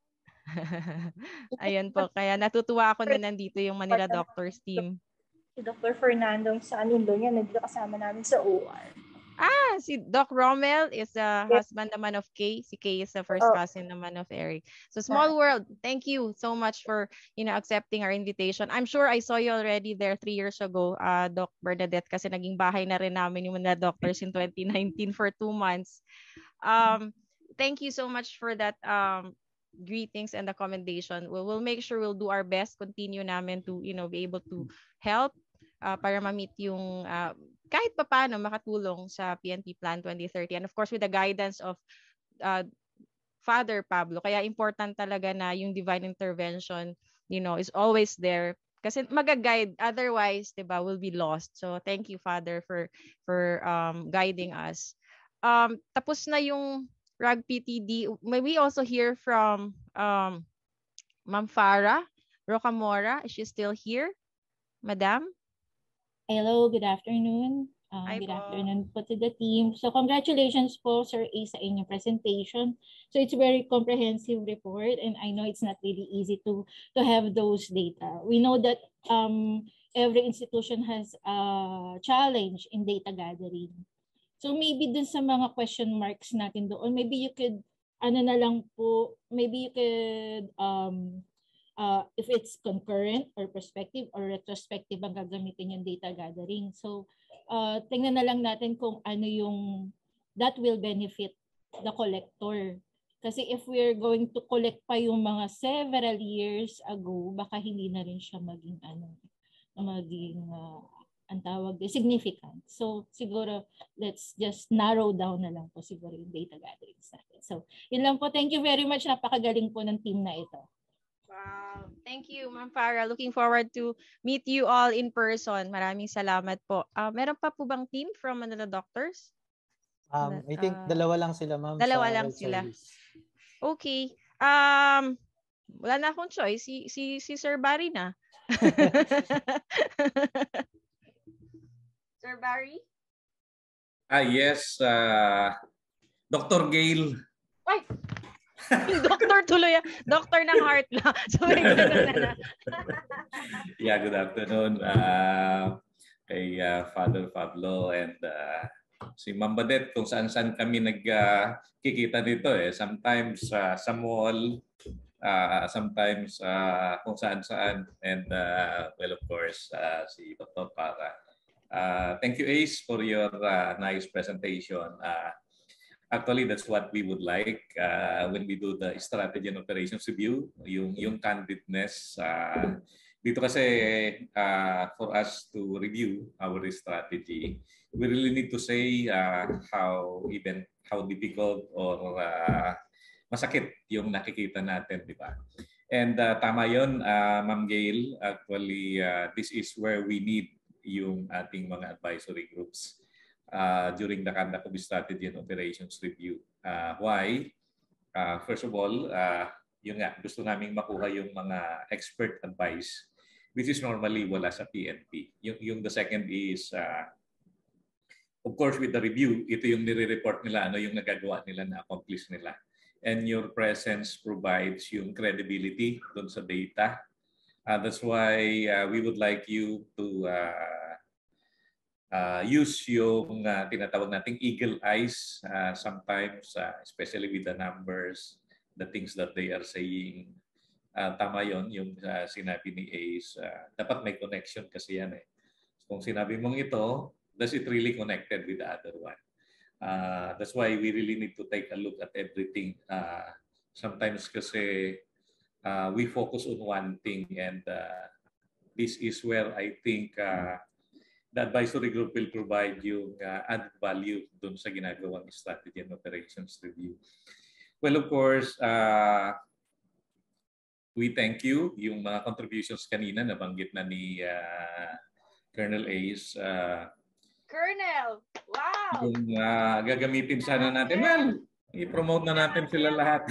Ayun po, kaya natutuwa ako na nandito yung Manila Doctors team. Si Dr. Fernando sa anulo niya, nandito kasama namin sa OR. Si Doc Romel is the husband naman of Kay. Si Kay is the first cousin naman of Eric. So small world. Thank you so much for accepting our invitation. I'm sure I saw you already there 3 years ago, Doc Bernadette, kasi naging bahay na rin namin yung mga doctors in 2019 for 2 months. Thank you so much for that greetings and accommodation. We'll make sure we'll do our best, continue namin to be able to help para ma-meet yung kahit pa paano makatulong sa PNP Plan 2030 and of course with the guidance of Father Pablo. Kaya important talaga na yung divine intervention is always there kasi mag-guide, otherwise 'di ba we'll be lost. So thank you Father for guiding us. Tapos na yung RAGPTD. May we also hear from Ma'am Farrah Rocamora. Is she still here? Madam? Hello, good afternoon. po. Good afternoon po to the team. So congratulations po, Sir A, sa inyong presentation. So it's a very comprehensive report and I know it's not really easy to have those data. We know that every institution has a challenge in data gathering. So maybe dun sa mga question marks natin doon, maybe you could, maybe you could if it's concurrent or prospective or retrospective ang gagamitin yung data gathering. So tingnan na lang natin kung ano yung that will benefit the collector. Kasi if we're going to collect pa yung mga several years ago, baka hindi na rin siya maging ang tawag significant. So siguro let's just narrow down na lang po siguro yung data gatherings natin. So yun lang po. Thank you very much. Napakagaling po ng team na ito. Wow. Thank you, Ma'am Farrah. Looking forward to meet you all in person. Maraming salamat po. Meron pa po bang team from Manila Doctors? I think dalawa lang sila, ma'am. Dalawa sa lang health sila. service. Okay. Wala na akong choice. Si Sir Barry na. Sir Barry? Yes. Dr. Gail. Ay! Doctor tuloy. Doctor ng heart na. So may ganun na. Yeah, good afternoon. Kay Father Pablo and si Ma'am Bernadette, kung saan-saan kami nagkikita dito eh. Sometimes sa mall, sometimes kung saan-saan. And well, of course, si Dr. Farrah. Thank you, Ace, for your nice presentation. Actually, that's what we would like when we do the strategy and operations review, yung candidness. Dito kasi for us to review our strategy, we really need to say how difficult or masakit yung nakikita natin, di ba? And tama yun, Ma'am Gail. Actually, this is where we need yung ating mga advisory groups during the conduct of strategy and operations review. Why? First of all, yun nga, gusto naming makuha yung mga expert advice, which is normally wala sa PNP. Yung the second is, of course, with the review, ito yung nire-report nila, ano yung nagagawa nila, na-accomplish nila. And your presence provides yung credibility dun sa data. That's why we would like you to use yung tinatawag nating eagle eyes sometimes, especially with the numbers, the things that they are saying. Tama yon yung sinabi ni Ace. Dapat may connection kasi yan eh. Kung sinabi mong ito, does it really connected with the other one? That's why we really need to take a look at everything. Sometimes kasi we focus on one thing, and this is where I think the advisory group will provide you added value dun sa ginagawang strategy and operations review. Well, of course, we thank you. Yung mga contributions kanina, nabanggit na ni Colonel Ace. Colonel! Wow! Yung gagamitin sana natin. Well, i-promote na natin sila lahat.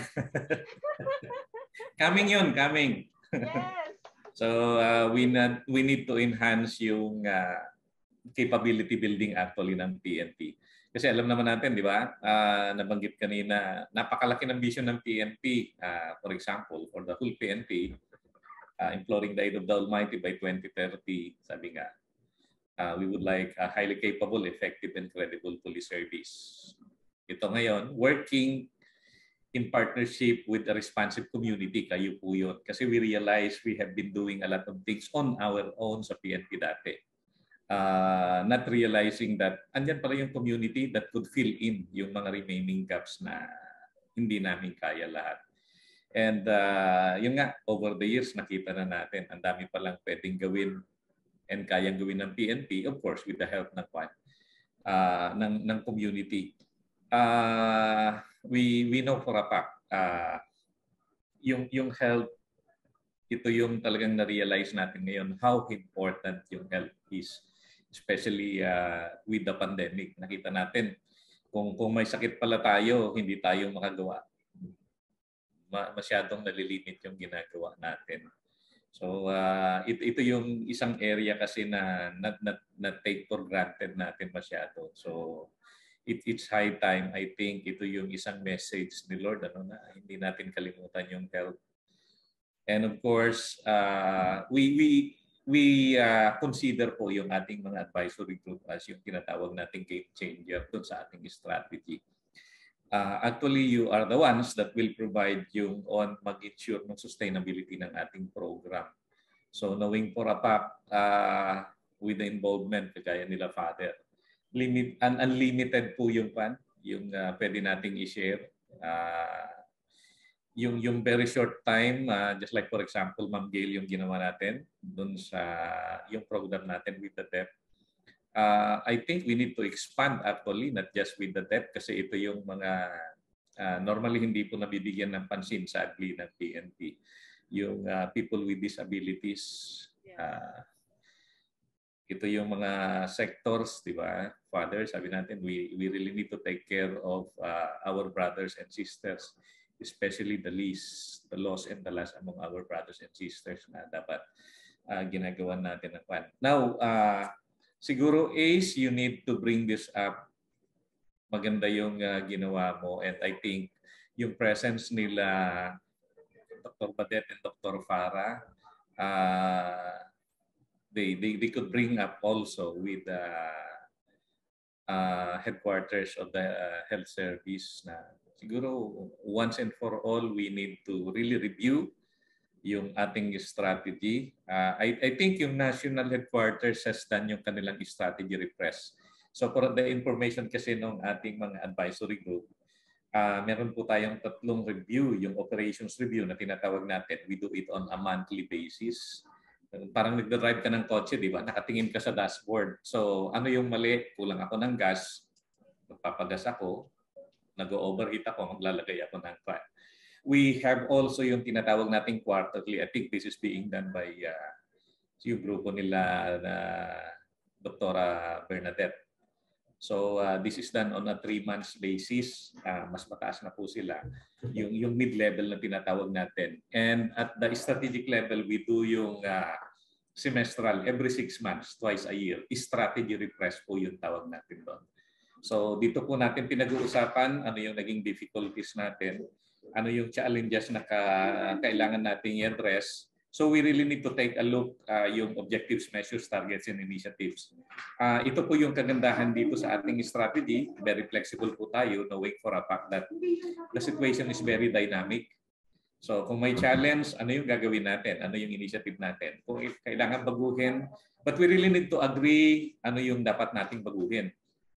Coming yun, coming. Yes! So we need to enhance yung capability building actually ng PNP. Kasi alam naman natin, di ba? Nabanggit kanina, napakalaki ng vision ng PNP. For example, for the whole PNP, imploring the aid of the Almighty by 2030, sabi nga, we would like a highly capable, effective, and credible police service. Ito ngayon, working in partnership with the responsive community, kayo po yun. Kasi we realize we have been doing a lot of things on our own sa PNP dati. Not realizing that andyan pala yung community that could fill in yung mga remaining gaps na hindi namin kaya lahat. And yun nga, over the years, nakita na natin, ang dami palang pwedeng gawin and kayang gawin ng PNP, of course, with the help ng community. We know for a fact, yung health, ito yung talagang na-realize natin ngayon how important yung health is, especially with the pandemic. Nakita natin kung may sakit pala tayo, hindi tayo makagawa. Masyadong nalilimit yung ginagawa natin. So ito yung isang area kasi na take for granted natin masyado. So it's high time, I think ito yung isang message ni Lord, na hindi natin kalimutan yung health. And of course, we consider po yung ating mga advisory group as yung tinatawag nating game changer dun sa ating strategy. actually you are the ones that will provide yung on mag-ensure ng sustainability ng ating program. So knowing for a fact with the involvement kagaya nila Father, unlimited po yung pwede nating i-share. Yung very short time, just like for example, Ma'am Gail, yung ginawa natin dun sa yung program natin with the deaf. I think we need to expand actually, not just with the deaf, kasi ito yung mga normally hindi po nabibigyan ng pansin sadly ng PNP. Yung people with disabilities, ito yung mga sectors, di ba? Father, sabi natin, we really need to take care of our brothers and sisters, especially the least, the lost and the last among our brothers and sisters na dapat ginagawa natin ng plan. Now, siguro Ace, you need to bring this up. Maganda yung ginawa mo, and I think yung presence nila Dr. Bernadette and Dr. Farrah, they could bring up also with the headquarters of the health service na siguro once and for all we need to really review yung ating strategy. I think yung national headquarters has done yung kanilang strategy refresh. So for the information kasi ng ating mga advisory group, meron po tayong 3 review, yung operations review na tinatawag natin. We do it on a monthly basis. Parang nagdadrive ka ng kotse, di ba? Nakatingin ka sa dashboard. So ano yung mali? Kulang ako ng gas, magpapagas ako, nag-overheat ako, maglalagay ako ng fan. We have also yung tinatawag nating quarterly. I think this is being done by yung grupo nila na Dr. Bernadette. So this is done on a 3 months basis. Mas mataas na po sila. Yung mid-level na tinatawag natin. And at the strategic level, we do yung semestral, every 6 months, twice a year. Strategy refresh po yung tawag natin doon. So dito po natin pinag-uusapan ano yung naging difficulties natin, ano yung challenges na kailangan natin i-address. So we really need to take a look yung objectives, measures, targets, and initiatives. Ito po yung kagandahan dito sa ating strategy. Very flexible po tayo, knowing for a fact that the situation is very dynamic. So kung may challenge, ano yung gagawin natin? Ano yung initiative natin? Kung kailangan baguhin, but we really need to agree ano yung dapat nating baguhin.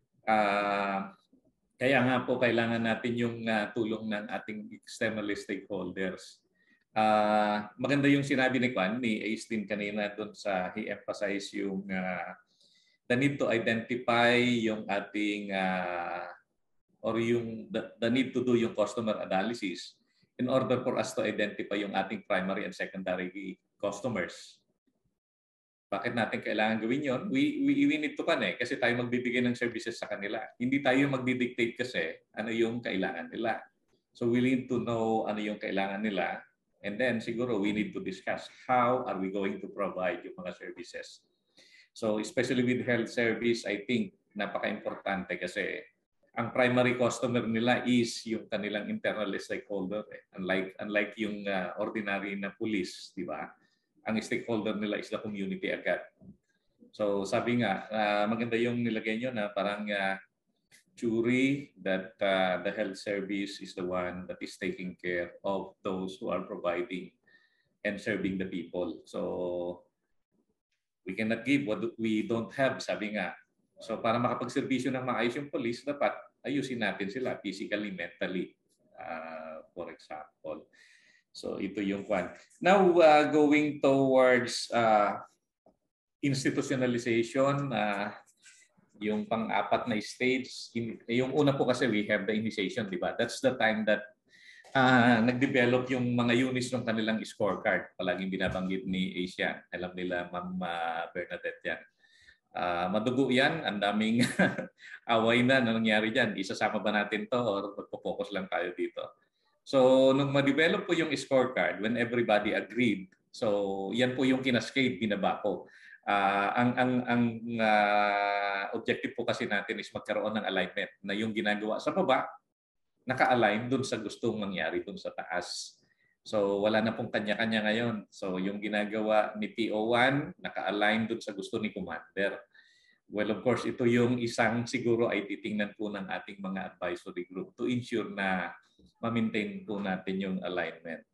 Kaya nga po kailangan natin yung tulong ng ating external stakeholders. Maganda yung sinabi ni Ace din kanina doon sa he emphasize yung the need to identify yung ating or yung the need to do yung customer analysis in order for us to identify yung ating primary and secondary customers. Bakit natin kailangan gawin yon? We need to kasi tayo magbibigay ng services sa kanila. Hindi tayo magdi-dictate kasi ano yung kailangan nila. So we need to know ano yung kailangan nila. And then siguro we need to discuss how are we going to provide yung mga services. So especially with health service, I think napaka-importante kasi ang primary customer nila is yung kanilang internal stakeholder. Unlike yung ordinary na police, di ba? Ang stakeholder nila is the community agad. So sabi nga, maganda yung nilagay nyo na parang jury that the health service is the one that is taking care of those who are providing and serving the people. So we cannot give what we don't have, sabi nga. So para makapagserbisyo ng maayos yung police, dapat ayusin natin sila physically, mentally, for example. So ito yung one. Now going towards institutionalization, yung pang-apat na stage, yung una po kasi we have the initiation, di ba? That's the time that nag-develop yung mga units ng kanilang scorecard. Palaging binabanggit ni Asia. Alam nila Ma'am Bernadette yan. Madugo yan. Ang daming away na nangyari dyan. Isasama ba natin to or magpo-focus lang tayo dito? So, nung ma-develop po yung scorecard, when everybody agreed, so yan po yung kinascade, binaba ko. Ang objective po kasi natin is magkaroon ng alignment na yung ginagawa sa baba, naka-align dun sa gustong mangyari dun sa taas. So, wala na pong kanya-kanya ngayon. So, yung ginagawa ni PO1, naka-align dun sa gusto ni Commander. Well, of course, ito yung isang siguro ay titingnan po ng ating mga advisory group to ensure na ma-maintain po natin yung alignment.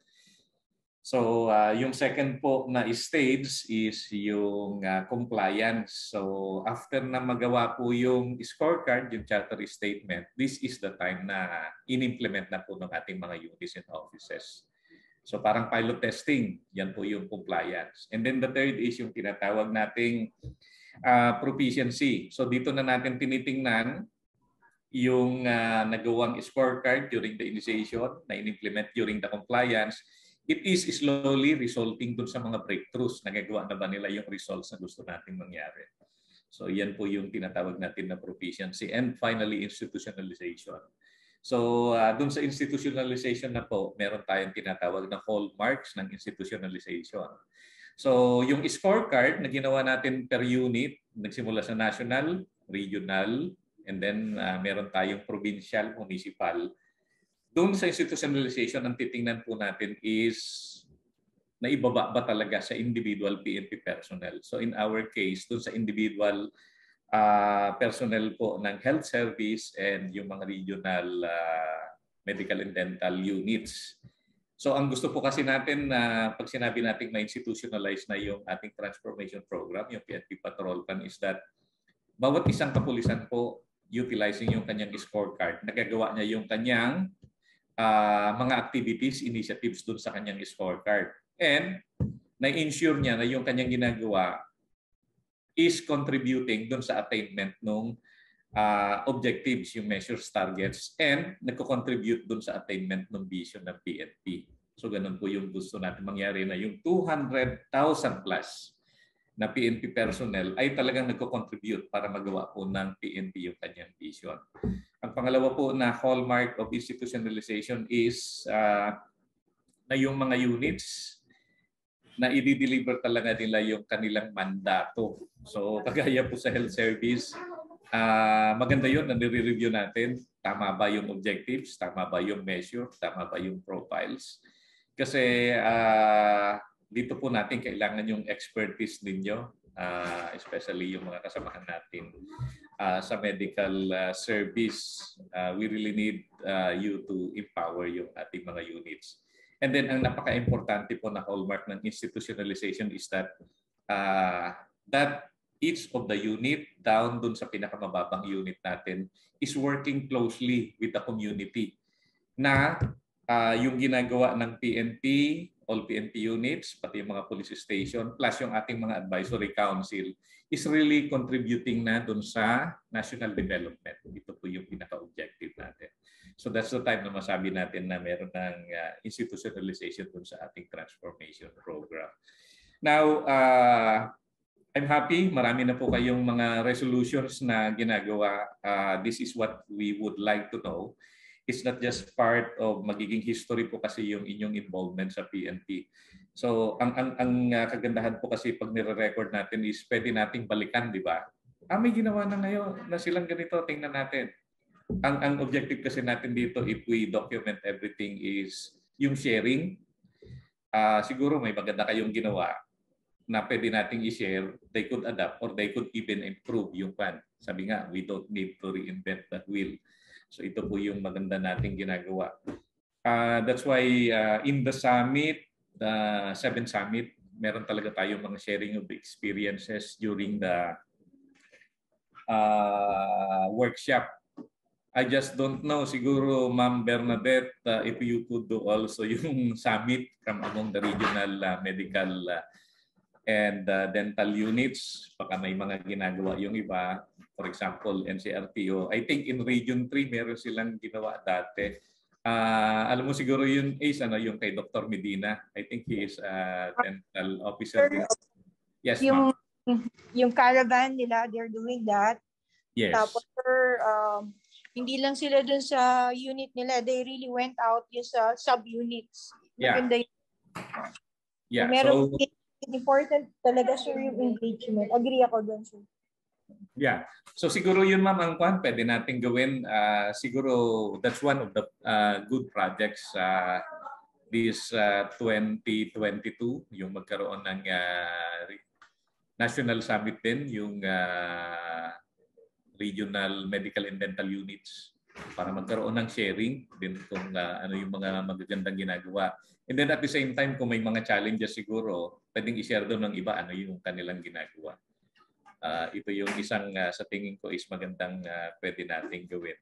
So, yung second po na stage is yung compliance. So, after na magawa po yung scorecard, yung charter statement, this is the time na in-implement na po ng ating mga units and offices. So, parang pilot testing, yan po yung compliance. And then the third is yung tinatawag nating proficiency. So, dito na natin tinitingnan yung nagawang scorecard during the initiation, na in-implement during the compliance. It is slowly resulting dun sa mga breakthroughs. Nagagawa na ba nila yung results na gusto natin mangyari? So yan po yung tinatawag natin na proficiency. And finally, institutionalization. So dun sa institutionalization na po, meron tayong tinatawag na hallmarks ng institutionalization. So yung scorecard na ginawa natin per unit, nagsimula sa national, regional, and then meron tayong provincial, municipal. Doon sa institutionalization, ang titingnan po natin is naibaba ba talaga sa individual PNP personnel. So in our case, doon sa individual personnel po ng health service and yung mga regional medical and dental units. So ang gusto po kasi natin na pag sinabi natin ma-institutionalize na yung ating transformation program, yung P.A.T.R.O.L plan, is that bawat isang kapulisan po utilizing yung kanyang scorecard, nagagawa niya yung kanyang mga activities, initiatives dun sa kanyang scorecard. And na-ensure niya na yung kanyang ginagawa is contributing dun sa attainment ng objectives, yung measures, targets, and nagko-contribute dun sa attainment ng vision ng PNP. So ganun po yung gusto natin mangyari, na yung 200,000 plus na PNP personnel ay talagang nagko-contribute para magawa po ng PNP yung kanyang vision. Ang pangalawa po na hallmark of institutionalization is na yung mga units na i-deliver talaga nila yung kanilang mandato. So kagaya po sa health service, maganda yun na nire-review natin. Tama ba yung objectives? Tama ba yung measure? Tama ba yung profiles? Kasi dito po natin kailangan yung expertise ninyo, especially yung mga kasamahan natin sa medical service. We really need you to empower yung ating mga units. And then ang napaka-importante po na hallmark ng institutionalization is that that each of the unit down dun sa pinakamababang unit natin is working closely with the community, na yung ginagawa ng PNP, all PNP units, pati yung mga police station, plus yung ating mga advisory council is really contributing na dun sa national development. Ito po yung pinaka-objective natin. So that's the time na masabi natin na meron ng institutionalization dun sa ating transformation program. Now, I'm happy. Marami na po kayong mga resolutions na ginagawa. This is what we would like to know. It's not just part of magiging history po kasi yung inyong involvement sa PNP. So ang kagandahan po kasi pag nire-record natin is pwede nating balikan, di ba? May ginawa na ngayon na silang ganito, tingnan natin. Ang objective kasi natin dito, if we document everything, is yung sharing. Siguro may maganda kayong ginawa na pwede nating i-share, they could adapt or they could even improve yung plan. Sabi nga, we don't need to reinvent the wheel. So ito po yung maganda nating ginagawa. That's why in the summit, the 7th summit, meron talaga tayong mga sharing of the experiences during the workshop. I just don't know, siguro Ma'am Bernadette, if you could do also yung summit from among the regional medical and dental units. Baka may mga ginagawa yung iba. For example, NCRPO. I think in Region 3, meron silang ginawa dati. Alam mo siguro yun, Ace, yung kay Dr. Medina. I think he is a dental officer. Yes, ma'am. Yung caravan nila, they're doing that. Yes. Tapos, hindi lang sila dun sa unit nila. They really went out yung sa sub-units. Yeah. Yeah. So, important talaga, sir, yung engagement. Agree ako dun, sir. Yeah. So siguro yun, ma'am, ang kwan pwede natin gawin. Siguro that's one of the good projects this 2022, yung magkaroon ng National Summit din, yung regional medical and dental units para magkaroon ng sharing din kung ano yung mga magagandang ginagawa. And then at the same time, kung may mga challenges siguro, pwedeng i-share doon ng iba ano yung kanilang ginagawa. Ito yung isang sa tingin ko is magandang pwede nating gawin.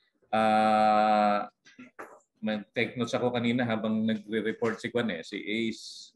Mag-take notes ako kanina habang nagre-report si Juan si Ace.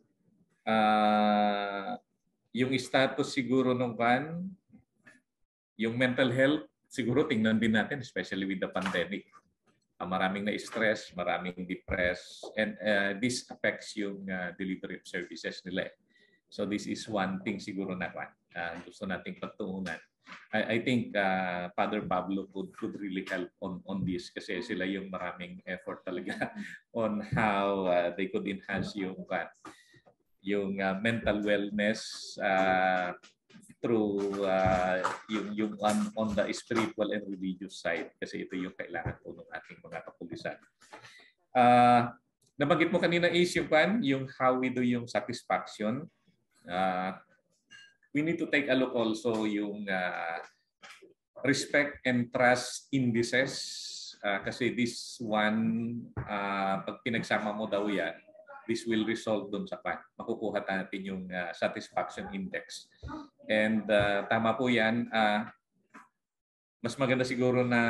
Yung status siguro ng Juan, yung mental health, siguro tingnan din natin, especially with the pandemic. Maraming na-stress, maraming depressed, and this affects yung delivery of services nila. So this is one thing siguro na gusto nating pagtuunan. I think Father Pablo could really help on this kasi sila yung maraming effort talaga on how they could enhance yung mental wellness through yung on the spiritual and religious side kasi ito yung kailangan po ng ating mga kapulisan. Nabanggit mo kanina is yung how we do yung satisfaction. We need to take a look also yung respect and trust indices kasi this one pag pinagsama mo daw yan, this will result dun sa makukuha natin yung satisfaction index. And tama po yan. Mas maganda siguro na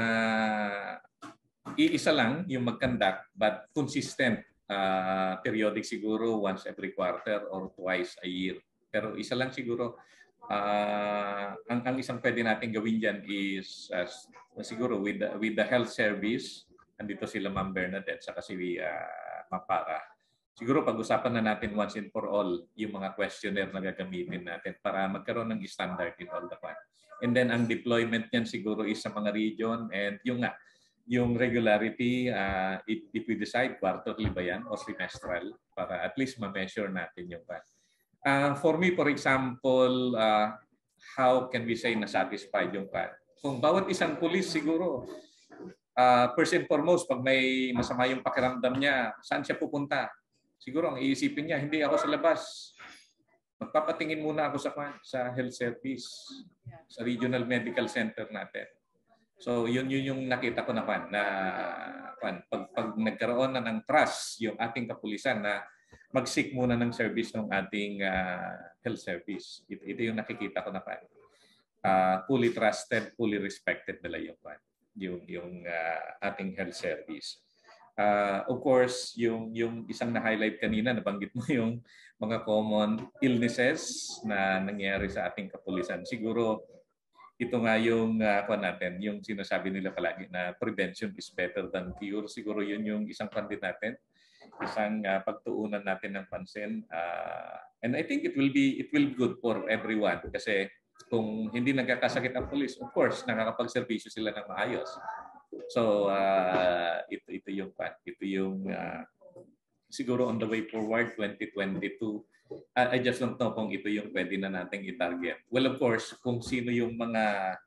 iisa lang yung mag-conduct but consistent. Periodic siguro once every quarter or twice a year. Pero isa lang siguro. Ang isang pwede natin gawin dyan is siguro with the health service. Andito sila Ma'am Bernadette saka si Ma'am Farrah. Siguro pag-usapan na natin once and for all yung mga questionnaire na gagamitin natin para magkaroon ng standard in all the one. And then ang deployment niyan siguro is sa mga region and yung regularity, if we decide quarterly ba yan o semestral para at least ma-measure natin yung for me, for example, how can we say na satisfied yung kung bawat isang pulis siguro, first and foremost, pag may masama yung pakiramdam niya, saan siya pupunta? Siguro ang iisipin niya, hindi ako sa labas. Magpapatingin muna ako sa health service, sa regional medical center natin. So yun yung nakita ko naman na pag nagkaroon na ng trust yung ating kapulisan na mag-seek muna ng service ng ating health service. Ito yung nakikita ko naman. Fully trusted, fully respected nila yung ating health service. Of course, yung isang na-highlight kanina, nabanggit mo yung mga common illnesses na nangyayari sa ating kapulisan. Siguro, ito nga yung natin, yung sinasabi nila palagi na prevention is better than cure. Siguro yun yung isang pandit natin, isang pagtuunan natin ng pansin. And I think it will be good for everyone kasi kung hindi nagkakasakit ang pulis, of course, nakakapagserbisyo sila ng maayos. So ito yung siguro on the way forward 2022. I just don't know kung ito yung pwede na nating i-target. Well, of course, kung sino yung mga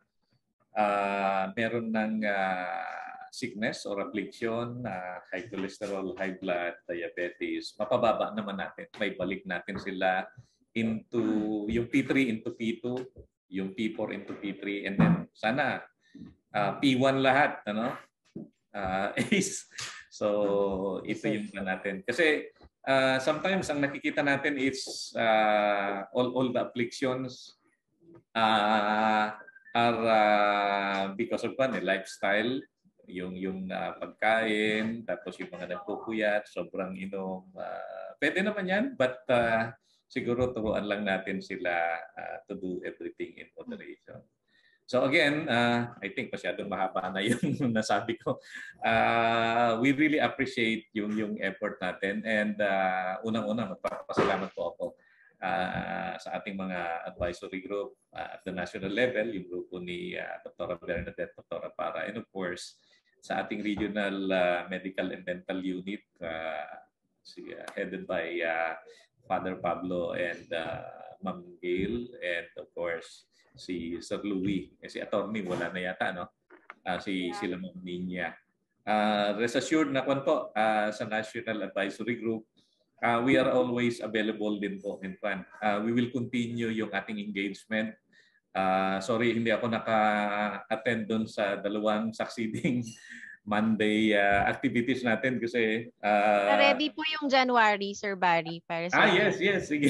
meron ng sickness or affliction, high cholesterol, high blood, diabetes, mapababa naman natin. May balik natin sila into yung P3 into P2, yung P4 into P3, and then sana P1 lahat, Ace. So ito yung natin. Kasi sometimes ang nakikita natin is all the afflictions are because of lifestyle, yung pagkain, tapos yung mga nagpupuyat, sobrang inom. Pwede naman yan, but siguro turuan lang natin sila to do everything in moderation. So again, I think masyadong mahaba na yung nasabi ko. We really appreciate yung effort natin and unang-una magpapasalamat po ako sa ating mga advisory group at the national level, yung grupo ni Dr. Bernadette, Dr. Farrah, and of course sa ating regional medical and dental unit headed by Father Pablo and Ma'am Gail, and of course si Sir Louis, si attorney wala na yata, sila Ma'am Ninya. Rest assured na po sa National Advisory Group, we are always available din po in front. We will continue yung ating engagement Sorry, hindi ako naka-attend doon sa dalawang succeeding Monday activities natin kasi Ready po yung January, Sir Barry, para sa yes, sige.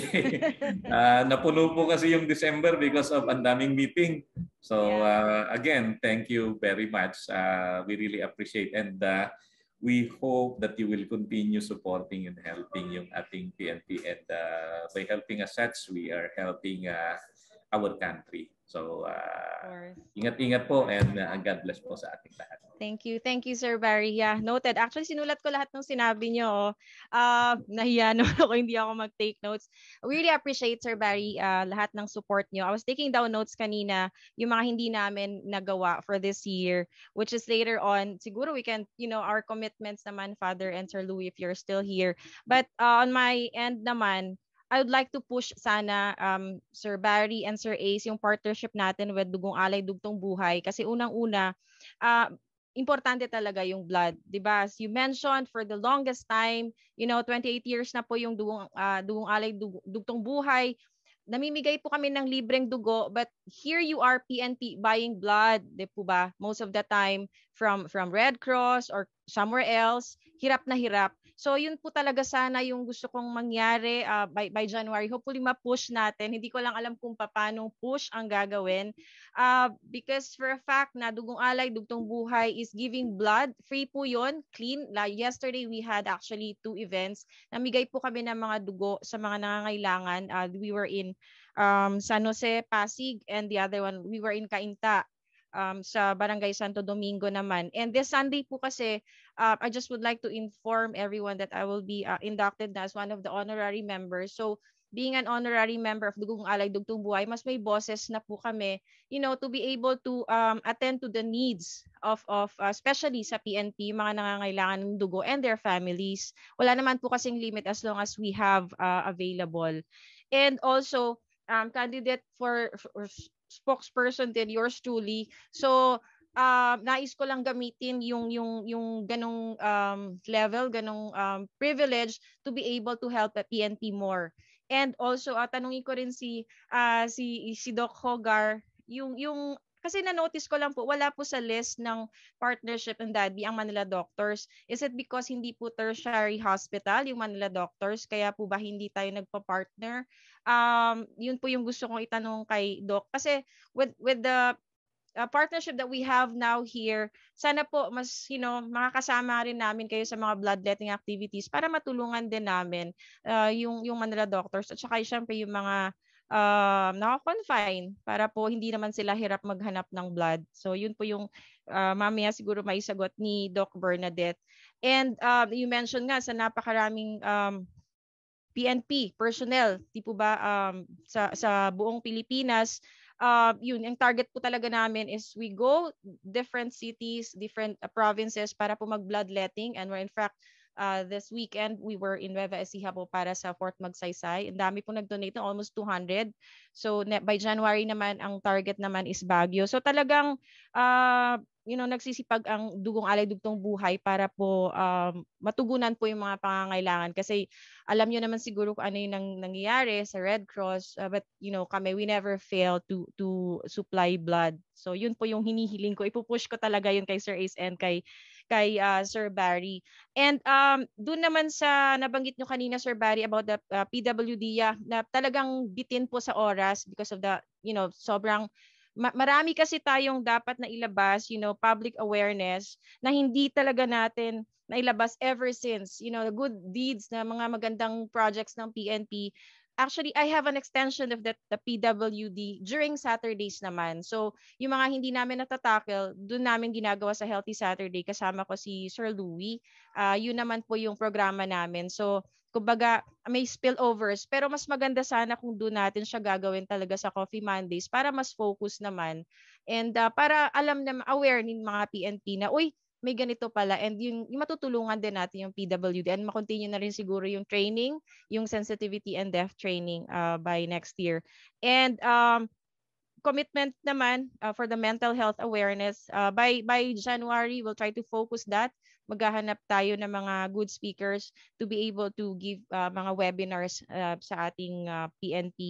Napuno po kasi yung December because of ang daming meeting. So again, thank you very much. We really appreciate, and we hope that you will continue supporting and helping yung ating PNP, and by helping us such, we are helping our country. So ingat-ingat po, and God bless po sa ating lahat. Thank you, Sir Barry. Yeah, noted. Actually, sinulat ko lahat ng sinabi nyo. Nahiya naman ako, hindi ako mag-take notes. We really appreciate, Sir Barry, lahat ng support nyo. I was taking down notes kanina, yung mga hindi namin nagawa for this year, which is later on, siguro we can, our commitments naman, Father and Sir Louis, if you're still here. But on my end naman, I would like to push sana, Sir Barry and Sir Ace, yung partnership natin with Dugong Alay, Dugtong Buhay. Kasi unang-una, importante talaga yung blood, 'di ba? As you mentioned, for the longest time, 28 years na po yung Dugong Alay, Dugtong Buhay. Namimigay po kami ng libreng dugo, but here you are, PNP, buying blood, 'di po ba? Most of the time from Red Cross or somewhere else, hirap na hirap. So yun po talaga sana yung gusto kong mangyari by January. Hopefully ma-push natin. Hindi ko lang alam kung paano push ang gagawin. Because for a fact na Dugong Alay, Dugtong Buhay is giving blood. Free po yun, clean. Yesterday we had actually 2 events. Namigay po kami ng mga dugo sa mga nangangailangan. We were in San Jose, Pasig, and the other one, we were in Cainta. Sa Barangay Santo Domingo naman. And this Sunday po kasi, I just would like to inform everyone that I will be inducted as one of the honorary members. So, being an honorary member of Dugong Alay, Dugtong Buhay, mas may boses na po kami, to be able to attend to the needs of especially sa PNP, mga nangangailangan ng dugo and their families. Wala naman po kasing limit as long as we have available. And also, candidate for spokesperson din, yours truly. So, nais ko lang gamitin yung ganong level, ganong privilege to be able to help the PNP more. And also, tanungin ko rin si Doc Hogar, yung kasi na-notice ko lang po, wala po sa list ng partnership and DADB ang Manila Doctors. Is it because hindi po tertiary hospital yung Manila Doctors? Kaya po ba hindi tayo nagpa-partner? Yun po yung gusto kong itanong kay Doc. Kasi with the partnership that we have now here, sana po mas, makakasama rin namin kayo sa mga bloodletting activities para matulungan din namin yung Manila Doctors at saka syempre yung mga naka-confine para po hindi naman sila hirap maghanap ng blood. So yun po yung mamaya siguro may sagot ni Doc Bernadette. And you mentioned nga sa napakaraming PNP personnel, di po ba sa buong Pilipinas, yun, yung target po talaga namin is we go different cities, different provinces para po mag-bloodletting, and we're in fact this weekend, we were in Nueva Ecija po para sa Fort Magsaysay. Ang dami po nag-donate, almost 200. So by January naman, ang target naman is Baguio. So talagang, nagsisipag ang Dugong Alay, Dugtong Buhay para po matugunan po yung mga pangangailangan. Kasi alam nyo naman siguro kung ano yung nangyayari sa Red Cross. But kami, we never fail to supply blood. So yun po yung hinihiling ko. Ipupush ko talaga yun kay Sir Ace and kay Sir Barry. And doon naman sa nabanggit nyo kanina, Sir Barry, about the PWD, na talagang bitin po sa oras because of the, sobrang marami kasi tayong dapat na ilabas, public awareness na hindi talaga natin nailabas ever since, the good deeds na mga magandang projects ng PNP. Actually, I have an extension of the PWD during Saturdays naman. So, yung mga hindi namin natatackle, doon namin ginagawa sa Healthy Saturday. Kasama ko si Sir Louis. Yun naman po yung programa namin. So, kumbaga, may spillovers. Pero mas maganda sana kung doon natin siya gagawin talaga sa Coffee Mondays para mas focus naman. And para alam na, aware ng mga PNP na, uy, may ganito pala, and yung matutulungan din natin yung PWD, and makontinue na rin siguro yung training, yung sensitivity and deaf training by next year. And commitment naman for the mental health awareness, by January, we'll try to focus that. Maghahanap tayo ng mga good speakers to be able to give mga webinars sa ating PNP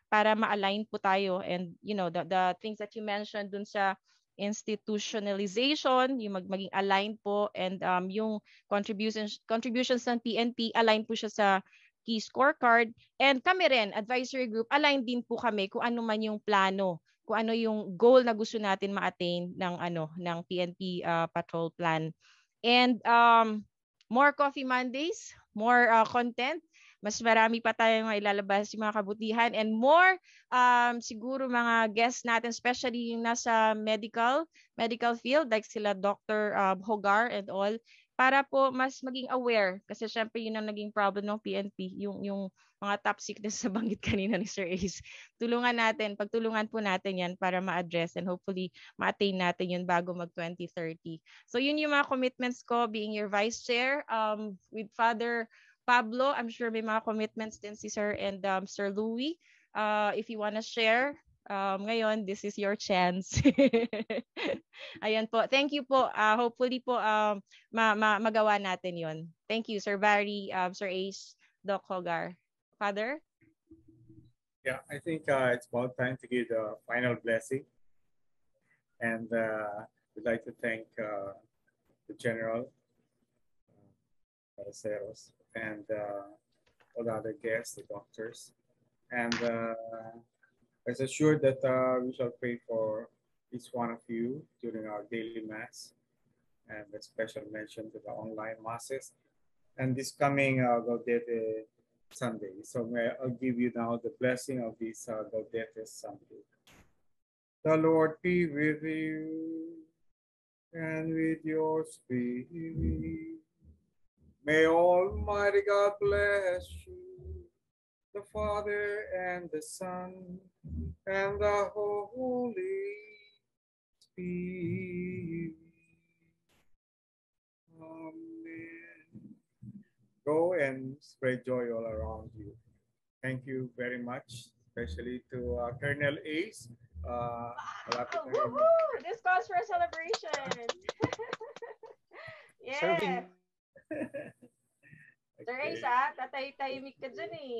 para ma-align po tayo. And you know, the things that you mentioned dun sa institutionalization, yung maging aligned po, and yung contributions ng PNP, aligned po siya sa key scorecard. And kami rin, advisory group, aligned din po kami kung ano man yung plano, kung ano yung goal na gusto natin ma-attain ng PNP patrol plan. And more Coffee Mondays, more content, mas marami pa tayong ilalabas yung mga kabutihan, and more siguro mga guests natin, especially yung nasa medical field, like sila Dr. Hogar and all, para po mas maging aware, kasi syempre yun ang naging problem ng PNP, yung mga top sickness sa banggit kanina ni Sir Ace. Pagtulungan po natin yan para ma-address, and hopefully ma-attain natin yun bago mag 2030. So yun yung mga commitments ko being your vice chair. With Father Pablo, I'm sure may mga commitments din si Sir and Sir Louie. If you wanna share, ngayon, this is your chance. Ayan po. Thank you po. Hopefully po magawa natin yon. Thank you, Sir Barry, Sir Ace, Doc Hogar. Father? Yeah, I think it's about time to give the final blessing. And we'd like to thank the General, BARACEROS, and all the other guests, the doctors. And rest assured that we shall pray for each one of you during our daily mass, and a special mention to the online masses. And this coming Gaudete Sunday. So I'll give you now the blessing of this Gaudete Sunday. The Lord be with you and with your spirit. May Almighty God bless you, the Father and the Son and the Holy Spirit. Amen. Go and spread joy all around you. Thank you very much, especially to Colonel Ace. This calls for a celebration. Yeah. Serving. Sir Ace, tatay-tahimik ka dyan eh.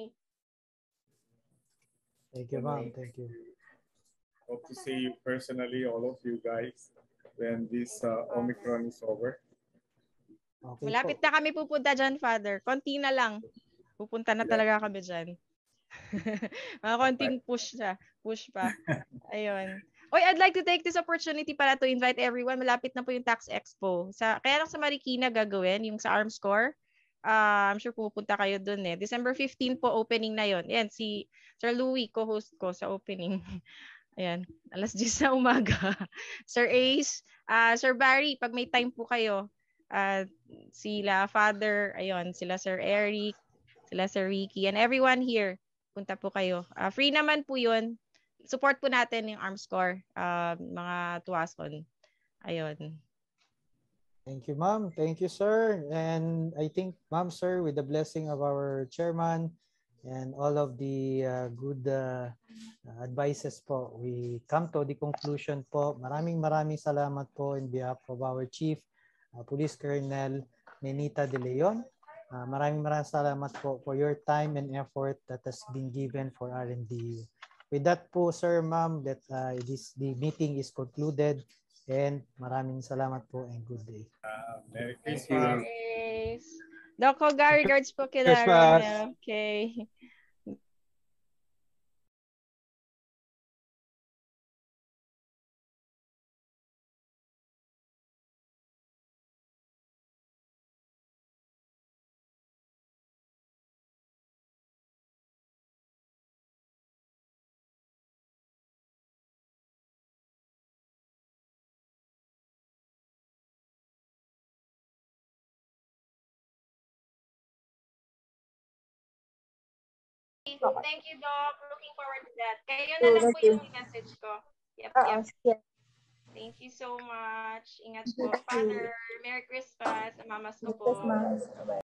Thank you, ma'am. Thank you. Hope to see you personally, all of you guys, when this Omicron is over. Okay, malapit na kami pupunta dyan, Father. Konti na lang. Pupunta na talaga kami dyan. Mga konting push pa. Ayun. Oy, I'd like to take this opportunity para to invite everyone. Malapit na po yung Tax Expo. Kaya lang sa Marikina gagawin, yung sa Arms Corps. I'm sure pupunta kayo dun eh. December 15 po, opening na yon. Yan, si Sir Louie, co-host ko sa opening. Ayan, alas 10 na umaga. Sir Ace, Sir Barry, pag may time po kayo, sila Father, ayun, sila Sir Eric, sila Sir Ricky, and everyone here, punta po kayo. Free naman po yun. Support po natin yung Arms Corps, mga tuwason. Ayun. Thank you, ma'am. Thank you, sir. And I think, ma'am, sir, with the blessing of our chairman and all of the good advices po, we come to the conclusion po. Maraming salamat po in behalf of our Chief Police Colonel Nenita De Leon. Maraming salamat po for your time and effort that has been given for R&D. With that po, sir, ma'am, that the meeting is concluded. And maraming salamat po and good day. Merry Christmas. Doc Hogar, regards po kila Ronel. Okay. Thank you, Doc. Looking forward to that. Kayo na lang po yung message ko. Yep. Thank you so much. Ingat po. Father, Merry Christmas. Mamas ko po.